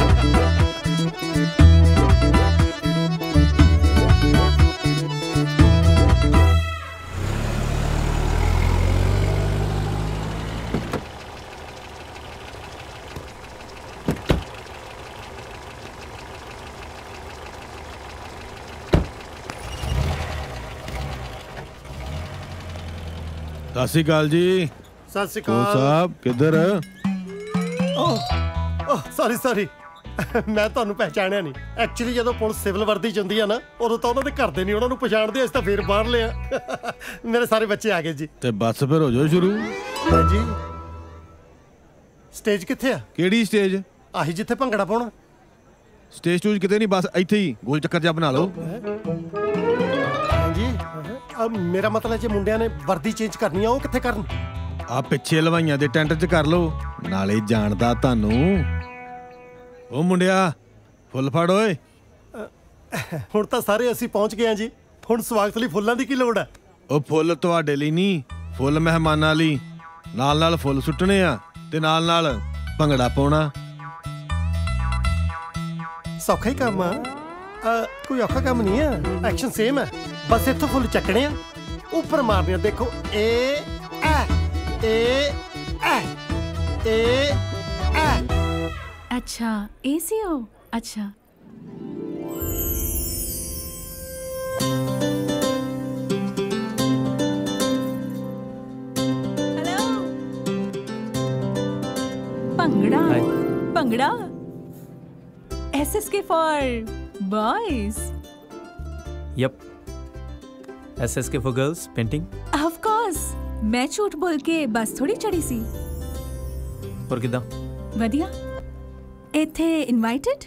Sat ਸ਼੍ਰੀ ਅਕਾਲ ਜੀ। ਸਤਿ ਸ਼੍ਰੀ ਅਕਾਲ ਸਾਹਿਬ ਕਿੱਧਰ? ਓਹ ਓਹ ਸੌਰੀ ਸੌਰੀ। ਮੈਂ ਤੁਹਾਨੂੰ ਪਹਿਚਾਣਿਆ ਨਹੀਂ ਐਕਚੁਅਲੀ ਜਦੋਂ ਪੁਲਿਸ ਸਿਵਲ ਵਰਦੀ ਚ ਹੁੰਦੀ ਆ ਨਾ ਉਦੋਂ ਤਾਂ ਉਹਨਾਂ ਦੇ ਘਰ ਦੇ ਨਹੀਂ ਉਹਨਾਂ ਨੂੰ ਪਛਾਣਦੇ, ਅਸੀਂ ਤਾਂ ਫੇਰ ਬਾਹਰ ਲਿਆ। ਮੇਰੇ ਸਾਰੇ ਬੱਚੇ ਆ ਗਏ ਜੀ। ਤੇ ਬਸ ਫਿਰ ਹੋ ਜਾਓ ਸ਼ੁਰੂ। ਜੀ ਸਟੇਜ ਕਿੱਥੇ ਆ? ਕਿਹੜੀ ਸਟੇਜ? ਆਹੀ ਜਿੱਥੇ ਭੰਗੜਾ ਪਾਉਣਾ। ਸਟੇਜ ਟੂਜ ਕਿਤੇ ਨਹੀਂ, ਬਸ ਇੱਥੇ ਹੀ ਗੋਲ ਚੱਕਰ ਜਿਹਾ ਬਣਾ ਲਓ। ਜੀ ਮੇਰਾ ਮਤਲਬ ਜੇ ਮੁੰਡਿਆਂ ਨੇ ਵਰਦੀ ਚੇਂਜ ਕਰਨੀ ਆ ਉਹ ਕਿੱਥੇ ਕਰਨ? ਆ ਪਿੱਛੇ ਲਵਾਈਆਂ ਦੇ ਟੈਂਟ 'ਚ ਕਰ ਲਓ, ਨਾਲੇ ਜਾਣਦਾ ਤੁਹਾਨੂੰ। ਉਹ ਮੁੰਡਿਆ ਫੁੱਲ ਫੜ ਓਏ। ਹੁਣ ਤਾਂ ਸਾਰੇ ਅਸੀਂ ਪਹੁੰਚ ਗਏ ਆ ਜੀ, ਹੁਣ ਸਵਾਗਤ ਲਈ ਫੁੱਲਾਂ ਦੀ ਕੀ ਲੋੜ ਹੈ? ਉਹ ਫੁੱਲ ਤੁਹਾਡੇ ਲਈ ਨਹੀਂ, ਫੁੱਲ ਮਹਿਮਾਨਾਂ ਲਈ। ਨਾਲ ਨਾਲ ਫੁੱਲ ਸੁੱਟਣੇ ਆ ਤੇ ਨਾਲ ਨਾਲ ਭੰਗੜਾ ਪਾਉਣਾ। ਸੌਖਾ ਹੀ ਕੰਮ ਆ, ਕੋਈ ਔਖਾ ਕੰਮ ਨਹੀਂ ਆ। ਐਕਸ਼ਨ ਸੇਮ ਹੈ, ਬਸ ਇੱਥੋਂ ਫੁੱਲ ਚੱਕਣੇ ਆ, ਉੱਪਰ ਮਾਰਨੇ ਆ। ਦੇਖੋ ਏ ਐ ਏ ਐ ਏ ਐ। अच्छा ऐसी हो? अच्छा hello bhangra bhangra S S K for boys. Yup S S K for girls painting. Of course मैं झूठ बोल के बस थोड़ी चढ़ी सी। और किदा वधिया ਇੱਥੇ ਇਨਵਾਈਟਡ?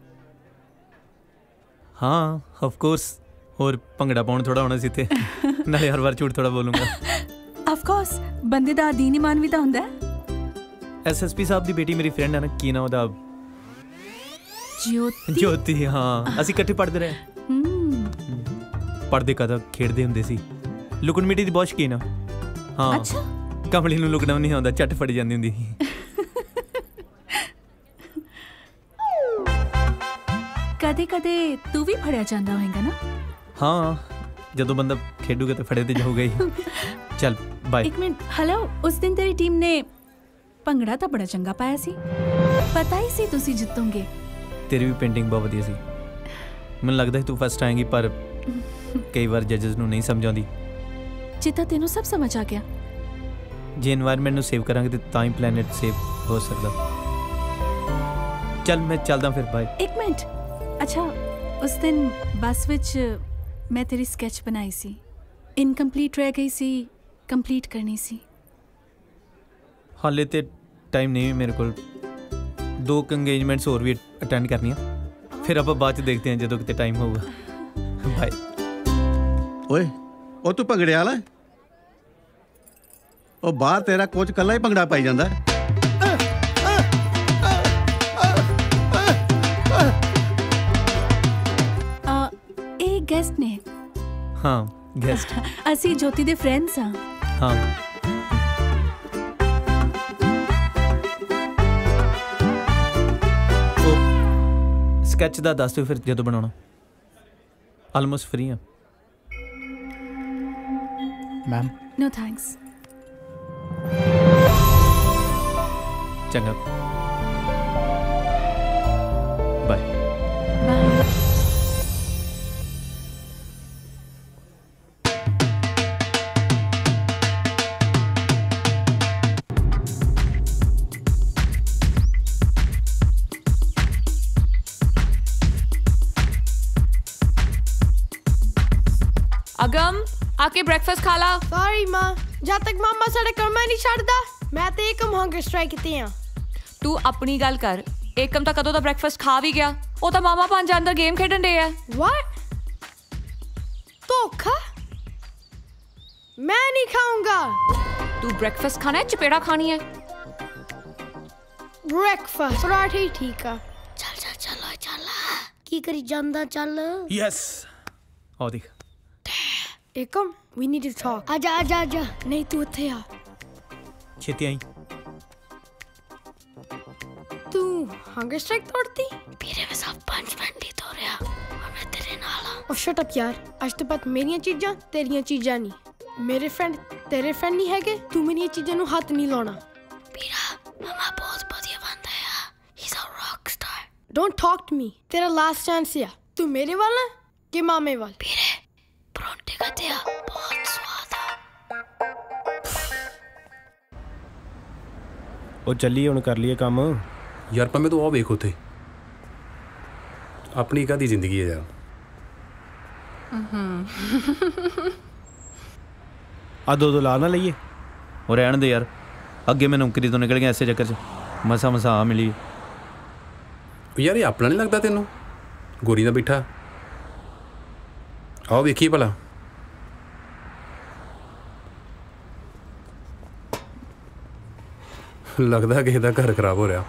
ਹਾਂ ਆਫ ਕੋਰਸ। ਹੋਰ ਭੰਗੜਾ ਪਾਉਣ ਥੋੜਾ ਹੋਣਾ ਸੀ ਇੱਥੇ, ਨਾਲੇ ਹਰ ਵਾਰ ਝੂਠ ਥੋੜਾ ਬੋਲੂੰਗਾ। ਆਫ ਕੋਰਸ ਬੰਦੇ ਦਾ ਦੀਨ ਇਮਾਨ ਵੀ ਤਾਂ ਹੁੰਦਾ। ਐਸ ਐਸ ਪੀ ਸਾਹਿਬ ਦੀ ਬੇਟੀ ਮੇਰੀ ਫਰੈਂਡ ਹੈ ਨਾ, ਕੀ ਨਾਮ ਉਹਦਾ? ਜੋਤੀ। ਜੋਤੀ ਹਾਂ, ਅਸੀਂ ਇਕੱਠੇ ਪੜ੍ਹਦੇ ਰਹੇ। ਪੜ੍ਹਦੇ ਕਦਾ ਖੇਡਦੇ ਹੁੰਦੇ ਸੀ। ਲੁਕਣ ਮਿੱਟੀ ਦੀ ਬਹੁਤ ਸ਼ੌਕੀਨ ਆ। ਹਾਂ ਅੱਛਾ। ਕਮਲੀ ਨੂੰ ਲੁਕਣਾ ਨਹੀਂ ਆਉਂਦਾ, ਝੱਟ ਫੜੀ ਜਾਂਦੀ ਹੁੰਦੀ ਸੀ। ਕਦੇ ਕਦੇ ਤੂੰ ਵੀ ਫੜਿਆ ਜਾਂਦਾ ਹੋਏਗਾ ਨਾ? ਹਾਂ ਜਦੋਂ ਬੰਦਾ ਖੇਡੂਗਾ ਤਾਂ ਫੜੇ ਤੇ ਜਾਊਗਾ ਹੀ। ਚੱਲ ਬਾਏ। ਇੱਕ ਮਿੰਟ, ਹੈਲੋ। ਉਸ ਦਿਨ ਤੇਰੀ ਟੀਮ ਨੇ ਭੰਗੜਾ ਤਾਂ ਬੜਾ ਚੰਗਾ ਪਾਇਆ ਸੀ, ਪਤਾ ਹੀ ਸੀ ਤੁਸੀਂ ਜਿੱਤੋਗੇ। ਤੇਰੀ ਵੀ ਪੇਂਟਿੰਗ ਬਹੁਤ ਵਧੀਆ ਸੀ। ਮੈਨੂੰ ਲੱਗਦਾ ਸੀ ਤੂੰ ਫਸਟ ਆਏਂਗੀ, ਪਰ ਕਈ ਵਾਰ ਜੱਜਸ ਨੂੰ ਨਹੀਂ ਸਮਝ ਆਉਂਦੀ। ਜਿੱਦਾਂ ਤੈਨੂੰ ਸਭ ਸਮਝ ਆ ਗਿਆ। ਜੇ এনवायरमेंट ਨੂੰ ਸੇਵ ਕਰਾਂਗੇ ਤੇ ਤਾਂ ਹੀ ਪਲੈਨਟ ਸੇਵ ਹੋ ਸਕਦਾ। ਚੱਲ ਮੈਂ ਚੱਲਦਾ ਫਿਰ, ਬਾਏ। ਇੱਕ ਮਿੰਟ, ਅੱਛਾ ਉਸ ਦਿਨ ਬੱਸ ਵਿੱਚ ਮੈਂ ਤੇਰੀ ਸਕੈਚ ਬਣਾਈ ਸੀ, ਇਨਕੰਪਲੀਟ ਰਹਿ ਗਈ ਸੀ, ਕੰਪਲੀਟ ਕਰਨੀ ਸੀ। ਹਾਲੇ ਤੇ ਟਾਈਮ ਨਹੀਂ ਮੇਰੇ ਕੋਲ, ਦੋ ਕੰਗੇਜਮੈਂਟਸ ਹੋਰ ਵੀ ਅਟੈਂਡ ਕਰਨੀਆਂ, ਫਿਰ ਆਪਾਂ ਬਾਅਦ ਚ ਦੇਖਦੇ ਹਾਂ ਜਦੋਂ ਕਿਤੇ ਟਾਈਮ ਹੋਊਗਾ। ਬਾਏ। ਓਏ ਉਹ ਤੂੰ ਭੰਗੜੇ ਵਾਲਾ? ਉਹ ਬਾਹਰ ਤੇਰਾ ਕੋਚ ਕੱਲਾ ਹੀ ਭੰਗੜਾ ਪਾਈ ਜਾਂਦਾ। ਇਹ ਗੈਸਟ ਨੇ। ਹਾਂ ਗੈਸਟ। ਅਸੀਂ ਜੋਤੀ ਦੇ ਫਰੈਂਡਸ ਹਾਂ। ਹਾਂ ਸਕੈਚ ਦਾ ਦੱਸ ਦਿਓ ਫਿਰ ਜਦੋਂ ਬਣਾਉਣਾ। ਆਲਮੋਸਟ ਫ੍ਰੀ ਆ ਮੈਮ। No thanks. ਚੰਗਾ ਬਾਏ। ਬਾਏ। अगम आके ब्रेकफास्ट खा ला। सॉरी मां, जब तक मामा साडे काम नहीं छड़दा मैं ते एकम हंगर स्ट्राइक किते हैं। तू अपनी गल कर। एकम ਤਾਂ ਕਦੋਂ ਦਾ ਬ੍ਰੈਕਫਾਸਟ ਖਾ ਵੀ ਗਿਆ, ਉਹ ਤਾਂ ਮਾਮਾ ਪੰਜ ਅੰਦਰ ਗੇਮ ਖੇਡਣ ਦੇ ਆ। व्हाट? धोखा? मैं नहीं खाऊंगा। तू ब्रेकफास्ट खाना है चपेड़ा खानी है? ब्रेकफास्ट पराठे ही ठीक है। चल चल चलो चल की करी ਜਾਂਦਾ ਚੱਲ। यस आओ देख। एकम we need to talk। आजा आजा आजा। नहीं तू ਉੱਥੇ ਆ। ਛੇਤੀ ਆਈ। तू हंगर स्ट्राइक तोड़ती? मेरे में सब पंच मिनट ही तो रहा और मैं तेरे नाल आ। और शट अप यार, आज तो बात मेरियां चीज़ां तेरियां चीज़ां नहीं। मेरे फ्रेंड तेरे फ्रेंड नहीं हैगे, तू मेरियां चीज़ां नू हाथ नहीं लाना। पीरा मामा बहुत बढ़िया बंदा है, he is a rock star. Don't talk to me, तेरा लास्ट चांस है। तू मेरे वाला कि मामे वाला? पीरे परोंठे खाते आ, बहुत स्वाद आ। ਉਹ ਚੱਲੀ ਹੁਣ ਕਰ ਲਈਏ ਕੰਮ। ਯਾਰ ਪੰਮੇ ਤੂੰ ਆ ਵੇਖ ਉੱਥੇ अपनी कादी जिंदगी है यार। आ दो दो ला ना लईए और रहन दे यार, अगे मैं नौकरी तो निकल गया ऐसे चक्कर च, मसा मसा आ मिली। यार ये अपना नहीं लगता तेनों? गोरी दा बैठा, आओ वेखिए भला। लगता किसी का घर खराब हो रहा।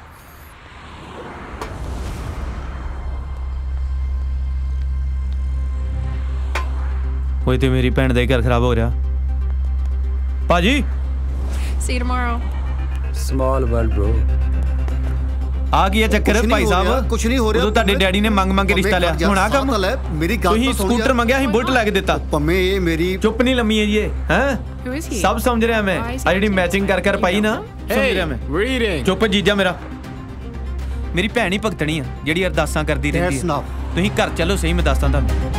होए ते मेरी भैन दा घर खराब हो रहा। भाजी See you tomorrow. Small world bro। आ गया चक्कर भाई साहब, कुछ नहीं हो रहा। उदों ਤੁਹਾਡੇ ਡੈਡੀ ਨੇ ਮੰਗ ਮੰਗ ਕੇ ਰਿਸ਼ਤਾ ਲਿਆ, ਹੁਣ ਆ ਕੰਮ। ਮੇਰੀ ਗੱਲ ਤੁਸੀਂ ਸਕੂਟਰ ਮੰਗਿਆ ਸੀ, ਬੁਲਟ ਲੈ ਕੇ ਦਿੱਤਾ। ਪੰਮੇ ਇਹ ਮੇਰੀ ਚੁੱਪ ਨਹੀਂ ਲੰਮੀ ਹੈ ਜੀ ਇਹ, ਹੈ Who is he? ਸਭ ਸਮਝ ਰਿਹਾ ਮੈਂ। ਆ ਜਿਹੜੀ ਮੈਚਿੰਗ ਕਰ ਕਰ ਪਾਈ ਨਾ, ਸਮਝ ਰਿਹਾ ਮੈਂ। ਰੀਡਿੰਗ ਚੁੱਪ ਜੀਜਾ ਮੇਰਾ। ਮੇਰੀ ਭੈਣ ਹੀ ਭਗਤਣੀ ਆ ਜਿਹੜੀ ਅਰਦਾਸਾਂ ਕਰਦੀ ਰਹਿੰਦੀ ਹੈ। ਤੁਸੀਂ ਘਰ ਚੱਲੋ ਸਹੀ, ਮੈਂ ਦੱਸਦਾ ਤੁਹਾਨੂੰ।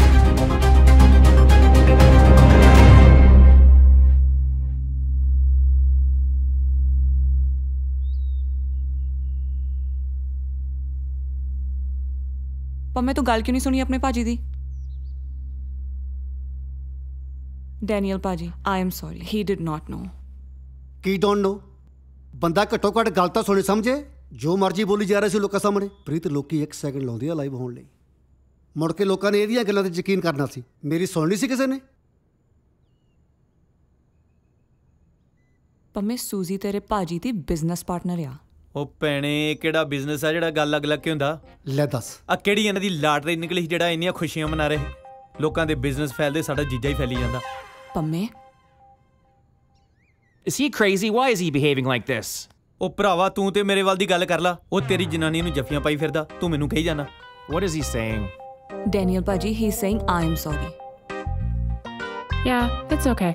ਪੰਮੇ ਤੂੰ ਗੱਲ ਕਿਉਂ ਨਹੀਂ ਸੁਣੀ ਆਪਣੇ ਭਾਜੀ ਦੀ? ਡੈਨੀਅਲ ਭਾਜੀ, I am sorry, he did not know. ਕੀ ਡੋਂਟ ਨੋ? ਬੰਦਾ ਘੱਟੋ ਘੱਟ ਗੱਲ ਤਾਂ ਸੁਣੇ ਸਮਝੇ। ਜੋ ਮਰਜ਼ੀ ਬੋਲੀ ਜਾ ਰਿਹਾ ਸੀ ਲੋਕਾਂ ਸਾਹਮਣੇ। ਪ੍ਰੀਤ ਲੋਕੀ ਇੱਕ ਸੈਕਿੰਡ ਲਾਉਂਦੇ ਆ ਲਾਈਵ ਹੋਣ ਲਈ, ਮੁੜ ਕੇ ਲੋਕਾਂ ਨੇ ਇਹਦੀਆਂ ਗੱਲਾਂ ਤੇ ਯਕੀਨ ਕਰਨਾ ਸੀ। ਮੇਰੀ ਸੁਣਨੀ ਸੀ ਕਿਸੇ ਨੇ? ਪੰਮੇ ਸੂਜ਼ੀ ਤੇਰੇ ਭਾਜੀ ਦੀ ਬਿਜ਼ਨਸ ਪਾਰਟਨਰ ਆ। ਉਹ ਭੈਣੇ ਕਿਹੜਾ ਬਿਜ਼ਨਸ ਆ ਜਿਹੜਾ ਗੱਲ ਲੱਗ ਲੱਗ ਕੇ ਹੁੰਦਾ? ਲੈ ਦੱਸ ਆ ਕਿਹੜੀ ਇਹਨਾਂ ਦੀ ਲਾਟਰੀ ਨਿਕਲੀ ਜਿਹੜਾ ਇੰਨੀਆਂ ਖੁਸ਼ੀਆਂ ਮਨਾ ਰਹੇ। ਲੋਕਾਂ ਦੇ ਬਿਜ਼ਨਸ ਫੈਲਦੇ, ਸਾਡਾ ਜੀਜਾ ਹੀ ਫੈਲੀ ਜਾਂਦਾ। ਪੰਮੇ Is he crazy? Why is he behaving like this? ਉਹ ਭਰਾਵਾ ਤੂੰ ਤੇ ਮੇਰੇ ਵੱਲ ਦੀ ਗੱਲ ਕਰ ਲਾ। ਉਹ ਤੇਰੀ ਜਨਾਨੀ ਨੂੰ ਜੱਫੀਆਂ ਪਾਈ ਫਿਰਦਾ, ਤੂੰ ਮੈਨੂੰ ਕਹੀ ਜਾਣਾ। What is he saying? Daniel ਭਾਜੀ, he is saying I am sorry. Yeah, it's okay.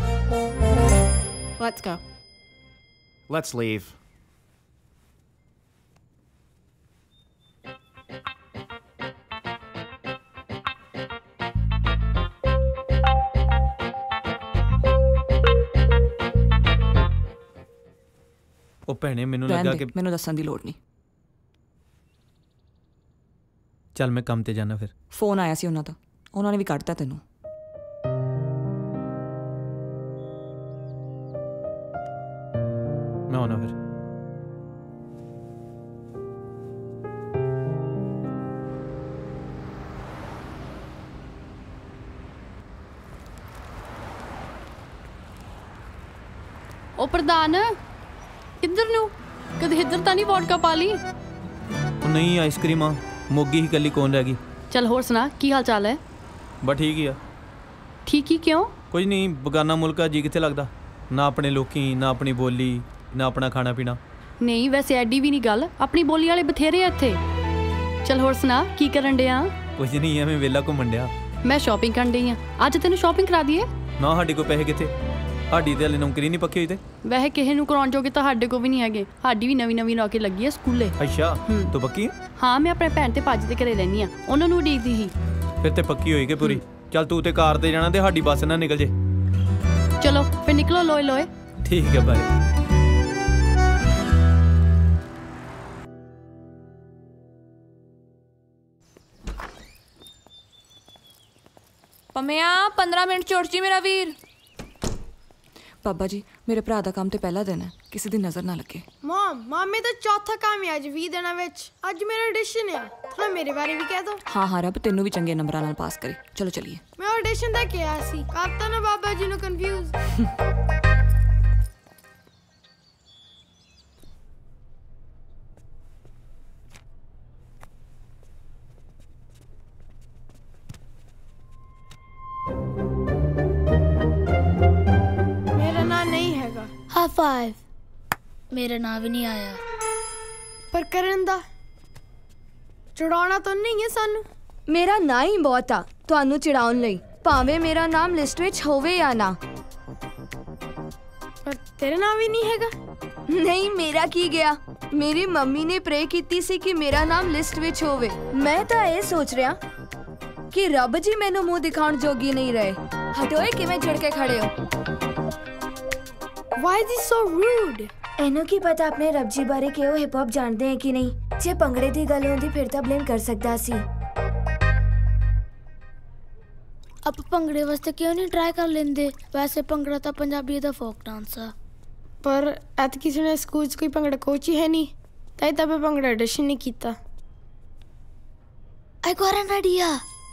Let's go. Let's leave. ਉਹ ਭੈਣੇ ਮੈਨੂੰ ਲੱਗਾ ਕਿ ਮੈਨੂੰ ਦੱਸਣ ਦੀ ਲੋੜ ਨਹੀਂ। ਚੱਲ ਮੈਂ ਕੰਮ ਤੇ ਜਾਣਾ ਫਿਰ। ਫੋਨ ਆਇਆ ਸੀ ਉਹਨਾਂ ਦਾ, ਉਹਨਾਂ ਨੇ ਵੀ ਕੱਢਤਾ ਤੈਨੂੰ। ਮੈਂ ਆਉਣਾ ਫਿਰ। ਉਹ ਪ੍ਰਧਾਨ ਕਿੱਧਰ ਨੂੰ? ਕਦੇ ਇੱਧਰ ਤਾਂ ਨਹੀਂ ਵੋਡਕਾ ਪਾ ਲਈ? ਉਹ ਨਹੀਂ, ਆਈਸਕ੍ਰੀਮਾਂ ਮੋਗੀ ਹੀ ਕੱਲੀ ਕੌਣ ਰਹਿ ਗਈ। ਚੱਲ ਹੋਰ ਸੁਣਾ, ਕੀ ਹਾਲ ਚਾਲ ਹੈ? ਬਸ ਠੀਕ ਹੀ ਆ। ਠੀਕ ਹੀ ਕਿਉਂ? ਕੁਝ ਨਹੀਂ, ਬਗਾਨਾ ਮੁਲਕਾ ਜੀ ਕਿੱਥੇ ਲੱਗਦਾ। ਨਾ ਆਪਣੇ ਲੋਕੀ, ਨਾ ਆਪਣੀ ਬੋਲੀ, ਨਾ ਆਪਣਾ ਖਾਣਾ ਪੀਣਾ। ਨਹੀਂ ਵੈਸੇ ਐਡੀ ਵੀ ਨਹੀਂ ਗੱਲ, ਆਪਣੀ ਬੋਲੀ ਵਾਲੇ ਬਥੇਰੇ ਆ ਇੱਥੇ। ਚੱਲ ਹੋਰ ਸੁਣਾ, ਕੀ ਕਰਨ ਡਿਆ? ਕੁਝ ਨਹੀਂ, ਐਵੇਂ ਵਿਹਲਾ ਘੁੰਮਣ ਡਿਆ। ਮੈਂ ਸ਼ਾਪਿੰਗ ਕਰਨ ਡਈ ਆ। ਅੱਜ ਤੈਨੂੰ ਸ਼ਾਪਿੰਗ ਕਰਾ ਦਈਏ? ਨਾ ਸਾਡੇ ਕੋਲ ਪੈਸੇ ਕਿੱਥੇ, ਸਾਡੀ ਤੇ ਹਲੇ ਨੌਕਰੀ ਨਹੀਂ ਪੱਕੀ ਹੋਈ। ਤੇ ਵੈਸੇ ਕਿਸੇ ਨੂੰ ਕਰਾਉਣ ਜੋਗੇ ਤਾਂ ਸਾਡੇ ਕੋਲ ਵੀ ਨਹੀਂ ਹੈਗੇ। ਸਾਡੀ ਵੀ ਨਵੀਂ ਨਵੀਂ ਨੌਕਰੀ ਲੱਗੀ ਹੈ ਸਕੂਲੇ। ਅੱਛਾ, ਤੂੰ ਪੱਕੀ? ਹਾਂ, ਮੈਂ ਆਪਣੇ ਭੈਣ ਤੇ ਭਾਜੀ ਦੇ ਘਰੇ ਰਹਿੰਦੀ ਆ, ਉਹਨਾਂ ਨੂੰ ਉਡੀਕਦੀ ਸੀ। ਫਿਰ ਤੇ ਪੱਕੀ ਹੋਈ ਕਿ ਪੂਰੀ? ਚੱਲ ਤੂੰ ਤੇ ਕਾਰ ਤੇ ਜਾਣਾ ਤੇ ਸਾਡੀ ਬੱਸ ਨਾ ਨਿਕਲ ਜੇ। ਚਲੋ ਫਿਰ ਨਿਕਲੋ ਲੋਏ ਲੋਏ। ਠੀਕ ਹੈ ਬਾਏ। ਪੰਮਿਆ ਪੰਦਰਾਂ ਮਿੰਟ ਚੋਟ ਜੀ ਮੇਰਾ ਵੀਰ। ਬਾਬਾ ਜੀ ਮੇਰੇ ਭਰਾ ਦਾ ਕੰਮ ਤੇ ਪਹਿਲਾ ਦਿਨ ਹੈ, ਕਿਸੇ ਦੀ ਨਜ਼ਰ ਨਾ ਲੱਗੇ। ਮਮ ਮਾਮੇ ਦਾ ਚੌਥਾ ਕੰਮ ਹੈ ਅੱਜ ਵੀਹ ਦਿਨਾਂ ਵਿੱਚ। ਅੱਜ ਮੇਰਾ ਆਡੀਸ਼ਨ ਹੈ, ਥੋੜਾ ਮੇਰੇ ਬਾਰੇ ਵੀ ਕਹਿ ਦੋ। ਹਾਂ ਹਾਂ ਰੱਬ ਤੈਨੂੰ ਵੀ ਚੰਗੇ ਨੰਬਰਾਂ ਨਾਲ ਪਾਸ ਕਰੇ। ਚਲੋ ਚਲੀਏ। ਮੈਂ ਆਡੀਸ਼ਨ ਦਾ ਕਿਹਾ ਸੀ, ਕਰਤਾ ਨਾ ਬਾਬਾ ਜੀ ਨੂੰ ਕਨਫਿਊਜ਼। High five. ਮੇਰਾ ਨਾਮ ਵੀ ਨਹੀਂ ਆਇਆ। ਪਰ ਕਰਨ ਦਾ ਚੜਾਉਣਾ ਤਾਂ ਨਹੀਂ ਹੈ ਸਾਨੂੰ। ਮੇਰਾ ਨਾਂ ਹੀ ਬਹੁਤ ਆ ਤੁਹਾਨੂੰ ਚੜਾਉਣ ਲਈ, ਭਾਵੇਂ ਮੇਰਾ ਨਾਮ ਲਿਸਟ ਵਿੱਚ ਹੋਵੇ ਜਾਂ ਨਾ। ਪਰ ਤੇਰਾ ਨਾਮ ਵੀ ਨਹੀਂ ਹੈਗਾ। ਨਹੀਂ, ਮੇਰਾ ਕੀ ਗਿਆ। ਮੇਰੀ ਮੰਮੀ ਨੇ ਪ੍ਰੇ ਕੀਤੀ ਸੀ ਕਿ ਮੇਰਾ ਨਾਮ ਲਿਸਟ ਵਿੱਚ ਹੋਵੇ। ਮੈਂ ਤਾਂ ਇਹ ਸੋਚ ਰਿਹਾ ਕਿ ਰੱਬ ਜੀ ਮੈਨੂੰ ਮੂੰਹ ਦਿਖਾਉਣ ਜੋਗੀ ਨਹੀਂ ਰਹੇ। ਹਟੋਏ ਕਿਵੇਂ ਝੜ ਕੇ ਖੜੇ ਹੋ? Why is he so rude? ਇਹਨੂੰ ਕੀ ਪਤਾ ਆਪਣੇ ਰੱਬ ਜੀ ਬਾਰੇ ਕਿ ਉਹ ਹਿਪ ਹੌਪ ਜਾਣਦੇ ਹੈ ਕਿ ਨਹੀਂ। ਜੇ ਭੰਗੜੇ ਦੀ ਗੱਲ ਹੁੰਦੀ ਫਿਰ ਤਾਂ ਬਲੇਮ ਕਰ ਸਕਦਾ ਸੀ। ਆਪਾਂ ਭੰਗੜੇ ਵਾਸਤੇ ਕਿਉਂ ਨਹੀਂ ਟਰਾਈ ਕਰ ਲੈਂਦੇ? ਵੈਸੇ ਭੰਗੜਾ ਤਾਂ ਪੰਜਾਬੀ ਦਾ ਫੋਕ ਡਾਂਸ ਆ। ਪਰ ਐਤ ਕਿਸੇ ਨੇ ਸਕੂਲ 'ਚ ਕੋਈ ਭੰਗੜਾ ਕੋਚ ਹੀ ਹੈ ਨਹੀਂ, ਤਾਂ ਤਾਂ ਮੈਂ ਭੰਗੜਾ ਆਡੀਸ਼ਨ ਨਹੀਂ ਕੀਤਾ। I got an idea.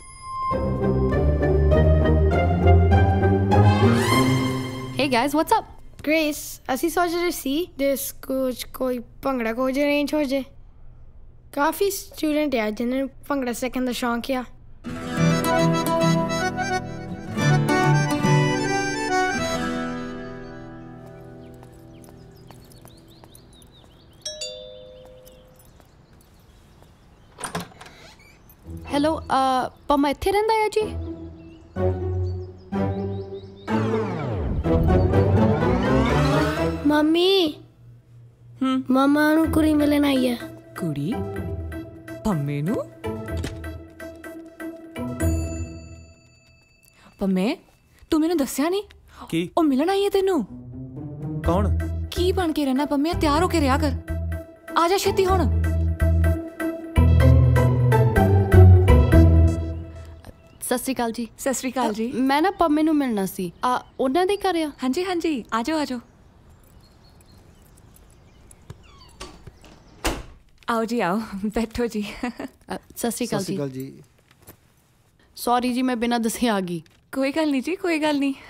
Hey guys, what's up? Grace, ਅਸੀਂ ਸੋਚ ਰਹੇ ਸੀ ਦੇ ਸਕੂਲ ਚ ਕੋਈ ਭੰਗੜਾ ਕੋਚ ਅਰੇਂਜ ਹੋ ਜੇ। ਕਾਫੀ ਸਟੂਡੈਂਟ ਆ ਜਿਨ੍ਹਾਂ ਨੂੰ ਭੰਗੜਾ ਸਿੱਖਣ ਦਾ ਸ਼ੌਂਕ ਆ। ਹੈਲੋ, ਪੰਮਾ ਇੱਥੇ ਰਹਿੰਦਾ ਆ ਜੀ? ਮੰਮੀ ਮਮਾ ਨੂੰ ਕੁੜੀ ਮਿਲਣ ਆਈ ਹੈ। ਕੁੜੀ? ਪੰਮੇ ਨੂੰ? ਪੰਮੇ, ਤੂੰ ਮੈਨੂੰ ਦੱਸਿਆ ਨਹੀਂ? ਕੀ? ਉਹ ਮਿਲਣ ਆਈ ਹੈ ਤੈਨੂੰ? ਕੌਣ? ਕੀ ਬਣ ਕੇ ਰਹਿਣਾ ਪੰਮੇ? ਤਿਆਰ ਹੋ ਕੇ ਰਿਹਾ ਕਰ, ਆ ਜਾ ਛੇਤੀ ਹੁਣ। ਸਤਿ ਸ਼੍ਰੀ ਅਕਾਲ ਜੀ। ਸਤਿ ਸ਼੍ਰੀ ਅਕਾਲ ਜੀ। ਮੈਂ ਨਾ ਪੰਮੇ ਨੂੰ ਮਿਲਣਾ ਸੀ। ਆ ਉਹਨਾਂ ਦੇ ਘਰ ਆ? ਹਾਂਜੀ ਹਾਂਜੀ, ਆ ਜਾਓ ਆ ਜਾਓ। आओ जी आओ, बैठो जी। सत श्री अकाल जी। जी। सॉरी जी, मैं बिना दसे आ गई। कोई गल नहीं जी, कोई गल नहीं।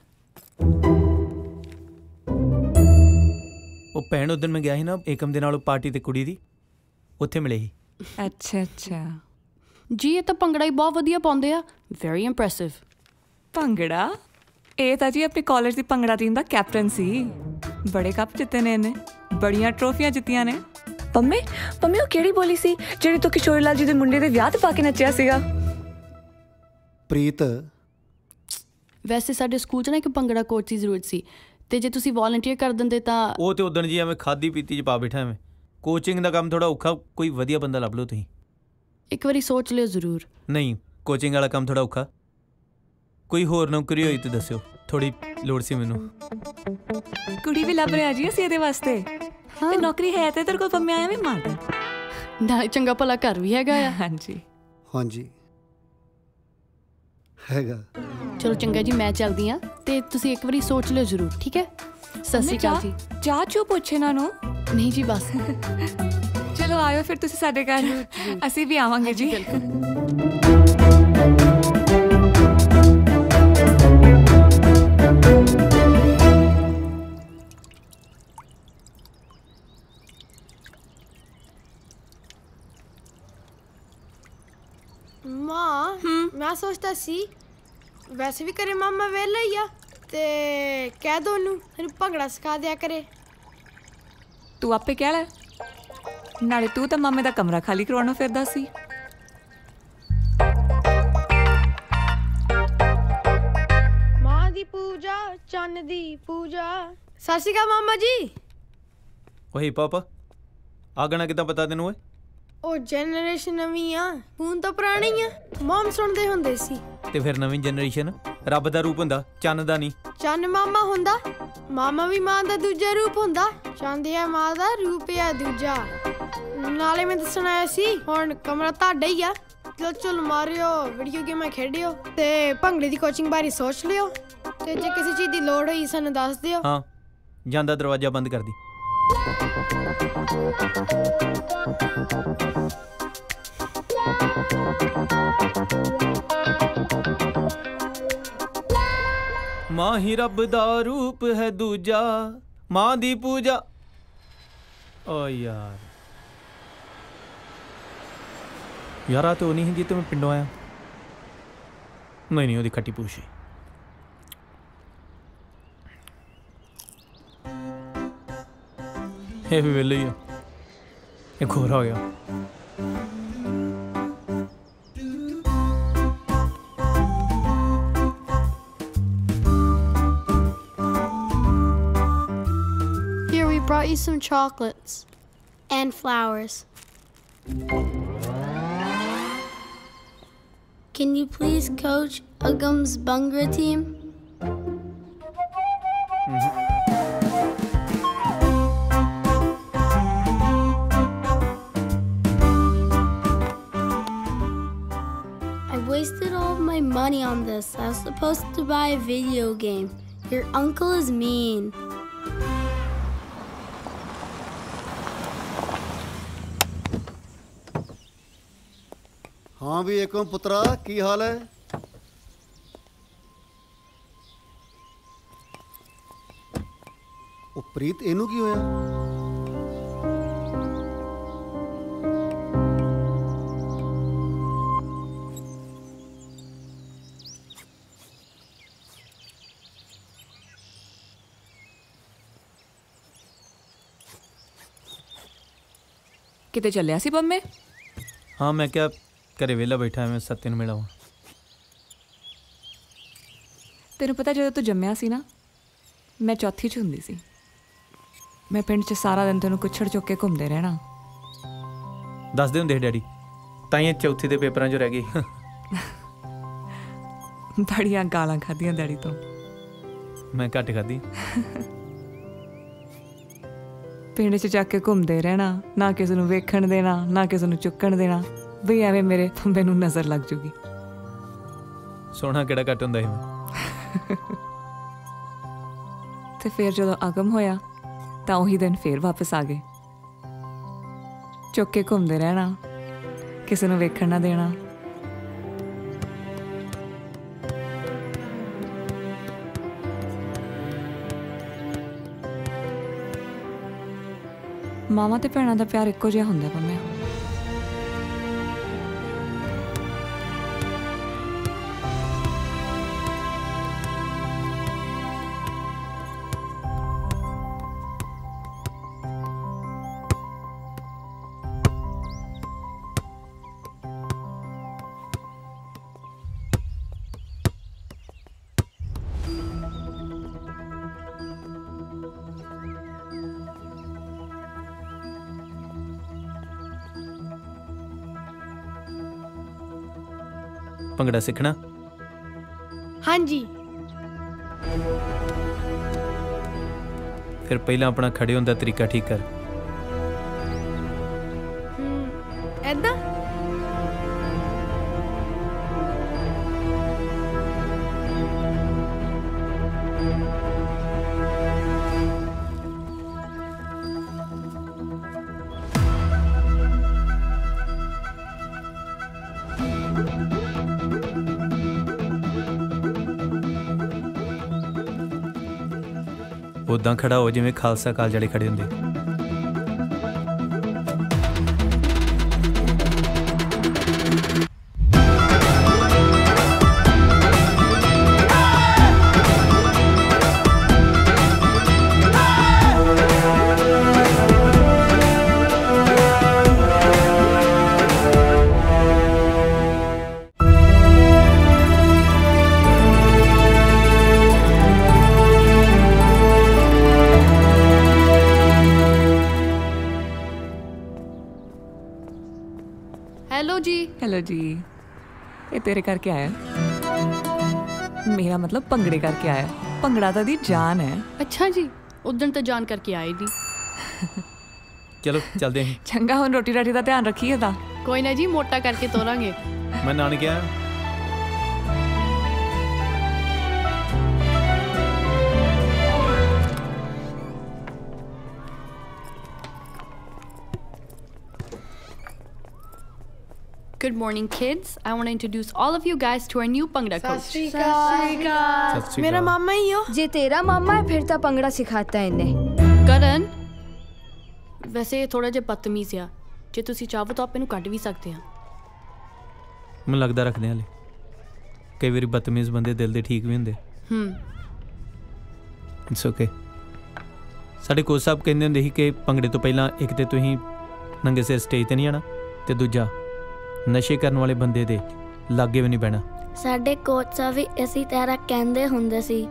ਉਹ ਭੈਣ ਉਦੋਂ ਮੈਂ ਗਿਆ ਸੀ ਨਾ ਏਕਮ ਦੇ ਨਾਲ ਪਾਰਟੀ ਤੇ ਕੁੜੀ ਦੀ, ਉੱਥੇ ਮਿਲੇ ਸੀ। ਅੱਛਾ ਅੱਛਾ ਜੀ, ਇਹ ਤਾਂ ਭੰਗੜਾ ਹੀ ਬਹੁਤ ਵਧੀਆ ਪਾਉਂਦੇ ਆ। Very impressive. ਭੰਗੜਾ? ਇਹ ਤਾਂ ਜੀ ਆਪਣੀ ਕਾਲਜ ਦੀ ਭੰਗੜਾ ਟੀਮ ਦਾ ਕੈਪਟਨ ਸੀ। ਬੜੇ ਕੱਪ ਜਿੱਤੇ ਨੇ ਇਹਨੇ, ਬੜੀਆਂ ਟਰੋਫੀਆਂ ਜਿੱਤੀਆਂ ਨੇ। ਪੰਮੇ ਪੰਮੇ ਉਹ ਕਿਹੜੀ ਬੋਲੀ ਸੀ ਜਿਹੜੀ ਤੂੰ ਕਿਸ਼ੋਰੀ ਲਾਲ ਜੀ ਦੇ ਮੁੰਡੇ ਦੇ ਵਿਆਹ ਤੇ ਪਾ ਕੇ ਨੱਚਿਆ ਸੀਗਾ? ਪ੍ਰੀਤ, ਵੈਸੇ ਸਾਡੇ ਸਕੂਲ 'ਚ ਨਾ ਇੱਕ ਭੰਗੜਾ ਕੋਚ ਦੀ ਜ਼ਰੂਰਤ ਸੀ, ਤੇ ਜੇ ਤੁਸੀਂ ਵਾਲੰਟੀਅਰ ਕਰ ਦਿੰਦੇ ਤਾਂ। ਉਹ ਤੇ ਉਦੋਂ ਜੀ ਐਵੇਂ ਖਾਦੀ ਪੀਤੀ 'ਚ ਪਾ ਬੈਠਾ ਐਵੇਂ। ਕੋਚਿੰਗ ਦਾ ਕੰਮ ਥੋੜਾ ਔਖਾ, ਕੋਈ ਵਧੀਆ ਬੰਦਾ ਲੱਭ ਲਓ ਤੁਸੀਂ। ਇੱਕ ਵਾਰੀ ਸੋਚ ਲਿਓ ਜ਼ਰੂਰ। ਨਹੀਂ, ਕੋਚਿੰਗ ਵਾਲਾ ਕੰਮ ਥੋੜਾ ਔਖਾ। ਕੋਈ ਹੋਰ ਨੌਕਰੀ ਹੋਈ ਤੇ ਦੱਸਿਓ, ਥੋੜੀ ਲੋੜ ਸੀ ਮੈਨੂੰ। ਕੁੜੀ ਵੀ ਲੱਭ ਰਿਹਾ ਜੀ ਅਸੀਂ ਇਹਦੇ ਵਾਸਤੇ। ਤੇ ਨੌਕਰੀ ਹੈ ਤੇ ਤੇਰੇ ਕੋਲ ਪੰਮੇ ਆਇਆ ਵੀ ਮਾਰਦਾ ਨਾਲੇ ਚੰਗਾ ਭਲਾ ਘਰ ਵੀ ਹੈਗਾ ਆ। ਹਾਂਜੀ ਹਾਂਜੀ ਹੈਗਾ। ਚਲੋ ਚੰਗਾ ਜੀ, ਮੈਂ ਚੱਲਦੀ ਆ ਤੇ ਤੁਸੀਂ ਇੱਕ ਵਾਰੀ ਸੋਚ ਲਿਓ ਜ਼ਰੂਰ, ਠੀਕ ਹੈ? ਸਤਿ ਸ਼੍ਰੀ ਅਕਾਲ ਜੀ। ਚਾਹ ਚੋ ਪੁੱਛੇ ਇਹਨਾਂ ਨੂੰ? ਨਹੀਂ ਜੀ, ਬਸ। ਚਲੋ ਆਇਓ ਫਿਰ ਤੁਸੀਂ ਸਾਡੇ ਘਰ, ਅਸੀਂ ਵੀ ਆਵਾਂਗੇ ਜੀ। ਮਾਂ, ਮੈਂ ਸੋਚਦਾ ਸੀ ਵੈਸੇ ਵੀ ਕਰੇ ਮਾਮਾ ਵੇਲਾ ਹੀ ਆ, ਤੇ ਕਹਿ ਦੋ ਉਹਨੂੰ ਮੈਨੂੰ ਭੰਗੜਾ ਸਿਖਾ ਦਿਆ ਕਰੇ। ਤੂੰ ਆਪੇ ਕਹਿ ਲੈ, ਨਾਲੇ ਤੂੰ ਤਾਂ ਮਾਮੇ ਦਾ ਕਮਰਾ ਖਾਲੀ ਕਰਵਾਉਣਾ ਫਿਰਦਾ ਸੀ। ਮਾਂ ਦੀ ਪੂਜਾ, ਚੰਨ ਦੀ ਪੂਜਾ। ਸਤਿ ਸ਼੍ਰੀ ਅਕਾਲ ਮਾਮਾ ਜੀ। ਓਏ ਪਾਪਾ, ਆ ਗਾਣਾ ਕਿੱਦਾਂ ਪਤਾ ਤੈਨੂੰ? ਓਏ ਉਹ ਜਨਰੇਸ਼ਨ ਨਵੀਂ ਆ, ਹੁਣ ਤਾਂ ਪੁਰਾਣੀ ਆ। ਮਮ ਸੁਣਦੇ ਹੁੰਦੇ ਸੀ। ਤੇ ਫਿਰ ਨਵੀਂ ਜਨਰੇਸ਼ਨ ਰੱਬ ਦਾ ਰੂਪ ਹੁੰਦਾ, ਚੰਨ ਦਾ ਨਹੀਂ। ਚੰਨ ਮਾਮਾ ਹੁੰਦਾ, ਮਾਮਾ ਵੀ ਮਾਂ ਦਾ ਦੂਜਾ ਰੂਪ ਹੁੰਦਾ। ਚੰਦ ਆ ਮਾਂ ਦਾ ਰੂਪ ਆ ਦੂਜਾ। ਨਾਲੇ ਮੈਂ ਦੱਸਣ ਆਇਆ ਸੀ, ਹੁਣ ਕਮਰਾ ਤੁਹਾਡਾ ਹੀ ਆ। ਚਲ ਚਲ ਮਾਰਿਓ, ਵੀਡੀਓ ਗੇਮਾਂ ਖੇਡਿਓ ਤੇ ਭੰਗੜੇ ਦੀ ਕੋਚਿੰਗ ਬਾਰੇ ਸੋਚ ਲਿਓ, ਤੇ ਜੇ ਕਿਸੇ ਚੀਜ਼ ਦੀ ਲੋੜ ਹੋਈ ਸਾਨੂੰ ਦੱਸ ਦਿਓ। ਹਾਂ, ਜਾਂਦਾ ਦਰਵਾਜ਼ਾ ਬੰਦ ਕਰ ਦੀ। ਮਾਂ ਹੀ ਰੱਬ ਦਾ ਰੂਪ ਹੈ ਦੂਜਾ, ਮਾਂ ਦੀ ਪੂਜਾ। ਓ ਯਾਰ ਯਾਰ ਆ ਤੇ ਉਹ ਨਹੀਂ ਹੁੰਦੀ ਤੇ ਮੈਂ ਪਿੰਡੋਂ ਆਇਆ। ਨਹੀਂ ਨਹੀਂ, ਉਹਦੀ ਖੱਟੀ ਪੂਛੀ। ਇਹ ਵੀ ਵੇਲੇ ਹੀ ਆ, ਇੱਕ ਹੋਰ ਆ ਗਿਆ। Here, we brought you some chocolates and flowers. Can you please coach Ugam's Bhangra team? this. I was supposed to buy a video game. Your uncle is mean. हाँ भी एकम पुत्रा की हाल है? ਉਹ ਪ੍ਰੀਤ ਇਹਨੂੰ ਕੀ ਹੋਇਆ? ਕਿਤੇ ਚੱਲਿਆ ਸੀ ਬੰਮੇ? ਹਾਂ ਮੈਂ ਕਿਹਾ ਘਰੇ ਵਿਹਲਾ ਬੈਠਾ ਮੈਂ ਸੱਤੇ ਨੂੰ ਮਿਲਾਵਾਂ। ਤੈਨੂੰ ਪਤਾ ਜਦੋਂ ਤੂੰ ਜੰਮਿਆ ਸੀ ਨਾ ਮੈਂ ਚੌਥੀ 'ਚ ਹੁੰਦੀ ਸੀ। ਮੈਂ ਪਿੰਡ 'ਚ ਸਾਰਾ ਦਿਨ ਤੈਨੂੰ ਕੁੱਛੜ ਚੁੱਕ ਕੇ ਘੁੰਮਦੇ ਰਹਿਣਾ। ਦੱਸਦੇ ਹੁੰਦੇ ਡੈਡੀ ਤਾਂ ਹੀ ਚੌਥੀ ਦੇ ਪੇਪਰਾਂ 'ਚ ਰਹਿ ਗਈ। ਬੜੀਆਂ ਗਾਲਾਂ ਖਾਧੀਆਂ ਡੈਡੀ ਤੋਂ। ਮੈਂ ਘੱਟ ਖਾਧੀ। ਪਿੰਡ 'ਚ ਜਾ ਕੇ ਘੁੰਮਦੇ ਰਹਿਣਾ, ਨਾ ਕਿਸੇ ਨੂੰ ਵੇਖਣ ਦੇਣਾ, ਨਾ ਕਿਸੇ ਨੂੰ ਚੁੱਕਣ ਦੇਣਾ, ਬਈ ਐਵੇਂ ਮੇਰੇ ਬੰਬੇ ਨੂੰ ਨਜ਼ਰ ਲੱਗ ਜੂਗੀ। ਸੋਹਣਾ ਕਿਹੜਾ ਘੱਟ ਹੁੰਦਾ ਸੀ ਮੈਂ। ਤੇ ਫਿਰ ਜਦੋਂ ਅਗਮ ਹੋਇਆ ਤਾਂ ਉਹੀ ਦਿਨ ਫੇਰ ਵਾਪਸ ਆ ਗਏ। ਚੁੱਕ ਕੇ ਘੁੰਮਦੇ ਰਹਿਣਾ, ਕਿਸੇ ਨੂੰ ਵੇਖਣ ਨਾ ਦੇਣਾ। ਮਾਵਾਂ ਤੇ ਭੈਣਾਂ ਦਾ ਪਿਆਰ ਇੱਕੋ ਜਿਹਾ ਹੁੰਦਾ ਪੰਮਿਆ। ਭੰਗੜਾ ਸਿੱਖਣਾ? ਹਾਂਜੀ। ਫਿਰ ਪਹਿਲਾਂ ਆਪਣਾ ਖੜੇ ਹੋਣ ਦਾ ਤਰੀਕਾ ਠੀਕ ਕਰ। ਐਦਾਂ? ਉਦਾਂ ਖੜਾ ਹੋ ਜਿਵੇਂ ਖਾਲਸਾ ਕਾਲਜ ਵਾਲੇ ਖੜੇ ਹੁੰਦੇ। हेलो जी, ये तेरे करके आया। मेरा मतलब भंगड़े करके आया। भंगड़ा तो दी जान है। अच्छा जी, उदन तो जान करके आए दी। चलो चलते हैं। चंगा हुन रोटी राटी का ध्यान रखिए ता। कोई ना जी, मोटा करके तोरांगे। मैं नानके आया। Good morning, kids. I want to introduce all of you guys to our new Bhangra coach. सत श्री अकाल। मेरा मामा ही हो। जे तेरा मामा है फिर तो भंगड़ा सिखाता है इन्हें। करण, वैसे थोड़ा जिहा बदतमीज आ। जे तुसी चाहो तो आप इनू कट भी सकते हैं। मैं लगदा रखदे हाले। कई वारी बदतमीज बंदे दिल दे ठीक भी हुंदे। हम्म। It's okay. साडे कोच साहब कहंदे हुंदे ਸੀ कि भंगड़े तो पहला एक ते तुसीं नंगे सिर स्टेज ते नहीं आना ते दूजा नशे करने वाले बंदे दे लागे भी नहीं बहना। साडे कोच साहब भी इसी तरह कहंदे हुंदे सी।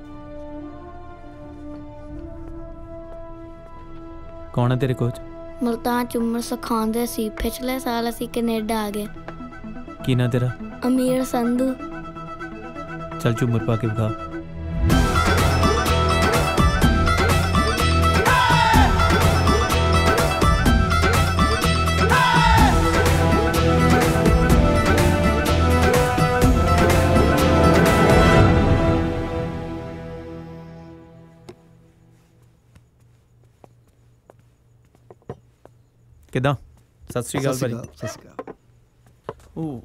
कौन है तेरे कोच? मुल्तान चुम्मन सिखांदे सी। पिछले साल असी कनेडा आ गए। की ना तेरा? अमीर संधू। चल झूमर पा के दिखा। ਕਿਦਾਂ? ਸਤਿ ਸ੍ਰੀ ਅਕਾਲ ਭਾਜੀ। ਸਤਿ ਸ੍ਰੀ ਅਕਾਲ। ਓ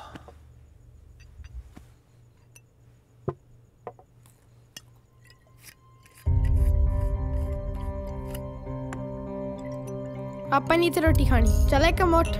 ਆਪਾਂ ਨਹੀਂ ਤੇ ਰੋਟੀ ਖਾਣੀ, ਚੱਲ ਇੱਕ ਮੋਟ।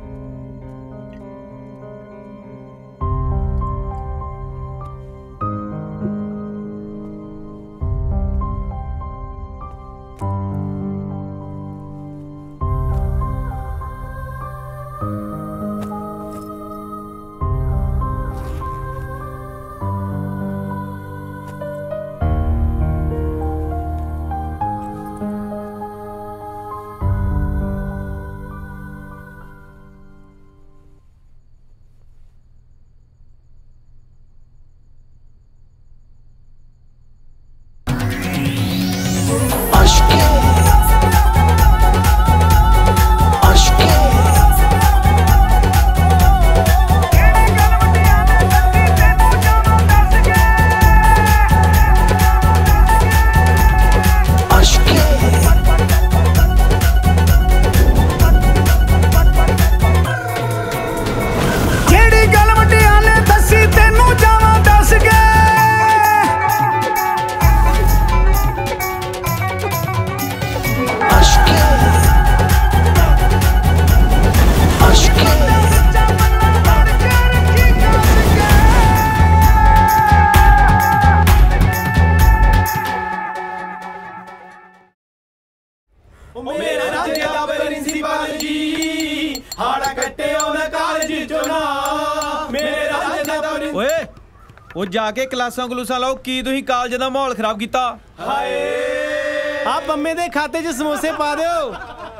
ਓਏ ਉਹ ਜਾ ਕੇ ਕਲਾਸਾਂ ਗਲੂਸਾਂ ਲਾਓ। ਕੀ ਤੁਸੀਂ ਕਾਲਜ ਦਾ ਮਾਹੌਲ ਖਰਾਬ ਕੀਤਾ? ਹਾਏ ਆ ਪੰਮੇ ਦੇ ਖਾਤੇ 'ਚ ਸਮੋਸੇ ਪਾ ਦਿਓ।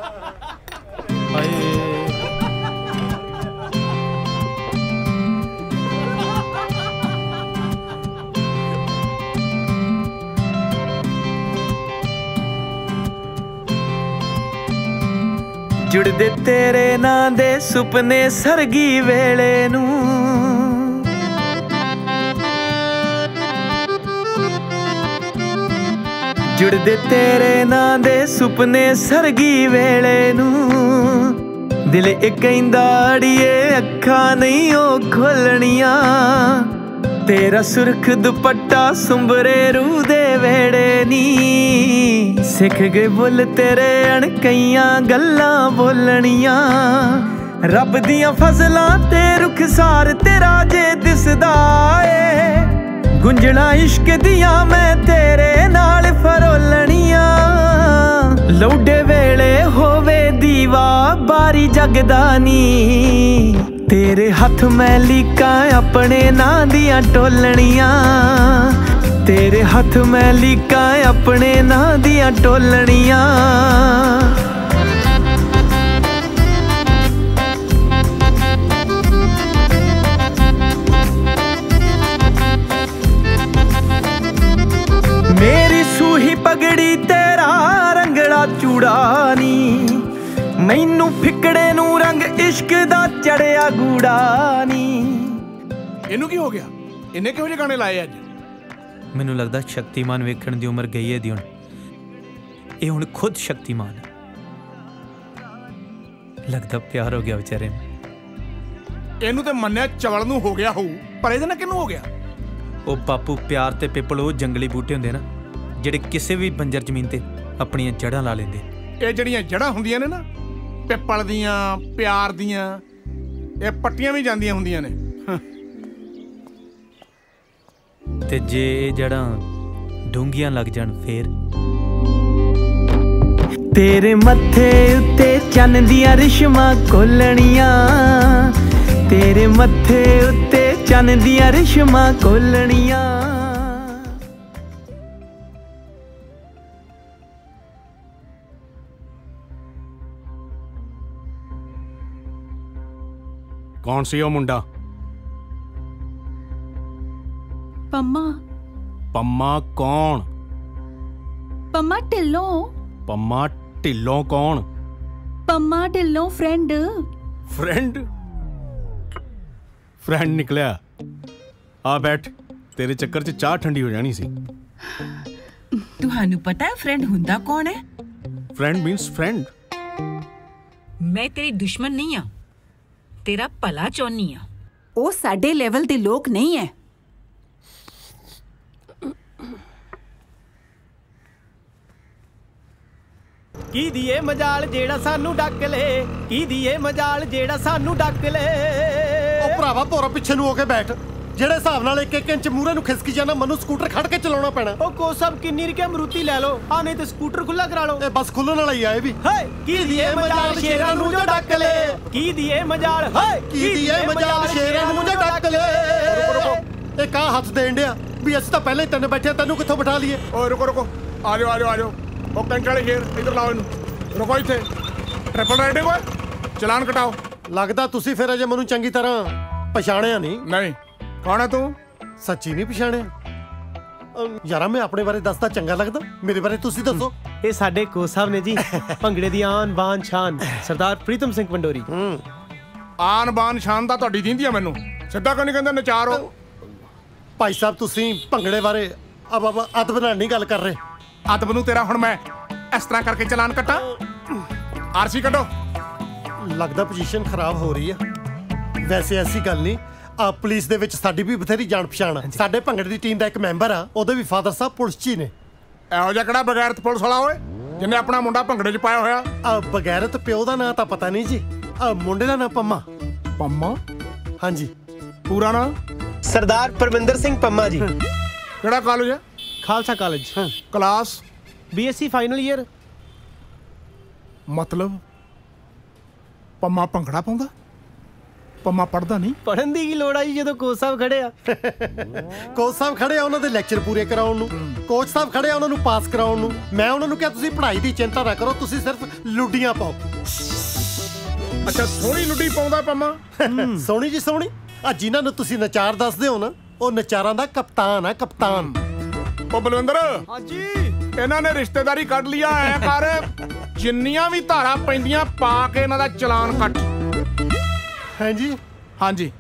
ਹਾਏ ਜੁੜਦੇ ਤੇਰੇ ਨਾਂ ਦੇ ਸੁਪਨੇ ਸਰਗੀ ਵੇਲੇ ਨੂੰ, ਜੁੜਦੇ ਤੇਰੇ ਨਾਂ ਦੇ ਸੁਪਨੇ ਸਰਗੀ ਵੇਲੇ ਨੂੰ। ਦਿਲ ਇਹ ਕਹਿੰਦਾ ਅੜੀਏ ਅੱਖਾਂ ਨਹੀਂ ਉਹ ਖੋਲਣੀਆਂ, ਤੇਰਾ ਸੁਰਖ ਦੁਪੱਟਾ ਸੁੰਬਰੇ ਰੂਹ ਦੇ ਵੇੜੇ ਨੀ। ਸਿੱਖ ਗਏ ਬੁੱਲ ਤੇਰੇ ਅਣਕਈਆਂ ਗੱਲਾਂ ਬੋਲਣੀਆਂ, ਰੱਬ ਦੀਆਂ ਫਜ਼ਲਾਂ ਤੇ ਰੁਖਸਾਰ ਤੇਰਾ ਜੇ ਦਿਸਦਾ ਏ। ਗੁੰਝਣਾ ਇਸ਼ਕ ਦੀਆਂ ਮੈਂ ਤੇਰੇ ਨਾਲ ਫਰੋਲਣੀਆਂ, ਲੌਡੇ ਵੇਲੇ ਹੋਵੇ ਦੀਵਾ ਬਾਰੀ ਜਗਦਾ ਨੀ। ਤੇਰੇ ਹੱਥ ਮੈਂ ਲੀਕਾਂ ਆਪਣੇ ਨਾਂ ਦੀਆਂ ਟੋਲਣੀਆਂ, ਤੇਰੇ ਹੱਥ ਮੈਂ ਲੀਕਾਂ ਆਪਣੇ ਨਾਂ ਦੀਆਂ ਟੋਲਣੀਆਂ। ਮੇਰੀ ਸੂਹੀ ਪਗੜੀ ਤੇਰਾ ਰੰਗੜਾ ਚੂੜਾ ਨੀ, ਮੈਨੂੰ ਫਿਕੜੇ ਨੂੰ ਰੰਗ ਇਸ਼ਕ ਦਾ ਚੜਿਆ ਗੂੜਾ ਨੀ। ਇਹਨੂੰ ਕੀ ਹੋ ਗਿਆ? ਇਹਨੇ ਕਿਹੋ ਜਿਹੇ ਗਾਣੇ ਲਾਏ ਅੱਜ? ਮੈਨੂੰ ਲੱਗਦਾ ਸ਼ਕਤੀਮਾਨ ਵੇਖਣ ਦੀ ਉਮਰ ਗਈ ਹੈ ਦੀ ਹੁਣ। ਇਹ ਹੁਣ ਖੁਦ ਸ਼ਕਤੀਮਾਨ ਹੈ। ਲੱਗਦਾ ਪਿਆਰ ਹੋ ਗਿਆ ਵਿਚਾਰੇ ਨੂੰ। ਇਹਨੂੰ ਤੇ ਮੰਨਿਆ ਚਵਲ ਨੂੰ ਹੋ ਗਿਆ ਹੋਊ, ਪਰ ਇਹਦੇ ਨਾਲ ਕਿਹਨੂੰ ਹੋ ਗਿਆ? ਉਹ ਬਾਪੂ ਪਿਆਰ ਤੇ ਪਿੱਪਲ ਉਹ ਜੰਗਲੀ ਬੂਟੇ ਹੁੰਦੇ ਨਾ ਜਿਹੜੇ ਕਿਸੇ ਵੀ ਬੰਜਰ ਜ਼ਮੀਨ ਤੇ ਆਪਣੀਆਂ ਜੜ੍ਹਾਂ ਲਾ ਲੈਂਦੇ। ਇਹ ਜਿਹੜੀਆਂ ਜੜ੍ਹਾਂ ਹੁੰਦੀਆਂ ਨੇ ਨਾ ਪਿੱਪਲ ਦੀਆਂ, ਪਿਆਰ ਦੀਆਂ, ਇਹ ਪੱਟੀਆਂ ਵੀ ਜਾਂਦੀਆਂ ਹੁੰਦੀਆਂ ਨੇ। ਤੇ ਜੇ ਇਹ ਜੜ੍ਹਾਂ ਡੂੰਘੀਆਂ ਲੱਗ ਜਾਣ ਫੇਰ? ਤੇਰੇ ਮੱਥੇ ਉੱਤੇ ਚੰਨ ਦੀਆਂ ਰਿਸ਼ਮਾਂ ਕੋਲਣੀਆਂ, ਤੇਰੇ ਮੱਥੇ ਉੱਤੇ ਚੰਨ ਦੀਆਂ ਰਿਸ਼ਮਾਂ ਕੋਲਣੀਆਂ। ਕੌਣ ਸੀ ਉਹ ਮੁੰਡਾ? ਪੰਮਾ। ਪੰਮਾ ਕੌਣ? ਪੰਮਾ ਢਿੱਲੋਂ। ਪੰਮਾ ਢਿੱਲੋਂ ਕੌਣ? Pamma Dhillon friend. Friend? Friend ਨਿਕਲਿਆ? ਆ ਬੈਠ, ਤੇਰੇ ਚੱਕਰ 'ਚ ਚਾਹ ਠੰਡੀ ਹੋ ਜਾਣੀ ਸੀ। ਤੁਹਾਨੂੰ ਪਤਾ ਹੈ ਫਰੈਂਡ ਹੁੰਦਾ ਕੌਣ ਹੈ? Friend means friend. मैं तेरी दुश्मन नहीं हाँ, तेरा भला चाहनी हाँ। ਉਹ ਸਾਡੇ ਲੈਵਲ ਦੇ ਲੋਕ ਨਹੀਂ ਹੈ। ਕੀ ਦੀਏ ਮਜਾਲ ਜਿਹੜਾ ਸਾਨੂੰ ਡੱਕ ਲੇ, ਕੀ ਦੀਏ ਮਜਾਲ ਜਿਹੜਾ ਸਾਨੂੰ ਡੱਕ ਲੇ। ਉਹ ਭਰਾਵਾ ਭੋਰਾ ਪਿੱਛੇ ਨੂੰ ਹੋ ਕੇ ਬੈਠ। ਜਿਹੜੇ ਹਿਸਾਬ ਨਾਲ ਇੱਕ ਇੱਕ ਇੰਚ ਮੂਹਰੇ ਨੂੰ ਖਿਸਕੀ ਜਾਣਾ, ਮੈਨੂੰ ਸਕੂਟਰ ਖੜ ਕੇ ਚਲਾਉਣਾ ਪੈਣਾ। ਉਹ ਕੋ ਸਭ ਕਿੰਨੀ ਰੁਪਏ ਮਰੂਤੀ ਲੈ ਲਓ, ਆ ਨਹੀਂ ਤੇ ਸਕੂਟਰ ਖੁੱਲਾ ਕਰਾ ਲਓ। ਇਹ ਬਸ ਖੁੱਲਣ ਵਾਲਾ ਹੀ ਆ ਇਹ ਵੀ। ਹਾਏ ਕੀ ਦੀਏ ਮਜਾਲ ਸ਼ੇਰਾਂ ਨੂੰ ਜੋ ਡੱਕ ਲੇ, ਕੀ ਦੀਏ ਮਜਾਲ, ਹਾਏ ਕੀ ਦੀਏ ਮਜਾਲ ਸ਼ੇਰਾਂ ਨੂੰ ਜੋ ਡੱਕ ਲੇ। ਇਹ ਕਾ ਹੱਥ ਦੇਣ ਡਿਆ ਵੀ ਅਸੀਂ ਤਾਂ ਪਹਿਲਾਂ ਹੀ ਤਿੰਨ ਬੈਠੇ, ਤੈਨੂੰ ਕਿੱਥੋਂ ਬਿਠਾ ਲਈਏ। ਓਏ ਰੁਕੋ ਰੁਕੋ, ਆ ਜਾਓ ਆ ਜਾਓ ਆ ਜਾਓ। ਉਹ ਕੈਂਟ ਵਾਲੇ ਸ਼ੇਰ ਇੱਧਰ ਲਾਓ ਇਹਨੂੰ, ਰੁਕੋ ਇੱਥੇ। ਟ੍ਰਿਪਲ ਰਾਈਡਿੰਗ ਓਏ, ਚਲਾਨ ਕਟਾਓ। ਲੱਗਦਾ ਤੁਸੀਂ ਫਿਰ ਅਜੇ ਮੈਨੂੰ ਚੰਗੀ ਤਰ੍ਹਾਂ ਪਛਾਣਿਆ ਨਹੀਂ। ਨਹੀਂ, ਕੌਣ ਹੈ ਤੂੰ? ਸੱਚੀ ਨਹੀਂ ਪਛਾਣਿਆ ਯਾਰਾ। ਮੈਂ ਆਪਣੇ ਬਾਰੇ ਦੱਸਦਾ ਚੰਗਾ ਲੱਗਦਾ, ਮੇਰੇ ਬਾਰੇ ਤੁਸੀਂ ਦੱਸੋ। ਇਹ ਸਾਡੇ ਕੋਚ ਸਾਹਿਬ ਨੇ ਜੀ, ਭੰਗੜੇ ਦੀ ਆਨ ਬਾਨ ਸ਼ਾਨ, ਸਰਦਾਰ ਪ੍ਰੀਤਮ ਸਿੰਘ ਪੰਡੋਰੀ। ਆਨ ਬਾਨ ਸ਼ਾਨ ਤਾਂ ਤੁਹਾਡੀ ਦਿੰਦੀ ਆ ਮੈਨੂੰ, ਸਿੱਧਾ ਕਿਉਂ ਨਹੀਂ ਕਹਿੰਦੇ ਨਚਾਰੋ। ਭਾਈ ਸਾਹਿਬ ਤੁਸੀਂ ਭੰਗੜੇ ਬਾਰੇ ਅਬ ਅਦਬ ਨਾਲ ਨਹੀਂ ਗੱਲ ਕਰ ਰਹੇ। ਅਦਬ ਨੂੰ ਤੇਰਾ ਹੁਣ ਮੈਂ ਇਸ ਤਰ੍ਹਾਂ ਕਰਕੇ ਚਲਾਨ ਕੱਟਾਂ? ਆਰਸੀ ਕੱਢੋ। ਲੱਗਦਾ ਪੋਜੀਸ਼ਨ ਖਰਾਬ ਹੋ ਰਹੀ ਆ। ਵੈਸੇ ਐਸੀ ਗੱਲ ਨਹੀਂ, ਆ ਪੁਲਿਸ ਦੇ ਵਿੱਚ ਸਾਡੀ ਵੀ ਬਥੇਰੀ ਜਾਣ ਪਛਾਣ ਆ। ਸਾਡੇ ਭੰਗੜੇ ਦੀ ਟੀਮ ਦਾ ਇੱਕ ਮੈਂਬਰ ਆ, ਉਹਦੇ ਵੀ ਫਾਦਰ ਸਾਹਿਬ ਪੁਲਿਸ 'ਚ ਹੀ ਨੇ। ਇਹੋ ਜਿਹਾ ਕਿਹੜਾ ਬਗੈਰਤ ਪੁਲਿਸ ਵਾਲਾ ਓਏ ਜਿਹਨੇ ਆਪਣਾ ਮੁੰਡਾ ਭੰਗੜੇ 'ਚ ਪਾਇਆ ਹੋਇਆ? ਆ ਬਗੈਰਤ ਪਿਓ ਦਾ ਨਾਂ ਤਾਂ ਪਤਾ ਨਹੀਂ ਜੀ, ਆ ਮੁੰਡੇ ਦਾ ਨਾਂ ਪੰਮਾ। ਪੰਮਾ? ਹਾਂਜੀ। ਪੂਰਾ ਨਾਂ? ਸਰਦਾਰ ਪਰਮਿੰਦਰ ਸਿੰਘ ਪੰਮਾ ਜੀ। ਕਿਹੜਾ ਕਾਲਜ ਹੈ? Khalsa college. Class? BSc final year. ਮਤਲਬ ਪੰਮਾ ਭੰਗੜਾ ਪਾਉਂਦਾ? ਪੰਮਾ ਪੜਦਾ ਨਹੀਂ? ਪੜਨ ਦੀ ਕੀ ਲੋੜ ਆ ਜੀ ਜਦੋਂ ਕੋਚ ਸਾਹਿਬ ਖੜੇ ਆ। ਕੋਚ ਸਾਹਿਬ ਖੜੇ ਆ ਉਹਨਾਂ ਦੇ ਲੈਕਚਰ ਪੂਰੇ ਕਰਾਉਣ ਨੂੰ, ਕੋਚ ਸਾਹਿਬ ਖੜੇ ਆ ਉਹਨਾਂ ਨੂੰ ਪਾਸ ਕਰਾਉਣ ਨੂੰ। ਮੈਂ ਉਹਨਾਂ ਨੂੰ ਕਿਹਾ ਤੁਸੀਂ ਪੜ੍ਹਾਈ ਦੀ ਚਿੰਤਾ ਨਾ ਕਰੋ, ਤੁਸੀਂ ਸਿਰਫ ਲੁੱਡੀਆਂ ਪਾਓ। ਅੱਛਾ, ਸੋਹਣੀ ਲੁੱਡੀ ਪਾਉਂਦਾ ਪੰਮਾ? ਸੋਹਣੀ ਜੀ ਸੋਹਣੀ। ਆ ਜਿਨ੍ਹਾਂ ਨੂੰ ਤੁਸੀਂ ਨਚਾਰ ਦੱਸਦੇ ਹੋ ਨਾ, ਉਹ ਨਚਾਰਾਂ ਦਾ ਕਪਤਾਨ ਆ, ਕਪਤਾਨ। ਉਹ ਬਲਵਿੰਦਰ। ਹਾਂਜੀ। ਇਹਨਾਂ ਨੇ ਰਿਸ਼ਤੇਦਾਰੀ ਕੱਢ ਲਿਆ। ਐ ਕਰ, ਜਿੰਨੀਆਂ ਵੀ ਧਾਰਾਂ ਪੈਂਦੀਆਂ ਪਾ ਕੇ ਇਹਨਾਂ ਦਾ ਚਲਾਨ ਕੱਟ। ਹਾਂਜੀ ਹਾਂਜੀ।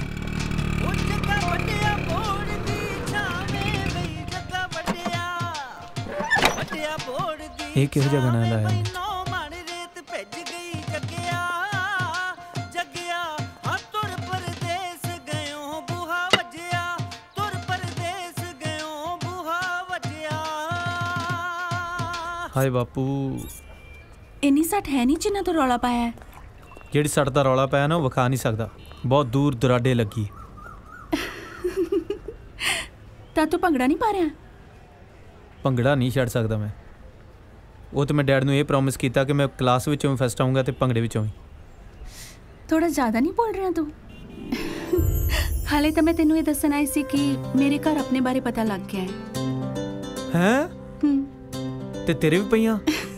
ਇਹ ਕਿਹੋ ਜਿਹਾ ਗਾਣਾ ਲਾਇਆ ਹੈ? ਹਾਏ ਬਾਪੂ, ਇੰਨੀ ਸੱਟ ਹੈ ਨਹੀਂ ਜਿੰਨਾ ਤੋਂ ਰੌਲਾ ਪਾਇਆ ਹੈ। ਜਿਹੜੀ ਸੱਟ ਦਾ ਰੌਲਾ ਪਾਇਆ ਨਾ ਉਹ ਵਿਖਾ ਨਹੀਂ ਸਕਦਾ, ਬਹੁਤ ਦੂਰ ਦੁਰਾਡੇ ਲੱਗੀ। ਤਾਂ ਤੂੰ ਭੰਗੜਾ ਨਹੀਂ ਪਾ ਰਿਹਾ? ਭੰਗੜਾ ਨਹੀਂ ਛੱਡ ਸਕਦਾ ਮੈਂ। ਉਹ ਤੇ ਮੈਂ ਡੈਡ ਨੂੰ ਇਹ ਪ੍ਰੋਮਿਸ ਕੀਤਾ ਕਿ ਮੈਂ ਕਲਾਸ ਵਿੱਚੋਂ ਫਸਟ ਆਊਂਗਾ ਤੇ ਭੰਗੜੇ ਵਿੱਚੋਂ ਵੀ। ਥੋੜਾ ਜ਼ਿਆਦਾ ਨਹੀਂ ਬੋਲ ਰਿਹਾ ਤੂੰ? ਹਾਲੇ ਤਾਂ ਮੈਂ ਤੈਨੂੰ ਇਹ ਦੱਸਣ ਆਈ ਸੀ ਕਿ ਮੇਰੇ ਘਰ ਆਪਣੇ ਬਾਰੇ ਪਤਾ ਲੱਗ ਗਿਆ ਹੈ। ਹੈਂ? ਤੇ ਤੇਰੇ ਵੀ ਪਈਆਂ?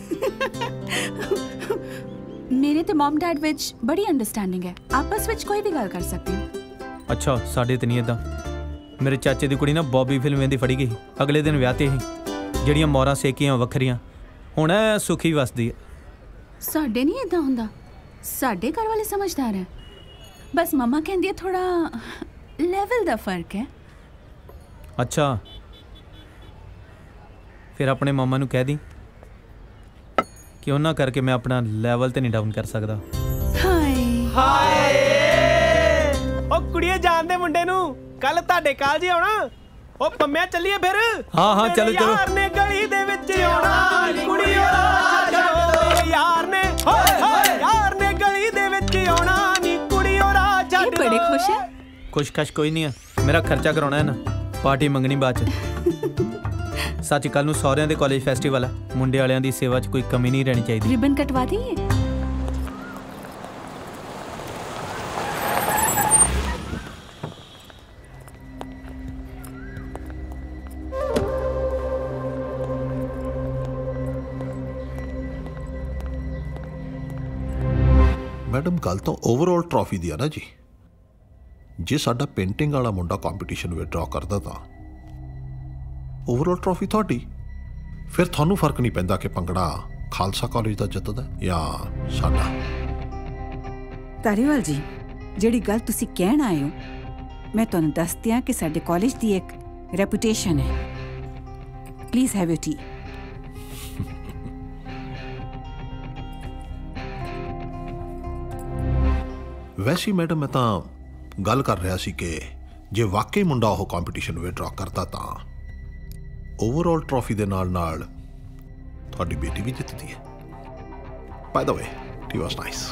ਮੇਰੇ ਤੇ ਮਮ ਡੈਡ ਵਿੱਚ ਬੜੀ ਅੰਡਰਸਟੈਂਡਿੰਗ ਹੈ, ਆਪਸ ਵਿੱਚ ਕੋਈ ਵੀ ਗੱਲ ਕਰ ਸਕਦੇ ਹੋ। ਅੱਛਾ, ਸਾਡੇ ਤੇ ਨਹੀਂ ਇਦਾਂ। ਮੇਰੇ ਚਾਚੇ ਦੀ ਕੁੜੀ ਨਾ ਬੌਬੀ ਫਿਲਮ ਵੇਂਦੀ ਫੜੀ ਗਈ, ਅਗਲੇ ਦਿਨ ਵਿਆਹ ਤੇ ਹੀ। ਜਿਹੜੀਆਂ ਮੋਰਾਂ ਸੇਕੀਆਂ ਵੱਖਰੀਆਂ, ਹੁਣ ਸੁਖੀ ਵਸਦੀ ਹੈ। ਸਾਡੇ ਨਹੀਂ ਇਦਾਂ ਹੁੰਦਾ, ਸਾਡੇ ਘਰ ਵਾਲੇ ਸਮਝਦਾਰ ਹੈ। ਬਸ ਮਮਾ ਕਹਿੰਦੀ ਹੈ ਥੋੜਾ ਲੈਵਲ ਦਾ ਫਰਕ ਹੈ। ਅੱਛਾ, ਫਿਰ ਆਪਣੇ ਮਾਮਾ ਨੂੰ ਕਹਿ ਦੀ ਕਿ ਉਹਨਾਂ ਕਰਕੇ ਮੈਂ ਆਪਣਾ ਲੈਵਲ ਤੇ ਨਹੀਂ ਡਾਊਨ ਕਰ ਸਕਦਾ। ਹਾਏ ਹਾਏ, ਉਹ ਕੁੜੀਏ ਜਾਣਦੇ ਮੁੰਡੇ ਨੂੰ, ਕੱਲ ਤੁਹਾਡੇ ਕਾਲਜ ਹੀ ਆਉਣਾ। ਉਹ ਪੰਮਿਆ ਚੱਲੀਏ ਫਿਰ। ਹਾਂ ਹਾਂ ਚਲੋ ਚਲੋ। ਯਾਰ ਨੇ ਗਲੀ ਦੇ ਵਿੱਚ ਆਉਣਾ, ਕੁੜੀਓ ਰਾਜ ਯਾਰ ਨੇ, ਹੋਏ ਹੋਏ ਯਾਰ ਨੇ ਗਲੀ ਦੇ ਵਿੱਚ ਆਉਣਾ ਨੀ ਕੁੜੀਓ ਰਾਜ ਛੱਡ। ਇਹ ਬੜੇ ਖੁਸ਼ ਹੈ। ਖੁਸ਼ ਖਸ਼ ਕੋਈ ਨਹੀਂ ਆ, ਮੇਰਾ ਖਰਚਾ ਕਰਾਉਣਾ ਹੈ ਨਾ, ਪਾਰਟੀ ਮੰਗਣੀ ਬਾਅਦ ਚ। ਸੱਚ, ਕੱਲ ਨੂੰ ਸਹੁਰਿਆਂ ਦੇ ਕਾਲਜ ਫੈਸਟੀਵਲ ਆ, ਮੁੰਡੇ ਵਾਲਿਆਂ ਦੀ ਸੇਵਾ 'ਚ ਕੋਈ ਕਮੀ ਨਹੀਂ ਰਹਿਣੀ ਚਾਹੀਦੀ। ਰਿਬਨ ਕਟਵਾ ਦਈਏ? ਮੈਡਮ, ਗੱਲ ਤਾਂ ਓਵਰਆਲ ਟਰਾਫੀ ਦੀ ਆ ਨਾ ਜੀ। ਜੇ ਸਾਡਾ ਪੇਂਟਿੰਗ ਵਾਲਾ ਮੁੰਡਾ ਕੰਪੀਟੀਸ਼ਨ ਵਿਦਡਰਾ ਕਰਦਾ ਤਾਂ ਓਵਰਆਲ ਟਰਾਫੀ ਤੁਹਾਡੀ। ਫਿਰ ਤੁਹਾਨੂੰ ਫਰਕ ਨਹੀਂ ਪੈਂਦਾ ਕਿ ਭੰਗੜਾ ਖਾਲਸਾ ਕਾਲਜ ਦਾ ਜਿੱਤਦਾ ਜਾਂ ਸਾਡਾ। ਧਾਰੀਵਾਲ ਜੀ, ਜਿਹੜੀ ਗੱਲ ਤੁਸੀਂ ਕਹਿਣ ਆਏ ਹੋ, ਮੈਂ ਤੁਹਾਨੂੰ ਦੱਸ ਦਿਆਂ ਕਿ ਸਾਡੇ ਕਾਲਜ ਦੀ ਇੱਕ ਰੈਪੂਟੇਸ਼ਨ ਹੈ। Please have your tea. वैसे ही मैडम मैं तो गल कर रहा सी कि जे वाकई मुंडा वो कंपीटीशन विड्रॉ करता तो ओवरऑल ट्रॉफी दे नाल नाल थोड़ी बेटी भी जितती है। By the way it was nice.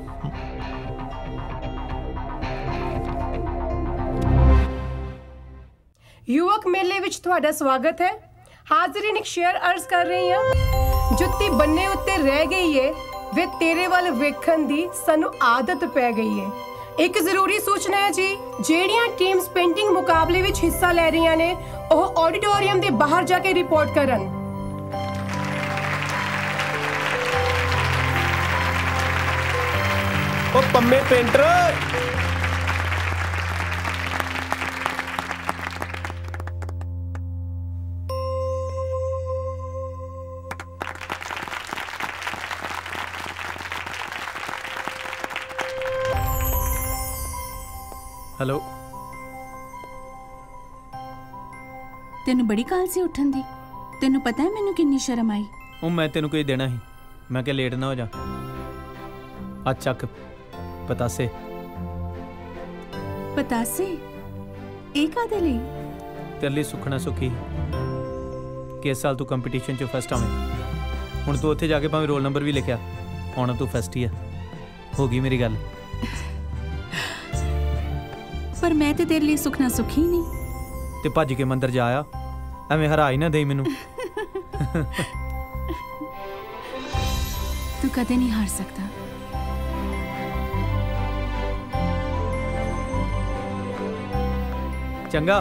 युवक मेले विच तुहाडा स्वागत है। हाज़रीन एक शेयर अर्ज कर रही हां। जुत्ती बन्ने उत्ते रह गई है वे तेरे वाल वेखण दी सानू आदत पै गई है। एक जरूरी सूचना है जी, ਜਿਹੜੀਆਂ ਟੀਮਸ ਪੇਂਟਿੰਗ ਮੁਕਾਬਲੇ ਵਿੱਚ ਹਿੱਸਾ ਲੈ ਰਹੀਆਂ ਨੇ ਉਹ ਆਡੀਟੋਰੀਅਮ ਦੇ ਬਾਹਰ ਜਾ ਕੇ ਰਿਪੋਰਟ ਕਰਨ। ਉਹ ਪੰਮੇ ਪੇਂਟਰ हेलो तेनू बड़ी काल से उठन दी। तेनू पता है मैनू कितनी शर्म आई। ओ मैं तेनू कोई देना ही, मैं क्या लेट ना हो जा। आ चक पतासे। पतासे एक आदे ली तेरे लिए सुखना सुखी कि इस साल तू कंपटीशन च फस्ट आवे। हुण तू उत्थे जाके भावें रोल नंबर भी लिखिया, आउणा तू फस्ट ही है। हो गई मेरी गल। पर मैं ते तेरे लिए सुखना सुखी नहीं। ते भज के मंदिर जा आया, एवें हरा ही ना दे मैनू। तू कदे नहीं हार सकता। चंगा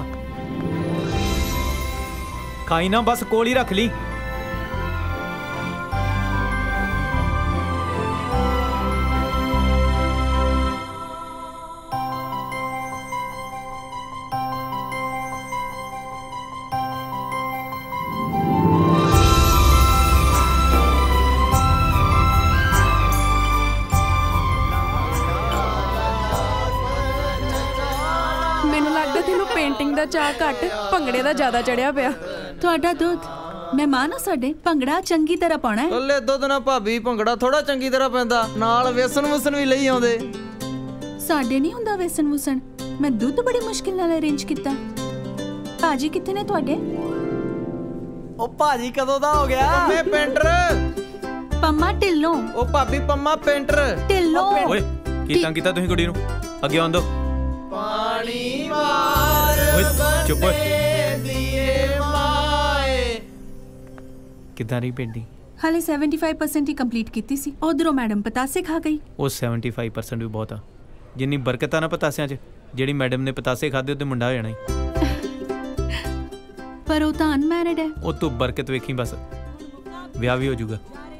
खाई ना, बस कोल ही रख ली। पेंटिंग दा चाह घट, भंगड़े दा ज्यादा चढ़िया पिया। तुहाडा दुध मेहमान हो साडे, भंगड़ा चंगी तरह पाना है। ले दुध ना भाभी, भंगड़ा थोड़ा चंगी तरह पैंदा, नाल वेसन वुसन भी लई आउंदे। साडे नहीं हुंदा वेसन वुसन, मैं दुध बड़ी मुश्किल नाल अरेंज कीता। भाजी कित्थे ने तुहाडे? ओ भाजी कदों दा हो गया? मैं पेंटर पम्मा ढिल्लों। ओ भाभी पम्मा पेंटर ढिल्लों। ओए की तंग कीता तुसीं कुड़ी नूं? अगे आउण दो। पानी मार चुप दिए माए। किदां रही पेंटिंग? हाले पचहत्तर परसेंट ही कंप्लीट कीती सी। उधरों मैडम पतासे खा गई। वो पचहत्तर परसेंट भी बहुत आ। जिन्नी बरकत आ ना पतासियां च, जेड़ी मैडम ने पतासे खादे ते मुंडा हो जाना ही। पर वो तो अनमैरिड है। वो तू बरकत वेखी बस, ब्याह भी हो जाऊगा।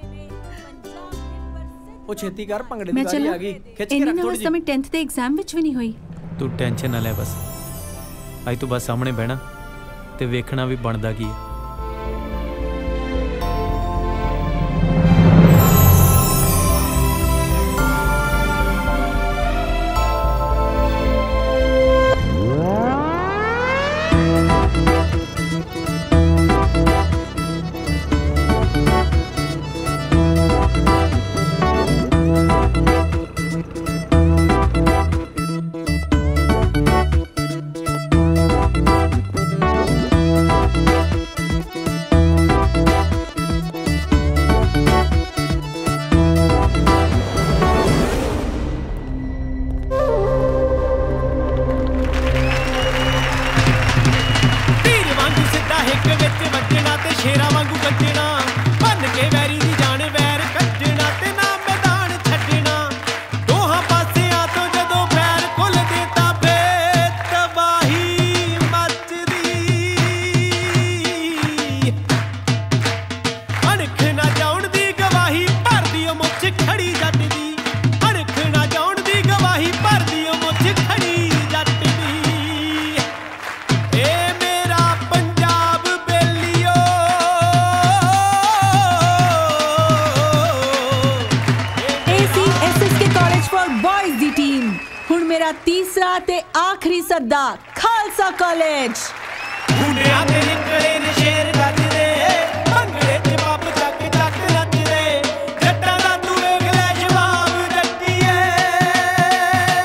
ओ छेती कर, भंगड़े दी बारी आ गई। खिच के रख थोड़ी जी। मैं टेंथ दे एग्जाम विच भी नहीं हुई। तू टेंशन ना ले, बस अज तू बस सामने बहना ते वेखना भी बनदा की है। तीसरा ते आखिरी सद्दा खालसा कॉलेज। मुंडिया ते निकले ने शेर गजरे, भंगड़े ते बाप चक चक नचरे, जट्टां दा तू वेख ले जवाब जट्टीए।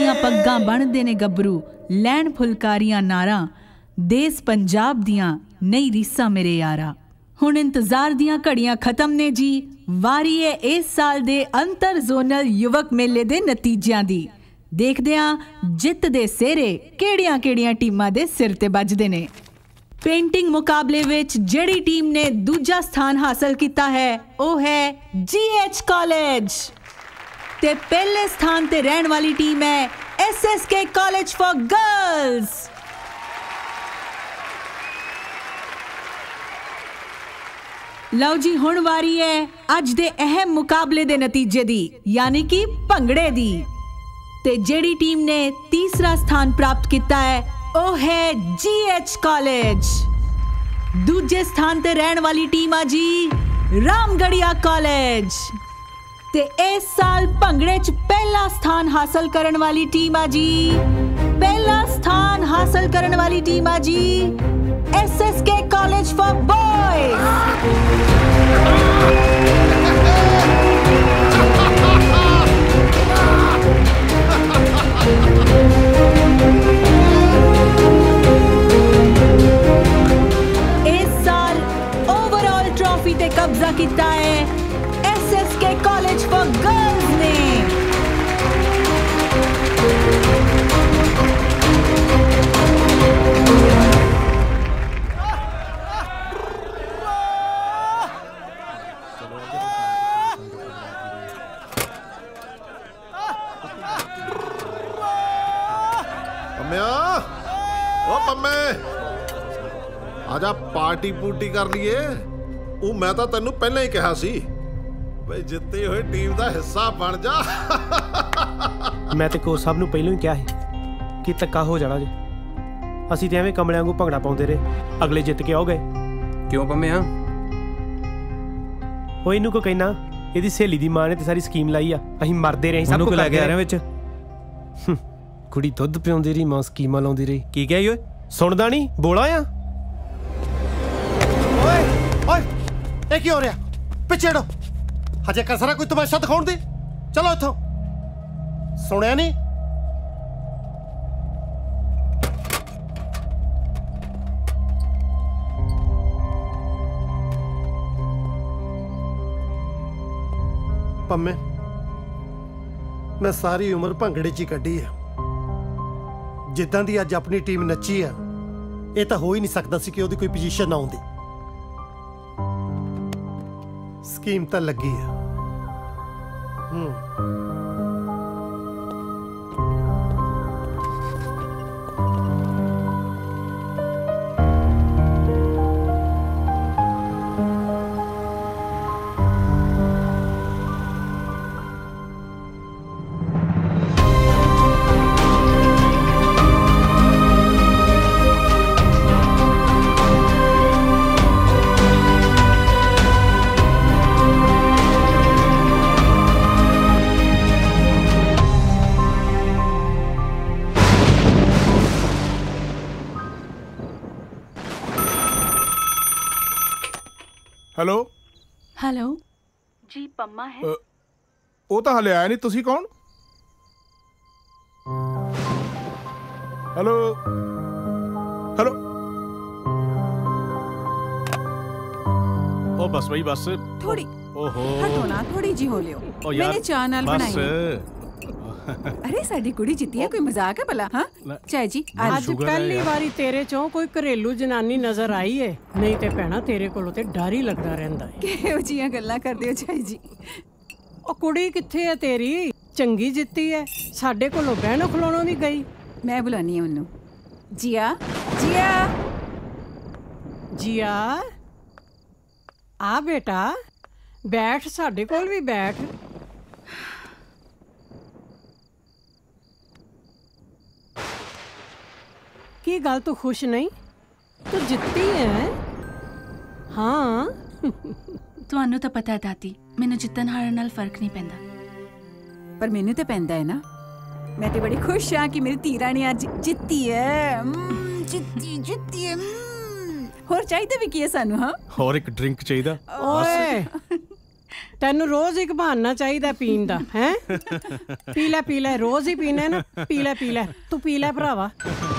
ਦੀਆਂ ਪੱਗਾਂ ਬਣਦੇ ਨੇ ਗੱਭਰੂ ਲੈਣ ਫੁਲਕਾਰੀਆਂ ਨਾਰਾਂ ਦੇਸ ਪੰਜਾਬ ਦੀਆਂ ਨਈ ਰੀਸਾਂ ਮੇਰੇ ਯਾਰਾ ਹੁਣ ਇੰਤਜ਼ਾਰ ਦੀਆਂ ਘੜੀਆਂ ਖਤਮ ਨੇ ਜੀ ਵਾਰੀ ਹੈ ਇਸ ਸਾਲ ਦੇ ਅੰਤਰ ਜ਼ੋਨਲ ਯੁਵਕ ਮੇਲੇ ਦੇ ਨਤੀਜਿਆਂ ਦੀ ਦੇਖਦੇ ਹਾਂ ਜਿੱਤ ਦੇ ਸਿਹਰੇ ਕਿਹੜੀਆਂ ਕਿਹੜੀਆਂ ਟੀਮਾਂ ਦੇ ਸਿਰ ਤੇ ਵੱਜਦੇ ਨੇ पेंटिंग मुकाबले विच जेड़ी टीम ने दूजा स्थान हासिल किया है वो है जी एच कॉलेज ते पहले स्थान ते रहने वाली टीम है S S K college for girls. लो जी हुण वारी है अज दे अहम मुकाबले दे नतीजे दी यानी कि भंगड़े दी ते जेड़ी टीम ने तीसरा स्थान प्राप्त किया है ओ है जी एच कॉलेज। दूजे स्थान ते रहने वाली टीम आ जी रामगढ़िया कॉलेज ते इस साल भंगड़े च पहला स्थान हासिल करने वाली टीम आ जी पहला स्थान हासिल करने वाली टीम आ जी S S K college for boys. ते कब्जा किया है S S K college for girls ने। पम्मिया ओ पम्मे आजा पार्टी पूर्टी कर लिए ਉਹ ਮੈਂ ਤਾਂ ਤੈਨੂੰ ਪਹਿਲਾਂ ਹੀ ਕਿਹਾ ਸੀ ਬਈ ਜਿੱਤੀ ਹੋਈ ਟੀਮ ਦਾ ਹਿੱਸਾ ਬਣ ਜਾ। ਮੈਂ ਤੇ ਕੋਚ ਸਾਹਿਬ ਨੂੰ ਪਹਿਲਾਂ ਹੀ ਕਿਹਾ ਸੀ ਕਿ ਧੱਕਾ ਹੋ ਜਾਣਾ ਜੇ ਅਸੀਂ ਤੇ ਐਵੇਂ ਕਮਲਿਆਂ ਵਾਂਗੂ ਭੰਗੜਾ ਪਾਉਂਦੇ ਰਹੇ ਅਗਲੇ ਜਿੱਤ ਕੇ ਆਉ ਗਏ। ਕਿਉਂ ਪੰਮਿਆ ਉਹ ਇਹਨੂੰ ਕੋ ਕਹਿਣਾ ਇਹਦੀ ਸਹੇਲੀ ਦੀ ਮਾਂ ਨੇ ਤੇ ਸਾਰੀ ਸਕੀਮ ਲਾਈ ਆ ਅਸੀਂ ਮਰਦੇ ਰਹੇ ਸਭ ਕੁਝ ਲੈ ਕੇ ਆ ਰਹੇ ਵਿੱਚ ਕੁੜੀ ਦੁੱਧ ਪਿਆਉਂਦੀ ਰਹੀ ਮਾਂ ਸਕੀਮਾਂ ਲਾਉਂਦੀ ਰਹੀ। ਕੀ ਕਿਹਾ ਓਏ ਸੁਣਦਾ ਨਹੀਂ ਬੋਲਾ ਆ ਓਏ ਓਏ ਇਹ ਕੀ ਹੋ ਰਿਹਾ ਪਿੱਛੇ ਹਟੋ ਹਜੇ ਕਸਰਾ ਕੋਈ ਤਮਾਸ਼ਾ ਦਿਖਾਉਣ ਦੇ ਚਲੋ ਇੱਥੋਂ ਸੁਣਿਆ ਨਹੀਂ ਪੰਮੇ ਮੈਂ ਸਾਰੀ ਉਮਰ ਭੰਗੜੇ 'ਚ ਹੀ ਕੱਢੀ ਆ ਜਿੱਦਾਂ ਦੀ ਅੱਜ ਆਪਣੀ ਟੀਮ ਨੱਚੀ ਆ ਇਹ ਤਾਂ ਹੋ ਹੀ ਨਹੀਂ ਸਕਦਾ ਸੀ ਕਿ ਉਹਦੀ ਕੋਈ ਪੋਜੀਸ਼ਨ ਨਾ ਆਉਂਦੀ। ਸਕੀਮ ਤਾਂ ਲੱਗੀ ਆ ਹੂੰ हेलो हेलो जी पम्मा है वो तो हले आया नहीं तुसी कौन हेलो हेलो ओ बस भाई बस थोड़ी ओहो हटो ना थोड़ी जी हो लियो मैंने चाय नाल बनाई अरे साडी कुड़ी जित्ती है कोई मजाक है भला हां चाय जी आज पहली बारी तेरे चों कोई घरेलू जनानी नजर आई है नहीं ते भैणा तेरे कोलों ते डर ही लगदा रहंदा है किहो जियां गल्लां करदे हो चाय जी ओ कुड़ी किथे है तेरी चंगी जित्ती है साडे कोलों बहनो खलोणों नहीं गई मैं बुलानी है उन्नू जिया जिया जिया आ बेटा बैठ साडे कोल भी बैठ की गल तू खुश नहीं तू जित्ती है हाँ ਤੁਹਾਨੂੰ ਤਾਂ ਪਤਾ ਹੈ ਦਾਦੀ ਮੈਨੂੰ ਜਿੱਤਣ ਹਾਰਨ ਨਾਲ ਫਰਕ ਨਹੀਂ ਪੈਂਦਾ ਪਰ ਮੈਨੂੰ ਤੇ ਪੈਂਦਾ ਹੈ ਨਾ ਮੈਂ ਤੇ ਬੜੀ ਖੁਸ਼ ਹਾਂ ਕਿ ਮੇਰੀ ਧੀ ਰਾਣੀ ਅੱਜ ਜਿੱਤੀ ਹੈ ਜਿੱਤੀ ਜਿੱਤੀ ਹੈ ਹੋਰ ਚਾਹੀਦਾ ਵੀ ਕੀ ਹੈ ਸਾਨੂੰ ਹਾਂ ਹੋਰ ਇੱਕ ਡਰਿੰਕ ਚਾਹੀਦਾ ਓਏ ਤੈਨੂੰ ਰੋਜ਼ ਇੱਕ ਬਹਾਨਾ ਚਾਹੀਦਾ ਪੀਣ ਦਾ ਹੈ। ਪੀ ਲੈ ਪੀ ਲੈ, ਰੋਜ਼ ਹੀ ਪੀਣਾ ਨਾ। ਪੀ ਲੈ ਪੀ ਲੈ, ਤੂੰ ਪੀ ਲੈ ਭਰਾਵਾ।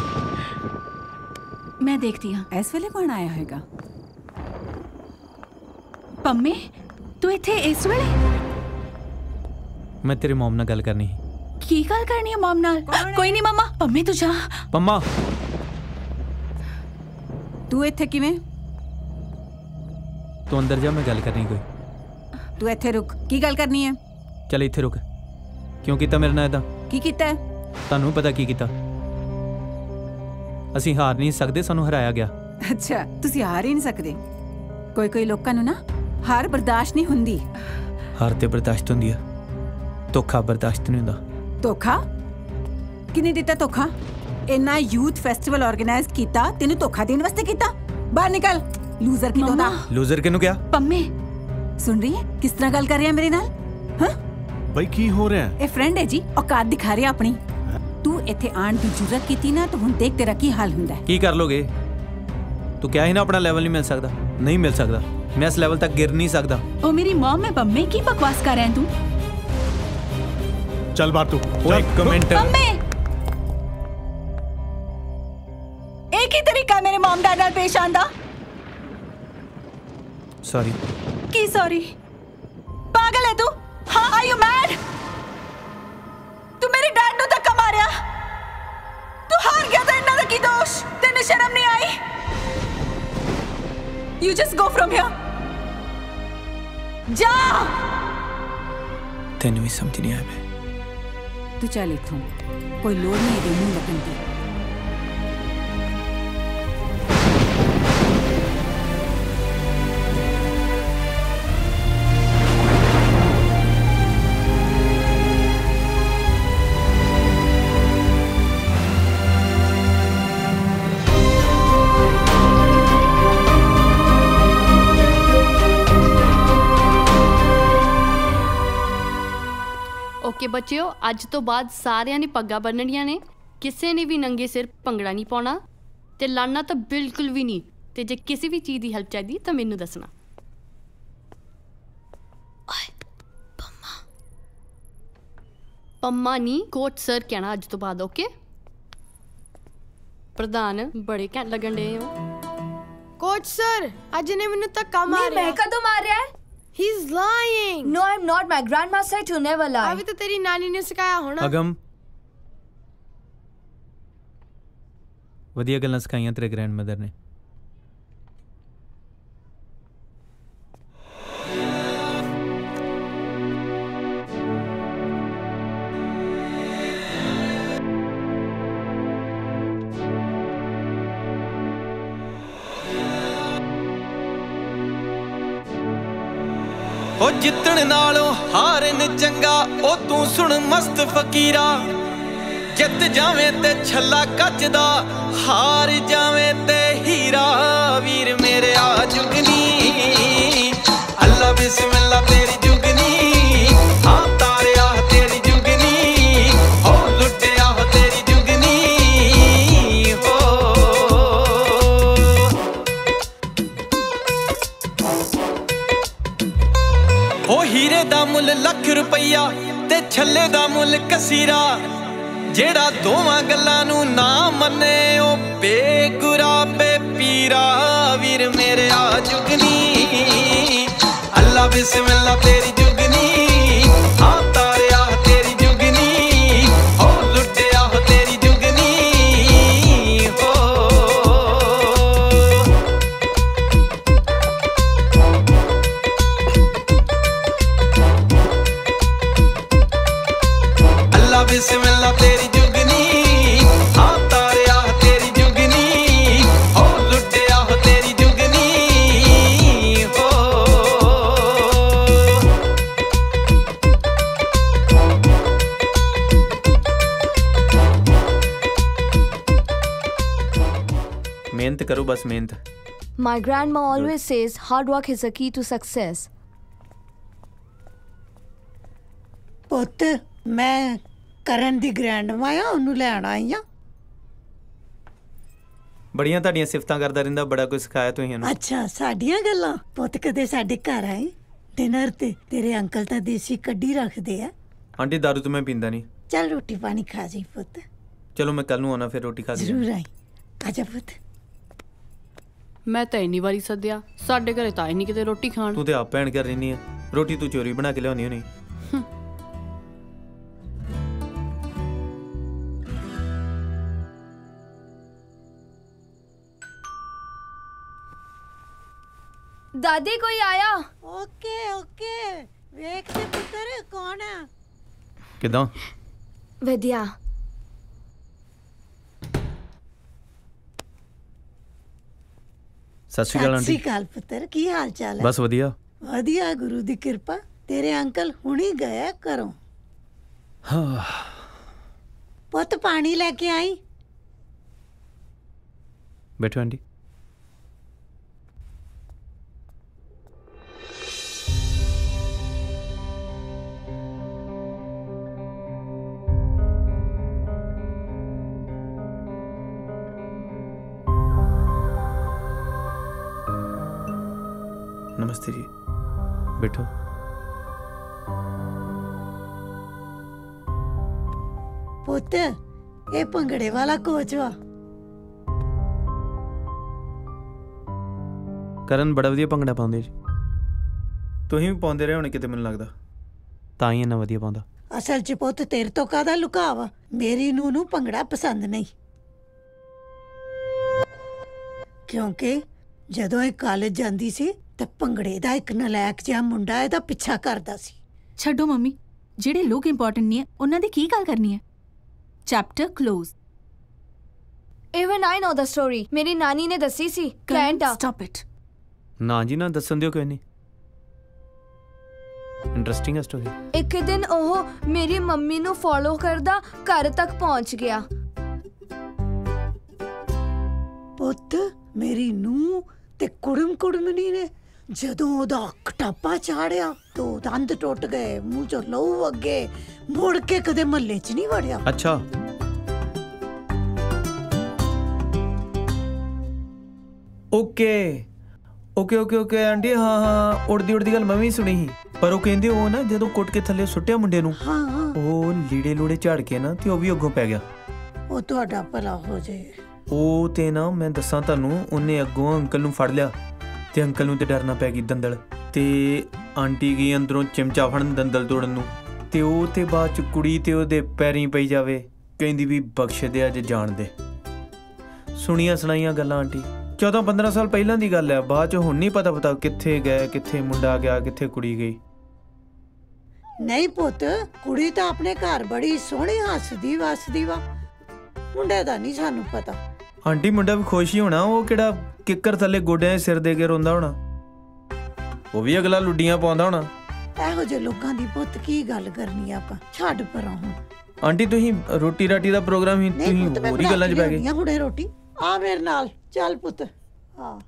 मैं देखती हाँ। इस वेले कौन आया होगा? पम्मे तू इत्थे इस वेले? मैं तेरे मॉम नाल गल करनी। की गल करनी है मॉम नाल? कोई नहीं मम्मा, पम्मे तू जा। पम्मा तू इत्थे किवें? तू अंदर जा, मैं गल करनी कोई। तू इत्थे रुक, की गल करनी है? चल इत्थे रुक। क्यों कीता मेरे नाल इदां? की कीता है? ਤੁਹਾਨੂੰ ਪਤਾ ਕੀ ਕੀਤਾ। ਅਸੀਂ ਹਾਰ ਨਹੀਂ ਸਕਦੇ, ਸਾਨੂੰ ਹਰਾਇਆ ਗਿਆ। ਅੱਛਾ, ਤੁਸੀਂ ਹਾਰ ਹੀ ਨਹੀਂ ਸਕਦੇ। ਕੋਈ ਕੋਈ ਲੋਕਾਂ ਨੂੰ ਨਾ ਹਾਰ ਬਰਦਾਸ਼ਤ ਨਹੀਂ ਹੁੰਦੀ। ਹਾਰ ਤੇ ਬਰਦਾਸ਼ਤ ਹੁੰਦੀ ਆ, ਧੋਖਾ ਬਰਦਾਸ਼ਤ ਨਹੀਂ ਹੁੰਦਾ। ਧੋਖਾ ਕਿਨੇ ਦਿੱਤਾ? ਧੋਖਾ ਇੰਨਾ ਯੂਥ ਫੈਸਟੀਵਲ ਆਰਗੇਨਾਈਜ਼ ਕੀਤਾ, ਤੈਨੂੰ ਧੋਖਾ ਦੇਣ ਵਾਸਤੇ ਕੀਤਾ? ਬਾਹਰ ਨਿਕਲ ਲੂਜ਼ਰ ਕੀ ਦੋਦਾ। ਲੂਜ਼ਰ ਕਿਹਨੂੰ ਕਿਹਾ? ਪੰਮੇ ਸੁਣ ਰਹੀ ਹੈ ਕਿਸ ਤਰ੍ਹਾਂ ਗੱਲ ਕਰ ਰਿਹਾ ਮੇਰੇ ਨਾਲ? ਹਾਂ ਬਈ ਕੀ ਹੋ ਰਿਹਾ? ਇਹ ਫਰੈਂਡ ਹੈ ਜੀ, ਔਕਾਤ ਦਿਖਾ ਰਿਹਾ ਆਪਣੀ। ਤੂੰ ਇੱਥੇ ਆਣ ਦੀ ਜੁਰਤ ਕੀਤੀ ਨਾ ਤਾਂ ਹੁਣ ਦੇਖ ਤੇਰਾ ਕੀ ਹਾਲ ਹੁੰਦਾ ਹੈ। ਕੀ ਕਰ ਲੋਗੇ? ਤੂੰ ਕਿਹਾ ਹੀ ਨਾ ਆਪਣਾ ਲੈਵਲ ਨਹੀਂ ਮਿਲ ਸਕਦਾ। ਨਹੀਂ ਮਿਲ ਸਕਦਾ, ਮੈਂ ਇਸ ਲੈਵਲ ਤੱਕ ਗਿਰ ਨਹੀਂ ਸਕਦਾ। ओ मेरी मॉम है पम्मे, की बकवास कर रहा है तू? चल बाहर तू। ओ एक मिनट। पम्मे एक ही तरीका मेरे मॉम डैड नाल पेश आंदा। सॉरी। की सॉरी? पागल है तू? हाँ, आर यू मैड? तू मेरे डैड नु धक्का मारिया, तू हार गया था। इन्ना दा की दोष? तेनु शर्म नहीं आई? You just go from here. जा। तेन भी समझ नहीं आया मैं। तू चल इथों, कोई लोड़ नहीं है मुंह लगन दी। ओके बच्चों, अज तो बाद सारिਆਂ ने पग्गा बन्नणियां ने, किसी ने भी नंगे सिर भंगड़ा नहीं पाउणा ते लड़ना तो बिल्कुल भी नहीं। ते जे किसी भी चीज़ की हेल्प चाहिए तो मैनू दसना। पम्मा नहीं, कोच सर कहना अज तो बाद। ओके प्रधान, बड़े घैंट लगन डे हो। कोच सर अज ने मैनू धक्का मारिया। मैं कदों मारिया है? He's lying. No, I'm not. My grandma said to never lie. अभी तो तेरी नानी ने सिखाया होना। अगम वधिया गल्लां सिखाइयां तेरे ग्रैंडमदर ने। ओ जितण नालों हारन चंगा, ओ तू सुन मस्त फकीरा। जित जावे ते छला कचदा, हार जावे ते हीरा। वीर मेरे आ जुगनी, अल्लाह बिस्मिल्लाह तेरी जुगनी। हाँ तारे आ तेरी जुगनी, हो लुटे आ तेरी जुगनी। हो ओ हीरे दा मुल लख रुपया ते छल्ले दा मुल कसीरा। जेड़ा दोवां गल्लां नू ना मन्ने ओ बेगुरा बेपीरा। वीर मेरे आ जुगनी, अल्लाह बिस्मिल्लाह तेरी जुगनी। हाँ तारे आ तेरी जुगनी, हो लुटे आ तेरी जुगनी। हो बिस्मिल्लाह तेरी जुगनी। हाँ तारे आ तेरी जुगनी, हो लुटे आ तेरी जुगनी। हो मेहनत करो, बस मेहनत। My grandma always says hard work is the key to success. ਪੁੱਤ ਮੈਂ ਕਰਨ ਦੀ ਗ੍ਰੈਂਡਮਾ ਆ, ਉਹਨੂੰ ਲੈਣ ਆਈ ਆ। ਬੜੀਆਂ ਤੁਹਾਡੀਆਂ ਸਿਫਤਾਂ ਕਰਦਾ ਰਹਿੰਦਾ, ਬੜਾ ਕੁਝ ਸਿਖਾਇਆ ਤੁਸੀਂ ਇਹਨੂੰ। ਅੱਛਾ, ਸਾਡੀਆਂ ਗੱਲਾਂ? ਪੁੱਤ ਕਦੇ ਸਾਡੇ ਘਰ ਆਈ? डिनर ते तेरे अंकल ता देसी कड्डी रखदे आ। आंटी दारू तो मैं पींदा नहीं। चल रोटी पानी खा जी पुत। चलो मैं कल नूं आना फिर रोटी खा के जरूर आई। आजा पुत। मैं तो इन्नी वारी सद्या साडे घरे ताई नहीं किते रोटी खाण। तू ते आप भैन कर रही है, रोटी तू चोरी बना के लियानी होनी। दादी कोई आया। ओके ओके वेख ते पुत्र कौन है। किदां वधिया। सत श्री अकाल सत श्री आंटी। अकाल पुत्र की हाल चाल है। बस वधिया वधिया गुरु दी कृपा। तेरे अंकल हुणी गए घरों। हाँ पुत पानी लेके आई। बैठो आंटी। नमस्ते जी, बैठो। पुत ये भंगड़े वाला कोच वा। ਕਰਨ ਬੜਾ ਵਧੀਆ ਭੰਗੜਾ ਪਾਉਂਦੇ ਜੀ। ਤੁਸੀਂ ਵੀ ਪਾਉਂਦੇ ਰਹੇ ਹੋਣੇ ਕਿਤੇ ਮੈਨੂੰ ਲੱਗਦਾ, ਤਾਂ ਹੀ ਇੰਨਾ ਵਧੀਆ ਪਾਉਂਦਾ। ਅਸਲ ਚ ਪੁੱਤ ਤੇਰੇ ਤੋਂ ਕਾਹਦਾ ਲੁਕਾਵਾ। ਮੇਰੀ ਨੂੰਹ ਨੂੰ ਭੰਗੜਾ ਪਸੰਦ ਨਹੀਂ, ਕਿਉਂਕਿ ਜਦੋਂ ਇਹ ਕਾਲਜ ਜਾਂਦੀ ਸੀ ਤੇ ਭੰਗੜੇ ਦਾ ਇੱਕ ਨਲਾਇਕ ਜਿਹਾ ਮੁੰਡਾ ਇਹਦਾ ਪਿੱਛਾ ਕਰਦਾ ਸੀ। ਛੱਡੋ ਮੰਮੀ, ਜਿਹੜੇ ਲੋਕ ਇੰਪੋਰਟੈਂਟ ਨਹੀਂ ਹੈ ਉਹਨਾਂ ਦੀ ਕੀ ਗੱਲ ਕਰਨੀ ਹੈ। Chapter close. Even I know the story. ਮੇਰੀ ਨਾਨੀ ਨੇ ਦੱਸੀ ਸੀ। ਕਲਾਇੰਟ ਆ। Stop it. ਨਾ ਜੀ ਨਾ, ਦੱਸਣ ਦਿਓ ਕੋਈ ਨਹੀਂ। ਇੰਟਰਸਟਿੰਗ ਹੈ ਸਟੋਰੀ। ਇੱਕ ਦਿਨ ਉਹ ਮੇਰੀ ਮੰਮੀ ਨੂੰ ਫੋਲੋ ਕਰਦਾ ਘਰ ਤੱਕ ਪਹੁੰਚ ਗਿਆ। ਪੁੱਤ ਮੇਰੀ ਨੂੰਹ ਤੇ ਕੁੜਮ ਕੁੜਮਣੀ ਨੇ ਜਦੋਂ ਉਹਦਾ ਕਟਾਪਾ ਚਾੜਿਆ ਤੇ ਦੰਦ ਟੁੱਟ ਗਏ, ਮੂੰਹ ਚੋਂ ਲਹੂ ਅੱਗੇ, ਮੁੜ ਕੇ ਕਦੇ ਮਹੱਲੇ 'ਚ ਨਹੀਂ ਵੜਿਆ। ਅੱਛਾ okay okay okay okay aunty, ਹਾਂ ਹਾਂ ਉੜਦੀ ਉੜਦੀ ਗੱਲ ਮੈਂ ਵੀ ਸੁਣੀ ਸੀ। ਪਰ ਉਹ ਕਹਿੰਦੇ ਉਹ ਨਾ ਜਦੋਂ ਕੁੱਟ ਕੇ ਥੱਲੇ ਸੁੱਟਿਆ ਮੁੰਡੇ ਨੂੰ, ਉਹ ਲੀੜੇ ਲੂੜੇ ਝਾੜ ਕੇ ਨਾ ਤੇ ਉਹ ਵੀ ਅੱਗੋਂ ਪੈ ਗਿਆ। ਉਹ ਤੁਹਾਡਾ ਭਲਾ ਹੋ ਜਾਏ। ਉਹ ਤੇ ਨਾ ਮੈਂ ਦੱਸਾਂ ਤੁਹਾਨੂੰ, ਉਹਨੇ ਅੱਗੋਂ ਅੰਕਲ ਨੂੰ ਫੜ ਲਿਆ ਤੇ ਅੰਕਲ ਨੂੰ ਤੇ ਡਰਨਾ ਪੈ ਗਈ ਦੰਦਲ, ਤੇ ਆਂਟੀ ਗਈ ਅੰਦਰੋਂ ਚਿਮਚਾ ਫੜਨ ਦੰਦਲ ਤੋੜਨ ਨੂੰ, ਤੇ ਉਹ ਤੇ ਬਾਅਦ ਚ ਕੁੜੀ ਤੇ ਉਹਦੇ ਪੈਰੀਂ ਪਈ ਜਾਵੇ, ਕਹਿੰਦੀ ਵੀ ਬਖਸ਼ ਦੇ ਅੱਜ ਜਾਣ ਦੇ। ਸੁਣੀਆਂ ਸੁਣਾਈਆਂ ਗੱਲਾਂ ਆਂਟੀ, ਚੌਦਾਂ ਪੰਦਰਾਂ ਸਾਲ ਪਹਿਲਾਂ ਦੀ ਗੱਲ ਹੈ। ਬਾਅਦ ਚ ਹੁਣ ਨਹੀਂ ਪਤਾ ਪਤਾ ਕਿੱਥੇ ਗਏ, ਕਿੱਥੇ ਮੁੰਡਾ ਗਿਆ, ਕਿੱਥੇ ਕੁੜੀ ਗਈ। ਨਹੀਂ ਪੁੱਤ, ਕੁੜੀ ਤਾਂ ਆਪਣੇ ਘਰ ਬੜੀ ਸੋਹਣੀ ਹੱਸਦੀ ਵਸਦੀ ਵਾ, ਮੁੰਡੇ ਦਾ ਨਹੀਂ ਸਾਨੂੰ ਪਤਾ। ਆਂਟੀ ਮੁੰਡਾ ਵੀ ਖੁਸ਼ ਹੀ ਹੋਣਾ, ਉਹ ਕਿਹੜਾ ਕਿੱਕਰ ਥੱਲੇ ਗੋਡਿਆਂ 'ਚ ਸਿਰ ਦੇ ਕੇ ਰੋਂਦਾ ਹੋਣਾ, ਉਹ ਵੀ ਅਗਲਾ ਲੁੱਡੀਆਂ ਪਾਉਂਦਾ ਹੋਣਾ। ਇਹੋ ਜਿਹੇ ਲੋਕਾਂ ਦੀ ਪੁੱਤ ਕੀ ਗੱਲ ਕਰਨੀ ਆਪਾਂ, ਛੱਡ ਪਰਾਂ ਹੁਣ। ਆਂਟੀ ਤੁਸੀਂ ਰੋਟੀ ਰਾਟੀ ਦਾ ਪ੍ਰੋਗਰਾਮ ਹੀ ਤੁਸੀਂ ਹੋਰ ਹੀ ਗੱਲਾਂ 'ਚ ਪੈ ਗਏ। ਹੁਣੇ ਰੋਟੀ ਆ ਮੇਰੇ ਨਾਲ ਚੱਲ ਪੁੱਤ। ਹਾਂ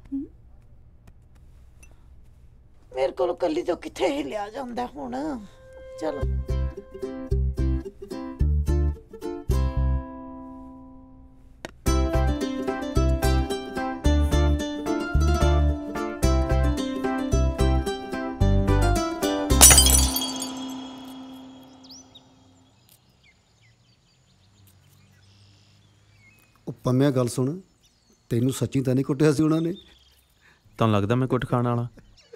ਮੇਰੇ ਕੋਲ ਕੱਲੀ ਤੋਂ ਕਿੱਥੇ ਹਿਲਿਆ ਜਾਂਦਾ ਹੁਣ। ਚਲੋ ਪੰਮਿਆ ਗੱਲ ਸੁਣ, ਤੈਨੂੰ ਸੱਚੀ ਤਾਂ ਨਹੀਂ ਕੁੱਟਿਆ ਸੀ ਉਹਨਾਂ ਨੇ? ਤੁਹਾਨੂੰ ਲੱਗਦਾ ਮੈਂ ਕੁੱਟ ਖਾਣ ਵਾਲਾ?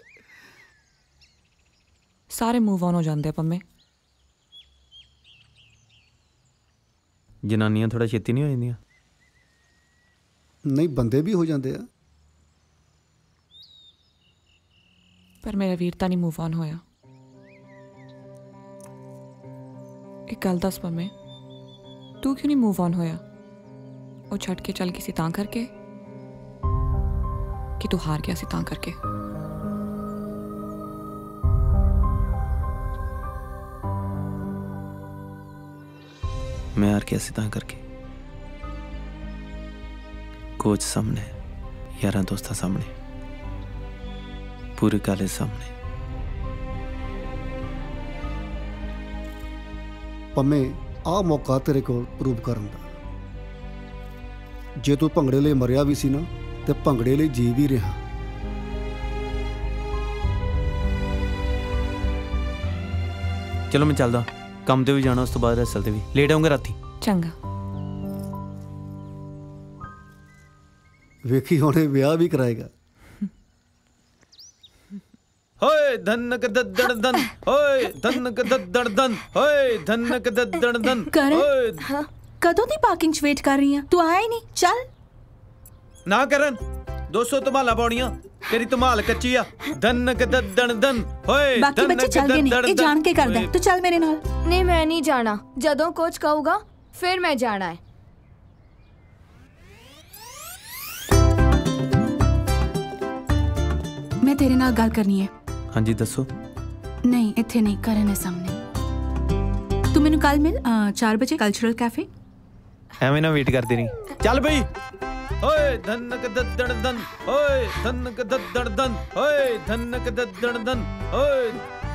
ਸਾਰੇ ਮੂਵ ਆਨ ਹੋ ਜਾਂਦੇ ਆ ਪੰਮੇ। ਜਨਾਨੀਆਂ ਥੋੜਾ ਛੇਤੀ ਨਹੀਂ ਹੋ ਜਾਂਦੀਆਂ? ਨਹੀਂ ਬੰਦੇ ਵੀ ਹੋ ਜਾਂਦੇ ਆ। ਪਰ ਮੇਰਾ ਵੀਰ ਤਾਂ ਨਹੀਂ ਮੂਵ ਆਨ ਹੋਇਆ। ਇੱਕ ਗੱਲ ਦੱਸ ਪੰਮੇ, ਤੂੰ ਕਿਉਂ ਨਹੀਂ ਮੂਵ ਆਨ ਹੋਇਆ? ਉਹ ਛੱਡ ਕੇ ਚੱਲ ਗਈ ਸੀ ਤਾਂ ਕਰਕੇ ਕਿ ਤੂੰ ਹਾਰ ਗਿਆ ਸੀ ਤਾਂ ਕਰਕੇ? ਮੈਂ ਹਾਰ ਗਿਆ ਸੀ ਤਾਂ ਕਰਕੇ। ਕੋਚ ਸਾਹਮਣੇ, ਯਾਰਾਂ ਦੋਸਤਾਂ ਸਾਹਮਣੇ, ਪੂਰੇ ਕਾਲਜ ਸਾਹਮਣੇ। ਪੰਮੇ ਆਹ ਮੌਕਾ ਤੇਰੇ ਕੋਲ ਪ੍ਰੂਵ ਕਰਨ ਦਾ। ਜੇ ਤੂੰ ਭੰਗੜੇ ਲਈ ਮਰਿਆ ਵੀ ਸੀ ਨਾ, ਤੇ ਭੰਗੜੇ ਲਈ ਜੀ ਵੀ ਰਿਹਾ। चलो मैं चलदा, काम ते भी जाना, उस तो बाद रिहर्सल ते भी लेट आऊंगा राती। चंगा। ਵੇਖੀ ਹੁਣੇ ਵਿਆਹ ਵੀ ਕਰਾਏਗਾ। होए धनक दद्दड़ दन, होए धनक दद्दड़ दन, होए धनक दद्दड़ दन। करण, हाँ, कदों दी पार्किंग च वेट कर रही है, तू आया ही नहीं। चल ना करण, दो सौ धमाला पाउणियां, तेरी धमाल कच्ची आ। धनक दद्दड़ दन, होए बाकी बच्चे चल गए नहीं, ये जान के करदा है। तू चल मेरे नाल। नहीं मैं नहीं जाना, जदों कोच कहूगा फिर मैं जाना है। मैं तेरे नाल गल करनी है। हाँ जी दसो। नहीं इत्थे नहीं, करण है सामने। तू मैनू कल मिल आ, चार बजे कल्चरल कैफे। एवें ना वेट करती रही। चल बई। ओए धनक दद्दड़ दन, ओए धनक दद्दड़ दन, ओए धनक दद्दड़ दन, ओए।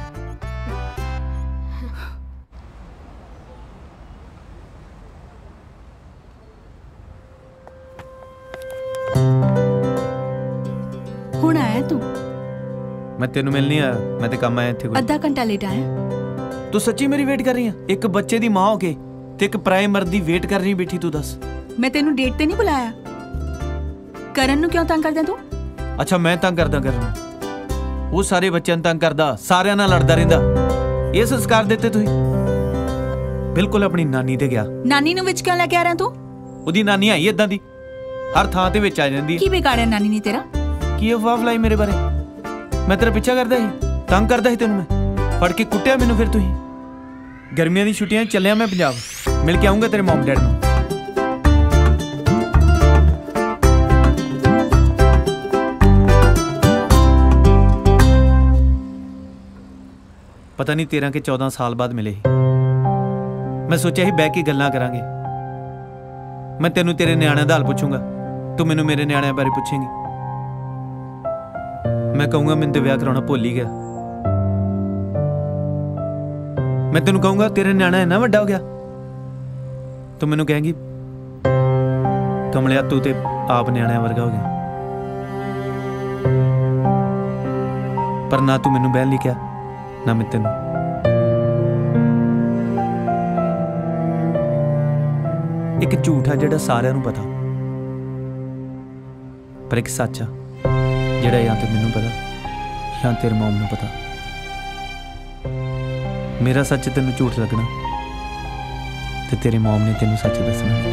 हुण आया तू? मैं तेनू मिल नहीं आया, मैं ते काम आया इत्थे। अद्धा घंटा लेट आया। तू सच्ची मेरी वेट कर रही है? एक बच्चे दी मां हो के ते एक पराए मर्द दी वेट कर रही बैठी, तू दस। मैं तेनू डेट ते नहीं बुलाया। करण नू क्यों तंग करदा तू? अच्छा मैं तंग करदा करण? वो सारे बच्चों तंग करदा, सारियां नाल लड़दा रहिंदा। ये संस्कार देते तुसीं? बिल्कुल अपनी नानी ते गया। नानी नू विच क्यों लेके आ रहा तू? ओदी नानी आई इदां दी, हर थां ते विच आ जांदी। की बिगाड़िया नानी ने तेरा? की अफवाह फैलाई मेरे बारे? मैं तेरा पीछा करदा ही, तंग करदा ही तेनू। मैं फड़ के कुट्टिया मैनू फिर तुसीं। गर्मियां दी छुट्टियां चलिया मैं पंजाब, मिल के आऊंगा तेरे मॉम डैड नू। पता नहीं तेरह के चौदह साल बाद मिले ही। मैं सोचा ही बह के गल्लां करांगे। मैं तेनू तेरे न्याणे दा हाल पुछूंगा, तू मैनू मेरे न्याणे बारे पुछेंगी। मैं कहूंगा मैंने तो विआह कराना भुल ही गया। मैं तेनू कहूंगा तेरा न्याणा इन्ना वड्डा हो गया, तो मैनू कहेंगी कमलिया तू ते आप न्याणे वर्गा हो गया। पर ना तू मैनू बहन लिखिया ना मैं तेनू। एक झूठ आ जिहड़ा सारिआं नूं पता, पर एक सच आ जिहड़ा या तो मैनू पता या तेरे मॉम नूं पता। मेरा सच तेनू झूठ लगना ते तेरी मॉम ने तेनू सच दसना।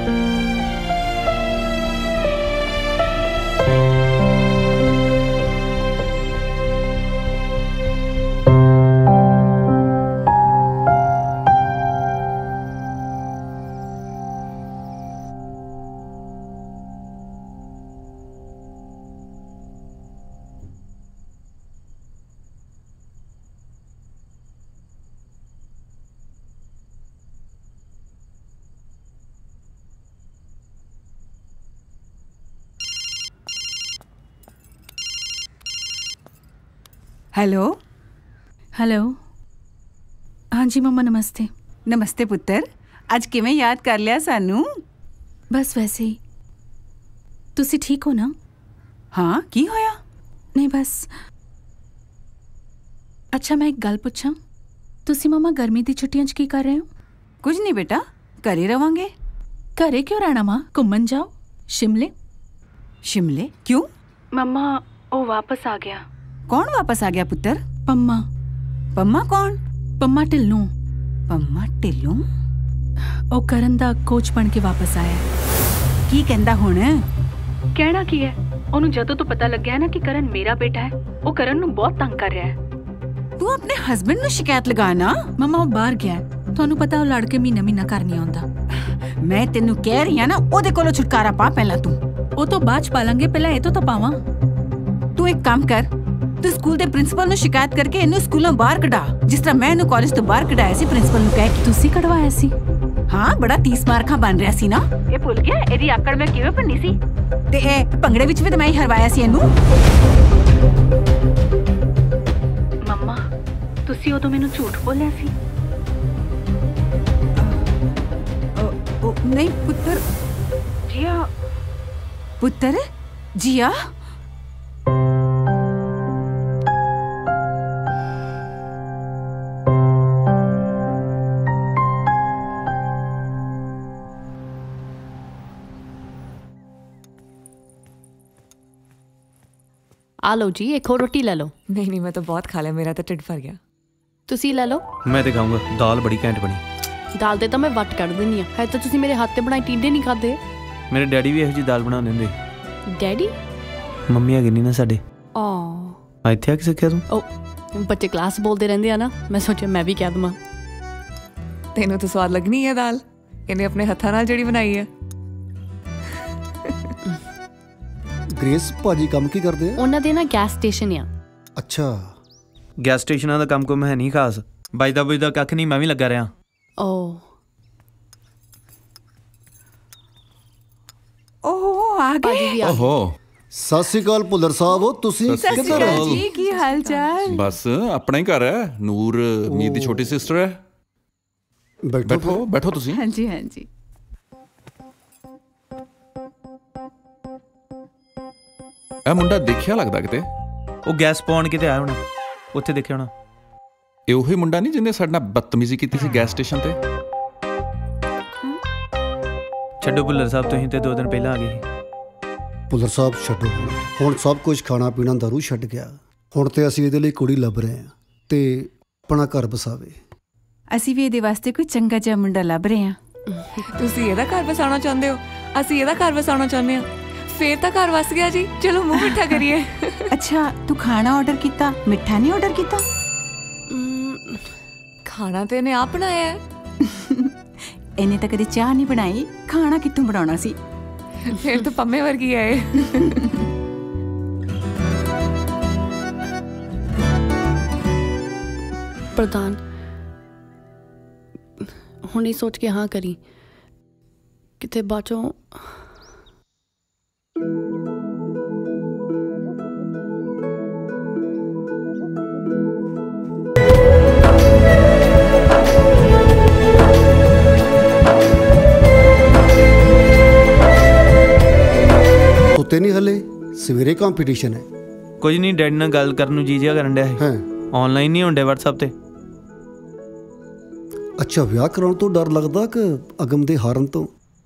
Hello hello. हाँ जी मम्मा नमस्ते। नमस्ते पुत्तर, आज किवें याद कर लिया सानू? बस वैसे ही। तुसी ठीक हो ना? हाँ की होया? नहीं बस। अच्छा मैं एक गल पुछां, तुसी मम्मा गर्मी दी छुट्टियां च की कर रहे हो? कुछ नहीं बेटा, घरे रवांगे। घरे क्यों रहना मां, घूमन जाओ शिमले। शिमले क्यों? मम्मा वो वापस आ गया। कौन वापस आ गया पुत्र? पम्मा। पम्मा कौन? पम्मा ढिल्लों। पम्मा ढिल्लों? ओ करण दा कोच बन के वापस आया। की कहंदा हुण? कहना की है, ओनू जदों तो पता लग गया ना कि करण मेरा बेटा है, ओ करण नू बहुत तंग कर रहा है। तू अपने हस्बैंड नू शिकायत लगा ना। मम्मा वो बाहर गया है, थानू पता ओ लड़ के महीना महीना घर नहीं आउंदा। मैं तेनू कह रही हां ना, ओदे कोलों छुटकारा पा पहला तू। ओ तो बाद च पालांगे, पहला ए तो पावां। तू एक काम कर, तू स्कूल दे प्रिंसिपल नू शिकायत करके इनू स्कूलों बाहर कढा, जिस तरह मैं इनू कॉलेज तो बाहर कढाया सी प्रिंसिपल नू कह के। तुसी कढवाया सी? हाँ, बड़ा तीस मार्खा बन रहा सी ना। ये भुल गया एदी आकड़ मैं किवें भन्नी सी? ते ए भंगड़े विच भी ते मैं ही हरवाया सी इनू। मम्मा तुसी उदों मैनू झूठ बोलिया सी? ओ, नहीं पुत्र। जिया। पुत्र जिया? आ लो जी, एक और रोटी ले लो। नहीं नहीं, मैं तो बहुत खा लिया, मेरा तो ढिड भर गया। ਤੁਸੀਂ ਲੈ ਲਓ। मैं तो खाऊंगा, दाल बड़ी घैंट बनी। दाल ਤੇ ਤਾਂ ਮੈਂ ਵੱਟ ਕੱਢ ਦਿੰਨੀ ਆ, ਹੈ ਤਾਂ ਤੁਸੀਂ ਮੇਰੇ ਹੱਥ ਤੇ ਬਣਾਈ ਟੀਂਡੇ ਨਹੀਂ ਖਾਦੇ। ਮੇਰੇ ਡੈਡੀ ਵੀ ਇਹੋ ਜੀ ਦਾਲ ਬਣਾ ਦਿੰਦੇ। ਡੈਡੀ? ਮੰਮੀ ਹੈਗੀ ਨਹੀਂ ਨਾ ਸਾਡੇ। ਆ ਆ ਇੱਥੇ ਆ ਕੇ ਸਿੱਖਿਆ ਤੂੰ? ਉਹ ਬੱਚੇ ਕਲਾਸ ਬੋਲਦੇ ਰਹਿੰਦੇ ਆ ਨਾ, ਮੈਂ ਸੋਚਿਆ ਮੈਂ ਵੀ ਕਹਿ ਦਵਾਂ। ਤੈਨੂੰ ਤਾਂ ਸਵਾਦ ਲੱਗਣੀ ਹੈ ਦਾਲ, ਇਹਨੇ ਆਪਣੇ ਹੱਥਾਂ ਨਾਲ ਜਿਹੜੀ ਬਣਾਈ ਹੈ। ਗ੍ਰੇਸ ਭਾਜੀ ਕੰਮ ਕੀ ਕਰਦੇ ਆ? ਉਹਨਾਂ ਦੇ ਨਾ ਗੈਸ ਸਟੇਸ਼ਨ ਆ। ਅੱਛਾ, ਗੈਸ ਸਟੇਸ਼ਨਾਂ ਦਾ ਕੰਮ ਕੋਈ ਹੈ ਨਹੀਂ ਖਾਸ, ਬਜਦਾ ਬੁਜਦਾ ਕੱਖ ਨਹੀਂ, ਮੈਂ ਵੀ ਲੱਗਾ ਰਿਹਾ। ਓ ਓਹ ਆ ਗਏ। ਓਹੋ, ਸਤਿ ਸ਼੍ਰੀ ਅਕਾਲ ਭੁੱਲਰ ਸਾਹਿਬ, ਤੁਸੀਂ ਕਿੱਧਰ ਹੋ ਜੀ? ਕੀ ਹਾਲ ਚਾਲ? ਬਸ ਆਪਣਾ ਹੀ ਘਰ ਹੈ। ਨੂਰ ਮੀਤ ਦੀ ਛੋਟੀ ਸਿਸਟਰ ਹੈ। ਬੈਠੋ ਬੈਠੋ ਤੁਸੀਂ। ਹਾਂਜੀ ਹਾਂਜੀ। ਇਹ ਮੁੰਡਾ ਦੇਖਿਆ ਲੱਗਦਾ ਕਿਤੇ। ਉਹ ਗੈਸ ਪਾਉਣ ਕਿਤੇ ਆਇਆ ਹੋਣਾ, ਉੱਥੇ ਦੇਖਿਆ ਹੋਣਾ। ਇਹ ਉਹੀ ਮੁੰਡਾ ਨਹੀਂ ਜਿਹਨੇ ਸਾਡੇ ਨਾਲ ਬਦਤਮੀਜ਼ੀ ਕੀਤੀ ਸੀ ਗੈਸ ਸਟੇਸ਼ਨ ਤੇ? ਛੱਡੋ ਭੁੱਲਰ ਸਾਹਿਬ, ਤੁਸੀਂ ਤੇ ਦੋ ਦਿਨ ਪਹਿਲਾਂ ਆ ਗਏ। ਭੁੱਲਰ ਸਾਹਿਬ ਛੱਡੋ, ਹੁਣ ਸਭ ਕੁਝ ਖਾਣਾ ਪੀਣਾ ਦਾਰੂ ਛੱਡ ਗਿਆ। ਹੁਣ ਤੇ ਅਸੀਂ ਇਹਦੇ ਲਈ ਕੁੜੀ ਲੱਭ ਰਹੇ ਹਾਂ ਤੇ ਆਪਣਾ ਘਰ ਬਸਾਵੇ। ਅਸੀਂ ਵੀ ਇਹਦੇ ਵਾਸਤੇ ਕੋਈ ਚੰਗਾ ਜਿਹਾ ਮੁੰਡਾ ਲੱਭ ਰਹੇ ਹਾਂ। ਤੁਸੀਂ ਇਹਦਾ ਘਰ ਵਸਾਉਣਾ ਚਾਹੁੰਦੇ ਹੋ? ਅਸੀਂ ਇਹਦਾ ਘਰ ਵਸਾਉਣਾ ਚਾਹੁੰਦੇ ਹਾਂ। ਫੇਰ ਤਾਂ ਘਰ ਵਸ ਗਿਆ ਜੀ, ਚਲੋ ਮੂੰਹ ਮਿੱਠਾ ਕਰੀਏ। ਅੱਛਾ, ਤੂੰ ਖਾਣਾ ਆਰਡਰ ਕੀਤਾ, ਮਿੱਠਾ ਨਹੀਂ ਆਰਡਰ ਕੀਤਾ? ਖਾਣਾ ਤੇ ਇਹਨੇ ਆਪ ਬਣਾਇਆ। ਇਹਨੇ ਤਾਂ ਕਦੇ ਚਾਹ ਨਹੀਂ ਬਣਾਈ, ਖਾਣਾ ਕਿੱਥੋਂ ਬਣਾਉਣਾ ਸੀ? ਫਿਰ ਤਾਂ ਪੰਮੇ ਵਰਗੀ ਹੈ। ਪ੍ਰਧਾਨ, ਹੁਣ ਇਹ ਸੋਚ ਕੇ ਹਾਂ ਕਰੀ, ਕਿਤੇ ਬਾਚੋਂ ਸੁੱਤੇ ਨਹੀਂ ਹਲੇ? ਸਵੇਰੇ ਕੰਪੀਟੀਸ਼ਨ ਹੈ। ਕੁਝ ਨਹੀਂ, ਡੈਡੀ ਨਾਲ ਗੱਲ ਕਰਨ ਨੂੰ ਜੀ ਜਿਹਾ ਕਰਨ ਡਿਆ ਹੈ। ਆਨਲਾਈਨ ਨਹੀਂ ਹੁੰਦੇ WhatsApp ਤੇ। ਅੱਛਾ, ਵਿਆਹ ਕਰਾਉਣ ਤੋਂ ਡਰ ਲੱਗਦਾ ਕਿ ਅਗਮ ਦੇ ਹਾਰਨ ਤੋਂ?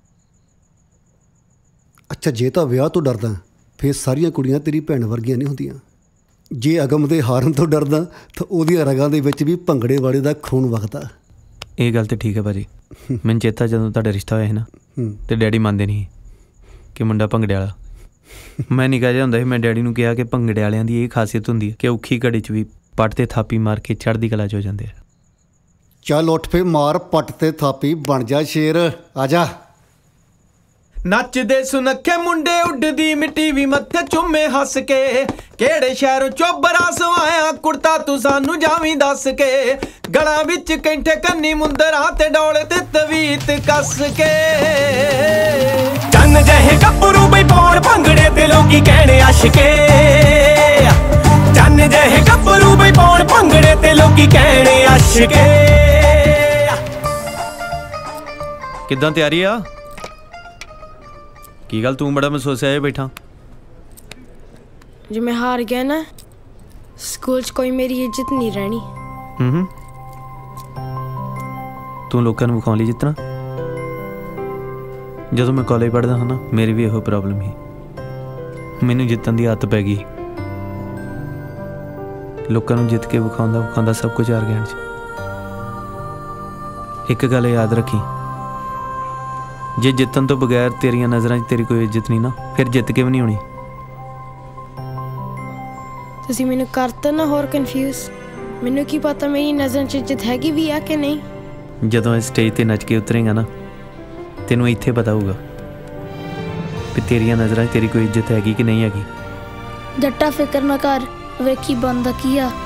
ਅੱਛਾ, ਜੇ ਤਾਂ ਵਿਆਹ ਤੋਂ ਡਰਦਾ ਫਿਰ ਸਾਰੀਆਂ ਕੁੜੀਆਂ ਤੇਰੀ ਭੈਣ ਵਰਗੀਆਂ ਨਹੀਂ ਹੁੰਦੀਆਂ। ਜੇ ਅਗਮ ਦੇ ਹਾਰਨ ਤੋਂ ਡਰਦਾ ਤਾਂ ਉਹਦੀਆਂ ਰਗਾਂ ਦੇ ਵਿੱਚ ਵੀ ਭੰਗੜੇ ਵਾਲੇ ਦਾ ਖੂਨ ਵਗਦਾ। ਇਹ ਗੱਲ ਤੇ ਠੀਕ ਹੈ ਭਾਜੀ। ਮੈਨੂੰ ਚੇਤਾ ਜਦੋਂ ਤੁਹਾਡਾ ਰਿਸ਼ਤਾ ਹੋਇਆ ਸੀ ਨਾ, ਤੇ ਡੈਡੀ ਮੰਨਦੇ ਨਹੀਂ ਕਿ ਮੁੰਡਾ ਭੰਗੜੇ ਵਾਲਾ। ਮੈਂ ਨਿੱਕਾ ਜਿਹਾ ਹੁੰਦਾ ਸੀ, ਮੈਂ ਡੈਡੀ ਨੂੰ ਕਿਹਾ ਕਿ ਭੰਗੜੇ ਵਾਲਿਆਂ ਦੀ ਇਹ ਖਾਸੀਅਤ ਹੁੰਦੀ ਹੈ ਕਿ ਔਖੀ ਘੜੀ 'ਚ ਵੀ ਪੱਟ ਤੇ ਥਾਪੀ ਮਾਰ ਕੇ ਚੜ੍ਹਦੀ ਕਲਾ 'ਚ ਹੋ ਜਾਂਦੇ ਆ। ਚੱਲ ਉੱਠ ਫੇ, ਮਾਰ ਪੱਟ ਤੇ ਥਾਪੀ, ਬਣ ਜਾ ਸ਼ੇਰ, ਆ ਜਾ। ਨੱਚਦੇ ਸੁਨੱਖੇ ਮੁੰਡੇ ਉੱਡਦੀ ਮਿੱਟੀ ਵੀ ਮੱਥੇ ਚੁੰਮੇ ਹੱਸ ਕੇ, ਕਿਹੜੇ ਸ਼ਹਿਰੋਂ ਚੋਬਰਾ ਸਵਾਇਆ ਕੁੜਤਾ ਤੂੰ ਸਾਨੂੰ ਜਾਵੀਂ ਦੱਸ ਕੇ, ਗਲਾਂ ਵਿੱਚ ਕੈਂਠੇ ਕੰਨੀ ਮੁੰਦਰਾਂ ਤੇ ਡੋਲੇ ਤੇ ਤਵੀਤ ਕੱਸ ਕੇ। ਚੰਨ ਜਿਹੇ ਗੱਭਰੂ ਬਈ ਪਾਉਣ ਭੰਗੜੇ ਤੇ ਲੋਕੀ ਕਹਿਣੇ ਆਸ਼ਕੇ, ਚੰਨ ਜਿਹੇ ਗੱਭਰੂ ਬਈ ਪਾਉਣ ਭੰਗੜੇ ਤੇ ਲੋਕੀ ਕਹਿਣੇ ਆਸ਼ਕੇ। ਕਿੱਦਾਂ ਤਿਆਰੀ ਆ? ਕੀ ਗੱਲ ਤੂੰ ਬੜਾ ਮਹਿਸੂਸ ਹੈ ਬੈਠਾ? ਜੇ ਮੈਂ ਹਾਰ ਗਿਆ ਨਾ, ਸਕੂਲ 'ਚ ਕੋਈ ਮੇਰੀ ਇੱਜ਼ਤ ਨਹੀਂ ਰਹਿਣੀ। ਹੂੰ, ਤੂੰ ਲੋਕਾਂ ਨੂੰ ਵਿਖਾਉਣ ਲਈ ਜਿੱਤਣਾ? ਜਦੋਂ ਮੈਂ ਕਾਲਜ ਪੜ੍ਹਦਾ ਹਾਂ ਨਾ, ਮੇਰੀ ਵੀ ਇਹੋ ਪ੍ਰੋਬਲਮ ਸੀ। ਮੈਨੂੰ ਜਿੱਤਣ ਦੀ ਆਦਤ ਪੈ ਗਈ। ਲੋਕਾਂ ਨੂੰ ਜਿੱਤ ਕੇ ਵਿਖਾਉਂਦਾ ਵਿਖਾਉਂਦਾ ਸਭ ਕੁਝ ਹਾਰ ਗਿਆ। ਇੱਕ ਗੱਲ ਯਾਦ ਰੱਖੀ, ਜੇ ਜਿੱਤਣ ਤੋਂ ਬਗੈਰ ਤੇਰੀਆਂ ਨਜ਼ਰਾਂ 'ਚ ਤੇਰੀ ਕੋਈ ਇੱਜ਼ਤ ਨਹੀਂ ਨਾ, ਫਿਰ ਜਿੱਤ ਕੇ ਵੀ ਨਹੀਂ ਹੋਣੀ। ਤੁਸੀਂ ਮੈਨੂੰ ਕਰਤਾ ਨਾ ਹੋਰ ਕਨਫਿਊਜ਼। ਮੈਨੂੰ ਕੀ ਪਤਾ ਮੇਰੀ ਨਜ਼ਰਾਂ 'ਚ ਇੱਜ਼ਤ ਹੈਗੀ ਵੀ ਆ ਕਿ ਨਹੀਂ। ਜਦੋਂ ਇਸ ਸਟੇਜ ਤੇ ਨੱਚ ਕੇ ਉਤਰੇਗਾ ਨਾ, ਤੈਨੂੰ ਇੱਥੇ ਪਤਾ ਹੋਊਗਾ ਕਿ ਤੇਰੀਆਂ ਨਜ਼ਰਾਂ 'ਚ ਤੇਰੀ ਕੋਈ ਇੱਜ਼ਤ ਹੈਗੀ ਕਿ ਨਹੀਂ ਹੈਗੀ। ਜੱਟਾ ਫਿਕਰ ਨਾ ਕਰ, ਵੇਖੀ ਬੰਦਾ ਕੀ ਆ।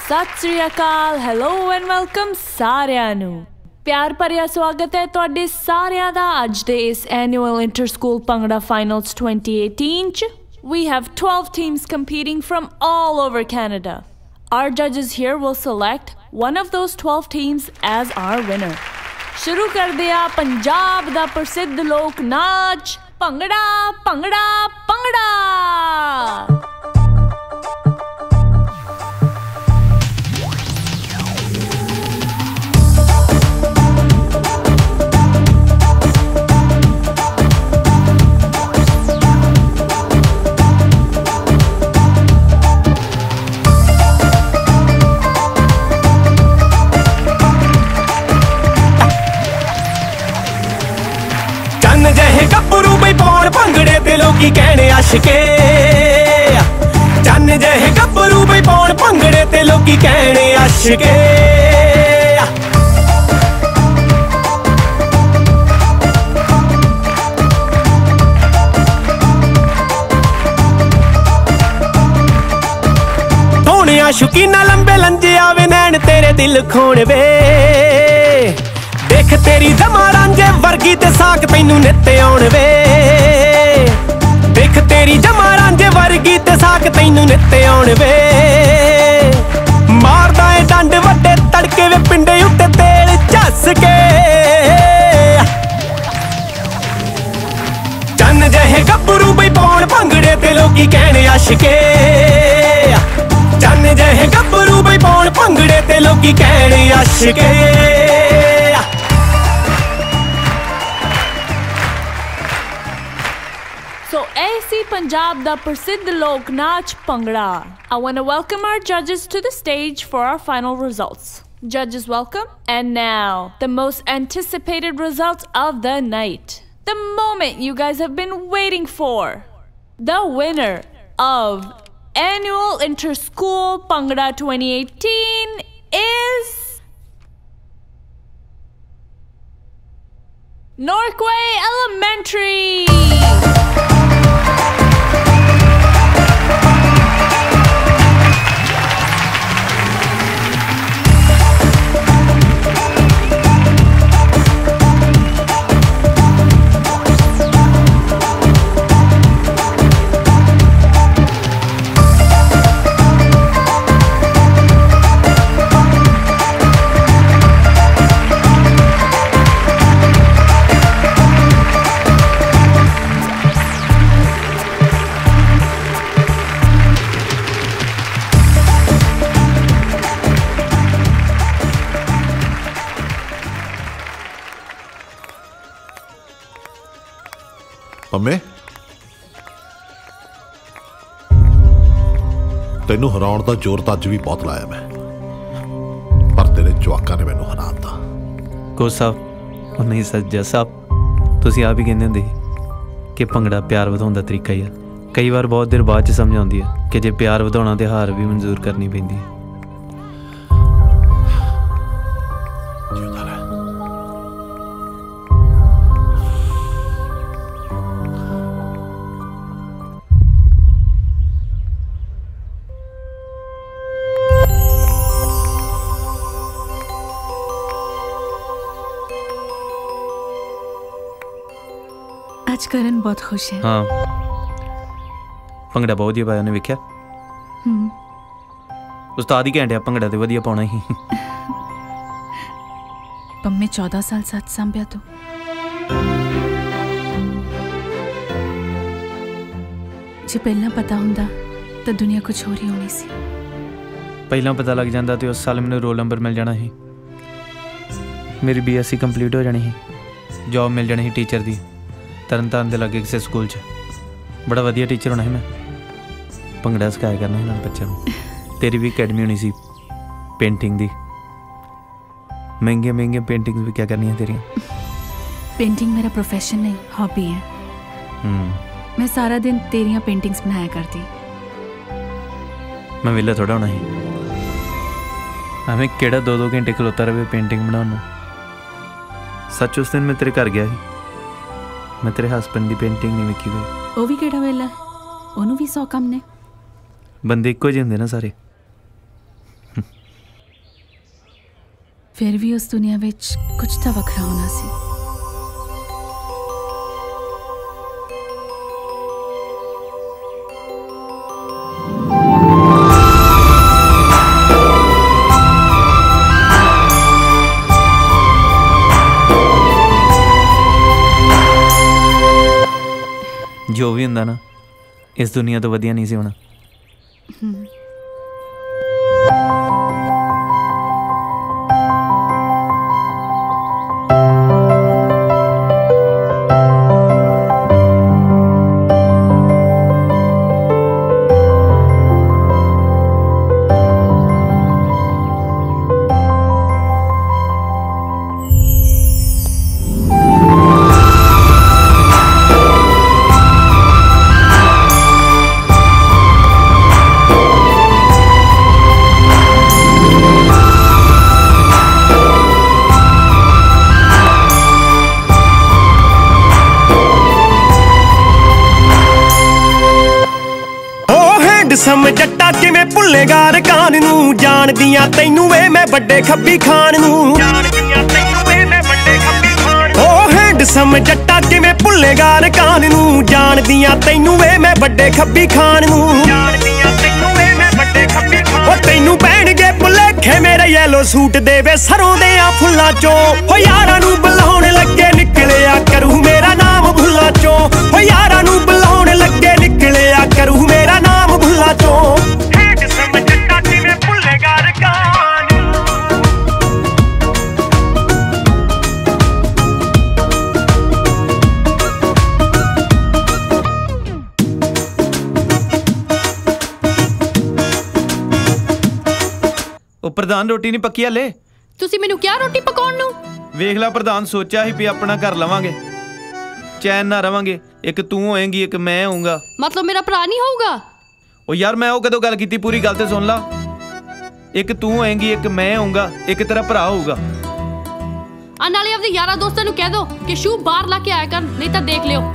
Sat Sri Akal, hello and welcome ਸਾਰਿਆਂ ਨੂੰ। ਪਿਆਰ ਭਰਿਆ ਸਵਾਗਤ ਹੈ ਤੁਹਾਡੇ ਸਾਰਿਆਂ ਦਾ ਅੱਜ ਦੇ ਇਸ annual inter school bhangra finals twenty eighteen ਚ। We have twelve teams competing from all over Canada. Our judges here will select one of those twelve teams as our winner. ਸ਼ੁਰੂ ਕਰਦੇ ਆ ਪੰਜਾਬ ਦਾ ਪ੍ਰਸਿੱਧ ਲੋਕ ਨਾਚ ਭੰਗੜਾ ਭੰਗੜਾ ਭੰਗੜਾ। ਭੰਗੜੇ ਤੇ ਲੋਕੀ ਕਹਿਣੇ ਆਸ਼ਕੇ ਚੰਨ ਜਿਹੇ ਗੱਭਰੂ ਬਈ ਪਾਉਣ ਭੰਗੜੇ ਤੇ ਲੋਕੀ ਕਹਿਣੇ ਆਸ਼ਕੇ। ਸੋਹਣਿਆ ਸ਼ੁਕੀਨਾ ਲੰਬੇ ਲੰਜੇ ਆਵੇ ਨੈਣ ਤੇਰੇ ਦਿਲ ਖੋਣ ਵੇ ਦੇਖ ਤੇਰੀ ਜਮਾ ਰਾਂਝੇ ਵਰਗੀ ਤੇ ਸਾਕ ਤੈਨੂੰ ਨਿੱਤ ਆਉਣ ਵੇ ਦੇਖ ਤੇਰੀ ਜਮਾ ਰਾਂਝੇ ਵਰਗੀ ਤੇ ਸਾਕ ਤੈਨੂੰ ਨਿੱਤ ਆਉਣ ਵੇ ਮਾਰਦਾ ਏ ਡੰਡ ਵੱਡੇ ਤੜਕੇ ਵੇ ਪਿੰਡੇ ਉੱਤੇ ਤੇਲ ਝੱਸ ਕੇ ਚੰਨ ਜਿਹੇ ਗੱਭਰੂ ਬਈ ਪਾਉਣ ਭੰਗੜੇ ਤੇ ਲੋਕੀ ਕਹਿਣੇ ਆਸ਼ਕੇ ਚੰਨ ਜਿਹੇ ਗੱਭਰੂ ਬਈ ਪਾਉਣ ਭੰਗੜੇ ਤੇ ਲੋਕੀ ਕਹਿਣੇ ਆਸ਼ਕੇ। So A C Punjab da prasidh lok naach Bhangra. I want to welcome our judges to the stage for our final results. Judges welcome. And now, the most anticipated results of the night. The moment you guys have been waiting for. The winner of Annual Inter-School Bhangra twenty eighteen is Norquay Elementary. ਪੰਮੇ ਤੈਨੂੰ ਹਰਾਉਣ ਦਾ ਜ਼ੋਰ ਤਾਂ ਅੱਜ ਵੀ ਬਹੁਤ ਲਾਇਆ ਮੈਂ ਪਰ ਤੇਰੇ ਜਵਾਕਾਂ ਨੇ ਮੈਨੂੰ ਹਰਾਤਾ। ਕੋਚ ਸਾਹਿਬ ਉਹ ਨਹੀਂ ਸੱਜਾ ਸਾਹਿਬ ਤੁਸੀਂ ਆਪ ਹੀ ਕਹਿੰਦੇ ਹੁੰਦੇ ਕਿ ਭੰਗੜਾ ਪਿਆਰ ਵਧਾਉਣ ਦਾ ਤਰੀਕਾ ਹੀ ਆ। ਕਈ ਵਾਰ ਬਹੁਤ ਦੇਰ ਬਾਅਦ 'ਚ ਸਮਝ ਆਉਂਦੀ ਹੈ ਕਿ ਜੇ ਪਿਆਰ ਵਧਾਉਣਾ ਤੇ ਹਾਰ ਵੀ ਮਨਜ਼ੂਰ ਕਰਨੀ ਪੈਂਦੀ ਹੈ। आज करण बहुत खुश है। हाँ ਭੰਗੜਾ ਬਹੁਤ ਵਧੀਆ ਪਾਇਆ ਉਹਨੇ ਵੇਖਿਆ। ਹੂੰ ਉਸਤਾਦ ਹੀ ਕਹਿੰਦੇ ਆ ਭੰਗੜਾ ਤੇ ਵਧੀਆ ਪਾਉਣਾ ਹੀ। ਪੰਮੇ चौदह साल साथ ਸੰਭਿਆ ਤੂੰ ਜੇ ਪਹਿਲਾਂ ਪਤਾ ਹੁੰਦਾ ਤਾਂ ਦੁਨੀਆ ਕੁਝ ਹੋਰ ਹੀ ਹੋਣੀ ਸੀ। ਪਹਿਲਾਂ ਪਤਾ ਲੱਗ ਜਾਂਦਾ ਤੇ ਉਸ ਸਾਲ ਮੈਨੂੰ ਰੋਲ ਨੰਬਰ ਮਿਲ ਜਾਣਾ ਸੀ ਮੇਰੀ ਬੀਐਸਸੀ ਕੰਪਲੀਟ ਹੋ ਜਾਣੀ ਸੀ ਜੌਬ ਮਿਲ ਜਾਣੀ ਸੀ ਟੀਚਰ ਦੀ ਤਰਨਤਾਰਨ ਦੇ ਲਾਗੇ ਕਿਸੇ ਸਕੂਲ 'ਚ ਬੜਾ ਵਧੀਆ ਟੀਚਰ ਹੋਣਾ ਸੀ ਮੈਂ ਭੰਗੜਾ ਸਿਖਾਇਆ ਕਰਨਾ ਸੀ ਨਾਲ ਬੱਚਿਆਂ ਨੂੰ। ਤੇਰੀ ਵੀ ਅਕੈਡਮੀ ਹੋਣੀ ਸੀ ਪੇਂਟਿੰਗ ਦੀ ਮਹਿੰਗੀਆਂ ਮਹਿੰਗੀਆਂ ਪੇਂਟਿੰਗਸ ਵੀ ਕਿਆ ਕਰਨੀਆਂ ਤੇਰੀਆਂ। पेंटिंग मेरा प्रोफेशन नहीं हॉबी है। मैं सारा दिन तेरियां पेंटिंग्स बनाया करती। मैं वेला थोड़ा होना ही हमें केड़ा दो दो घंटे खलोता रहे पेंटिंग बनाने। सच उस दिन मैं तेरे घर गया ही मैं तेरे हस्बैंड की पेंटिंग नहीं वेखी कोई। वो भी केड़ा वेला ओनू भी सौ कम ने बंदे इक्को जिहे हुंदे ना सारे। ਫਿਰ ਵੀ ਉਸ ਦੁਨੀਆ ਵਿੱਚ ਕੁਝ ਤਾਂ ਵੱਖਰਾ ਹੋਣਾ ਸੀ। ਜੋ ਵੀ ਹੁੰਦਾ ਨਾ, ਇਸ ਦੁਨੀਆ ਤੋਂ ਵਧੀਆ ਨਹੀਂ ਸੀ ਹੋਣਾ। ਸਮ ਜੱਟਾ ਕਿਵੇਂ ਭੁੱਲੇਗਾ ਰਕਾਨ ਨੂੰ, ਜਾਣਦੀਆਂ ਤੈਨੂੰ ਵੇ ਮੈਂ ਵੱਡੇ ਖੱਬੀ ਖਾਨ ਨੂੰ, ਜਾਣਦੀਆਂ ਤੈਨੂੰ ਵੇ ਮੈਂ ਵੱਡੇ ਖੱਬੀ ਖਾਨ ਨੂੰ। ਓ ਹੈਂਡਸਮ ਜੱਟਾ ਕਿਵੇਂ ਭੁੱਲੇਗਾ ਰਕਾਨ ਨੂੰ, ਜਾਣਦੀਆਂ ਤੈਨੂੰ ਵੇ ਮੈਂ ਵੱਡੇ ਖੱਬੀ ਖਾਨ ਨੂੰ, ਜਾਣਦੀਆਂ ਤੈਨੂੰ ਵੇ ਮੈਂ ਵੱਡੇ ਖੱਬੀ ਖਾਨ। ਓ ਤੈਨੂੰ ਪੈਣਗੇ ਭੁਲੇਖੇ ਮੇਰੇ ਯੈਲੋ ਸੂਟ ਦੇ ਵੇ ਸਰੋਂ ਦੇ ਆ ਫੁੱਲਾਂ ਚੋਂ, ਓ ਯਾਰਾਂ ਨੂੰ ਬੁਲਾਉਣ ਲੱਗੇ ਨਿਕਲਿਆ ਕਰੂ ਮੇਰਾ ਨਾਮ ਭੁੱਲਾਂ ਚੋਂ, ਓ ਯਾਰਾਂ ਨੂੰ ਬੁਲਾਉਣ ਲੱਗੇ ਨਿਕਲਿਆ ਕਰੂ ਮੇਰਾ ਨਾਮ ਭੁੱਲਾਂ ਚੋਂ। ਹੈਂਡਸਮ ਜੱਟਾ ਕਿਵੇਂ ਭੁੱਲੇਗਾ ਰਕਾਨ। ਉਹ ਪ੍ਰਧਾਨ ਰੋਟੀ ਨਹੀਂ ਪੱਕੀ ਹਲੇ। ਤੁਸੀਂ ਮੈਨੂੰ ਕਿਹਾ ਰੋਟੀ ਪਕਾਉਣ ਨੂੰ? ਵੇਖ ਲੈ ਪ੍ਰਧਾਨ, ਸੋਚਿਆ ਸੀ ਵੀ ਆਪਣਾ ਘਰ ਲਵਾਂਗੇ, ਚੈਨ ਨਾਲ ਰਵਾਂਗੇ। ਇੱਕ ਤੂੰ ਹੋਏਂਗੀ, ਇੱਕ ਮੈਂ ਹੋਊਂਗਾ। ਮਤਲਬ ਮੇਰਾ ਭਰਾ ਨਹੀਂ ਹੋਊਗਾ? ਉਹ ਯਾਰ ਮੈਂ ਉਹ ਕਦੋਂ ਗੱਲ ਕੀਤੀ, ਪੂਰੀ ਗੱਲ ਤੇ ਸੁਣ ਲਾ। ਇੱਕ ਤੂੰ ਹੋਏਂਗੀ, ਇੱਕ ਮੈਂ ਹੋਊਂਗਾ, ਇੱਕ ਤੇਰਾ ਭਰਾ ਹੋਊਗਾ। ਆ ਨਾਲੇ ਆਪਦੇ ਯਾਰਾਂ ਦੋਸਤਾਂ ਨੂੰ ਕਹਿ ਦੋ ਕਿ ਸ਼ੂ ਬਾਹਰ ਲਾ ਕੇ ਆਇਆ ਕਰ, ਨਹੀਂ ਤਾਂ ਦੇਖ ਲਿਓ।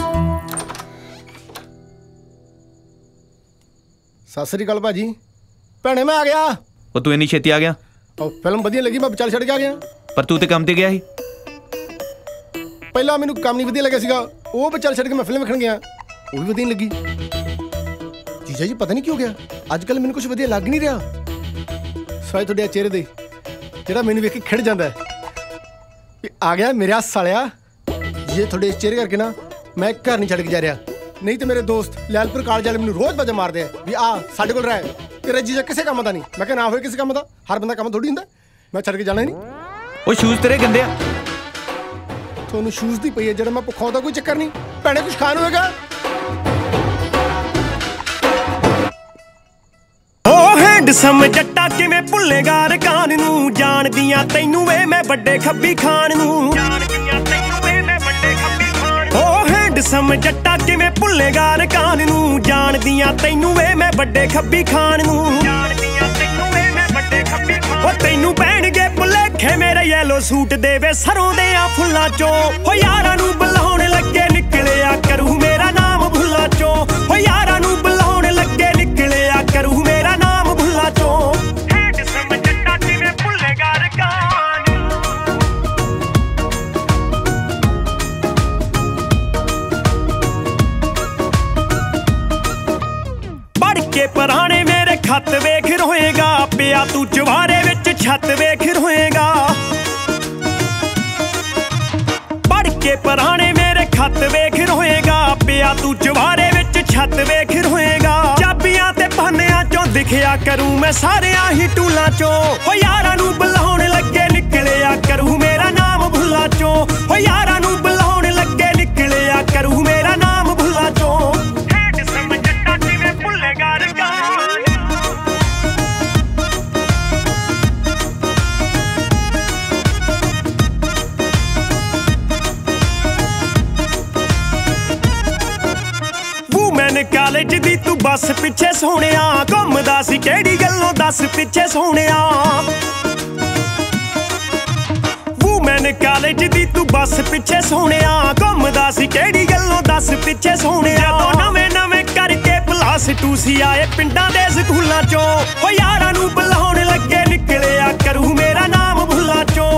ਸਤਿ ਸ੍ਰੀ ਅਕਾਲ ਭਾਜੀ। ਭੈਣੇ ਮੈਂ ਆ ਗਿਆ। ਉਹ ਤੂੰ ਇੰਨੀ ਛੇਤੀ ਆ ਗਿਆ? ਉਹ ਫਿਲਮ ਵਧੀਆ ਲੱਗੀ, ਮੈਂ ਵਿਚਾਲੇ ਛੱਡ ਕੇ ਆ ਗਿਆ। ਪਰ ਤੂੰ ਤੇ ਕੰਮ ਤੇ ਗਿਆ ਸੀ। ਪਹਿਲਾਂ ਮੈਨੂੰ ਕੰਮ ਨਹੀਂ ਵਧੀਆ ਲੱਗਿਆ ਸੀਗਾ, ਉਹ ਵਿਚਾਲੇ ਛੱਡ ਕੇ ਮੈਂ ਫਿਲਮ ਵੇਖਣ ਗਿਆ, ਉਹ ਵੀ ਵਧੀਆ ਨਹੀਂ ਲੱਗੀ। ਜੀਜਾ ਜੀ ਪਤਾ ਨਹੀਂ ਕੀ ਹੋ ਗਿਆ, ਅੱਜ ਕੱਲ ਮੈਨੂੰ ਕੁਝ ਵਧੀਆ ਲੱਗ ਨਹੀਂ ਰਿਹਾ। ਸਾਇ ਤੁਹਾਡੇ ਚਿਹਰੇ ਦੇ ਜਿਹੜਾ ਮੈਨੂੰ ਵੇਖ ਕੇ ਖਿੜ ਜਾਂਦਾ ਵੀ ਆ ਗਿਆ ਮੇਰਾ ਸਾਲਿਆ। ਜੇ ਤੁਹਾਡੇ ਚਿਹਰੇ ਕਰਕੇ ਨਾ ਮੈਂ ਘਰ ਨਹੀਂ ਛੱਡ ਕੇ ਜਾ ਰਿਹਾ, ਨਹੀਂ ਤੇ ਮੇਰੇ ਦੋਸਤ ਲੈਲਪੁਰ ਕਾਲਜ ਵਾਲੇ ਮੈਨੂੰ ਰੋਜ਼ ਬਾਜਾ ਮਾਰਦੇ ਆ ਵੀ ਆ ਸਾਡੇ ਕੋਲ ਰਹਿ, ਤੇਰਾ ਜੀਜਾ ਕਿਸੇ ਕੰਮ ਦਾ ਨਹੀਂ। ਮੈਂ ਕਿਹਾ ਨਾ ਹੋਏ ਕਿਸੇ ਕੰਮ ਦਾ, ਹਰ ਬੰਦਾ ਕੰਮ ਥੋੜੀ ਹੁੰਦਾ, ਮੈਂ ਛੱਡ ਕੇ ਜਾਣਾ ਹੀ ਨਹੀਂ। ਉਹ ਸ਼ੂਜ਼ ਤੇਰੇ ਗੰਦੇ ਆ। ਤੁਹਾਨੂੰ ਸ਼ੂਜ਼ ਦੀ ਪਈ ਹੈ, ਜਿਹੜਾ ਮੈਂ ਭੁੱਖਾ ਦਾ ਕੋਈ ਚੱਕਰ ਨਹੀਂ। ਭੈਣੇ ਕੁਝ ਖਾਣ ਹੋਏਗਾ? ਹੈਂਡਸਮ ਜੱਟਾ ਕਿਵੇਂ ਭੁੱਲੇਗਾ ਰਕਾਨ ਨੂੰ, ਜਾਣਦੀਆਂ ਤੈਨੂੰ ਵੇ ਮੈਂ ਵੱਡੇ ਖੱਬੀ ਖਾਨ ਨੂੰ, ਜਾਣਦੀਆਂ ਤੈਨੂੰ ਵੇ ਮੈਂ ਵੱਡੇ ਖੱਬੀ ਖਾਨ। ਓ ਹੈਂਡਸਮ ਜੱਟਾ ਕਿਵੇਂ ਭੁੱਲੇਗਾ ਰਕਾਨ ਨੂੰ, ਜਾਣਦੀਆਂ ਤੈਨੂੰ ਵੇ ਮੈਂ ਵੱਡੇ ਖੱਬੀ ਖਾਨ ਨੂੰ, ਜਾਣਦੀਆਂ ਤੈਨੂੰ ਵੇ ਮੈਂ ਵੱਡੇ ਖੱਬੀ ਖਾਨ। ਓ ਤੈਨੂੰ ਪੈਣਗੇ ਭੁਲੇਖੇ ਮੇਰੇ ਯੈਲੋ ਸੂਟ ਦੇ ਵੇ ਸਰੋਂ ਦੇ ਆ ਫੁੱਲਾਂ ਚੋਂ, ਓ ਯਾਰਾਂ ਨੂੰ ਬੁਲਾਉਣ ਲੱਗੇ ਨਿਕਲਿਆ ਕਰੂ ਮੇਰਾ ਨਾਮ ਭੁੱਲਾਂ ਚੋਂ, ਓ ਯਾਰਾਂ ਨੂੰ ਬੁਲਾਉਣ ਲੱਗੇ ਨਿਕਲਿਆ ਕਰੂ ਮੇਰਾ ਨਾਮ ਭੁੱਲਾਂ ਚੋਂ। ਹੈਂਡਸਮ ਜੱਟਾ ਕਿਵੇਂ ਭੁੱਲੇਗਾ ਰਕਾਨ। ਪੜ ਕੇ ਪੁਰਾਣੇ ਮੇਰੇ ਖੱਤ ਵੇਖ ਰੋਏਗਾ, ਪਿਆ ਤੂੰ ਜਵਾਰੇ ਵਿੱਚ ਛੱਤ ਵੇਖ ਰੋਏਗਾ। ਪੜ ਕੇ ਪੁਰਾਣੇ ਮੇਰੇ ਖੱਤ ਵੇਖ ਰੋਏਗਾ, ਪਿਆ ਤੂੰ ਜਵਾਰੇ ਵਿੱਚ ਛੱਤ ਵੇਖ ਰੋਏਗਾ। ਚਾਬੀਆਂ ਤੇ ਪਾਨਿਆਂ ਚੋਂ ਦਿਖਿਆ ਕਰੂ ਮੈਂ ਸਾਰਿਆਂ ਹੀ ਟੂਲਾਂ ਚੋਂ, ਓ ਯਾਰਾਂ ਨੂੰ ਬੁਲਾਉਣ ਲੱਗੇ ਨਿਕਲਿਆ ਕਰੂ ਮੇਰਾ ਨਾਮ ਭੁੱਲਾਂ ਚੋਂ, ਓ ਯਾਰਾਂ ਨੂੰ ਬੁਲਾਉਣ ਲੱਗੇ ਨਿਕਲਿਆ ਕਰੂ ਮੇਰਾ ਨਾਮ ਭੁੱਲਾਂ ਚੋਂ। ਹੈਂਡਸਮ ਜੱਟਾ ਕਿਵੇਂ ਭੁੱਲੇਗਾ ਰਕਾਨ। ਵੂਮੈਨ ਕਾਲਜ ਦੀ ਤੂੰ ਬੱਸ ਪਿੱਛੇ ਸੋਹਣਿਆ, ਘੁੰਮਦਾ ਸੀ ਕਿਹੜੀ ਗੱਲੋਂ ਦੱਸ ਪਿੱਛੇ ਸੋਹਣਿਆ। ਵੂਮੈਨ ਕਾਲਜ ਦੀ ਤੂੰ ਬੱਸ ਪਿੱਛੇ ਸੋਹਣਿਆ, ਘੁੰਮਦਾ ਸੀ ਕਿਹੜੀ ਗੱਲੋਂ ਦੱਸ ਪਿੱਛੇ ਸੋਹਣਿਆ। ਜਦੋਂ ਨਵੇਂ ਨਵੇਂ ਕਰਕੇ ਪਲਾਸ ਟੂਸੀ ਆਏ ਪਿੰਡਾਂ ਦੇ ਸਕੂਲਾਂ ਚੋਂ, ਓ ਯਾਰਾਂ ਨੂੰ ਬੁਲਾਉਣ ਲੱਗੇ ਨਿਕਲਿਆ ਕਰੂ ਮੇਰਾ ਨਾਮ ਭੁੱਲਾਂ ਚੋਂ,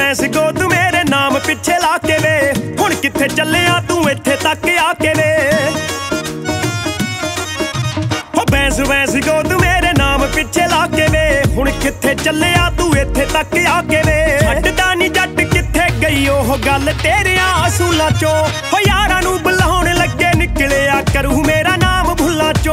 ਵੈਸ ਗੋਦ ਮੇਰੇ ਨਾਮ ਪਿੱਛੇ ਲਾ ਕੇ ਵੇ ਹੁਣ ਕਿੱਥੇ ਚੱਲਿਆ ਤੂੰ ਇੱਥੇ ਤੱਕ ਆ ਕੇ ਵੇ ਹੋ ਬੈਸ ਵੈਸ ਗੋਦ ਮੇਰੇ ਨਾਮ ਪਿੱਛੇ ਲਾ ਕੇ ਵੇ ਹੁਣ ਕਿੱਥੇ ਚੱਲਿਆ ਤੂੰ ਇੱਥੇ ਤੱਕ ਆ ਕੇ ਵੇ ਛੱਡਦਾ ਨੀ ਜੱਟ ਕਿੱਥੇ ਗਈ ਉਹ ਗੱਲ ਤੇਰਿਆਂ ਅਸੂਲਾਂ ਚੋਂ ਹੋ ਯਾਰਾਂ ਨੂੰ ਬੁਲਾਉਣ ਲੱਗੇ ਨਿਕਲਿਆ ਕਰੂ ਮੇਰਾ ਨਾਮ ਭੁੱਲਾਂ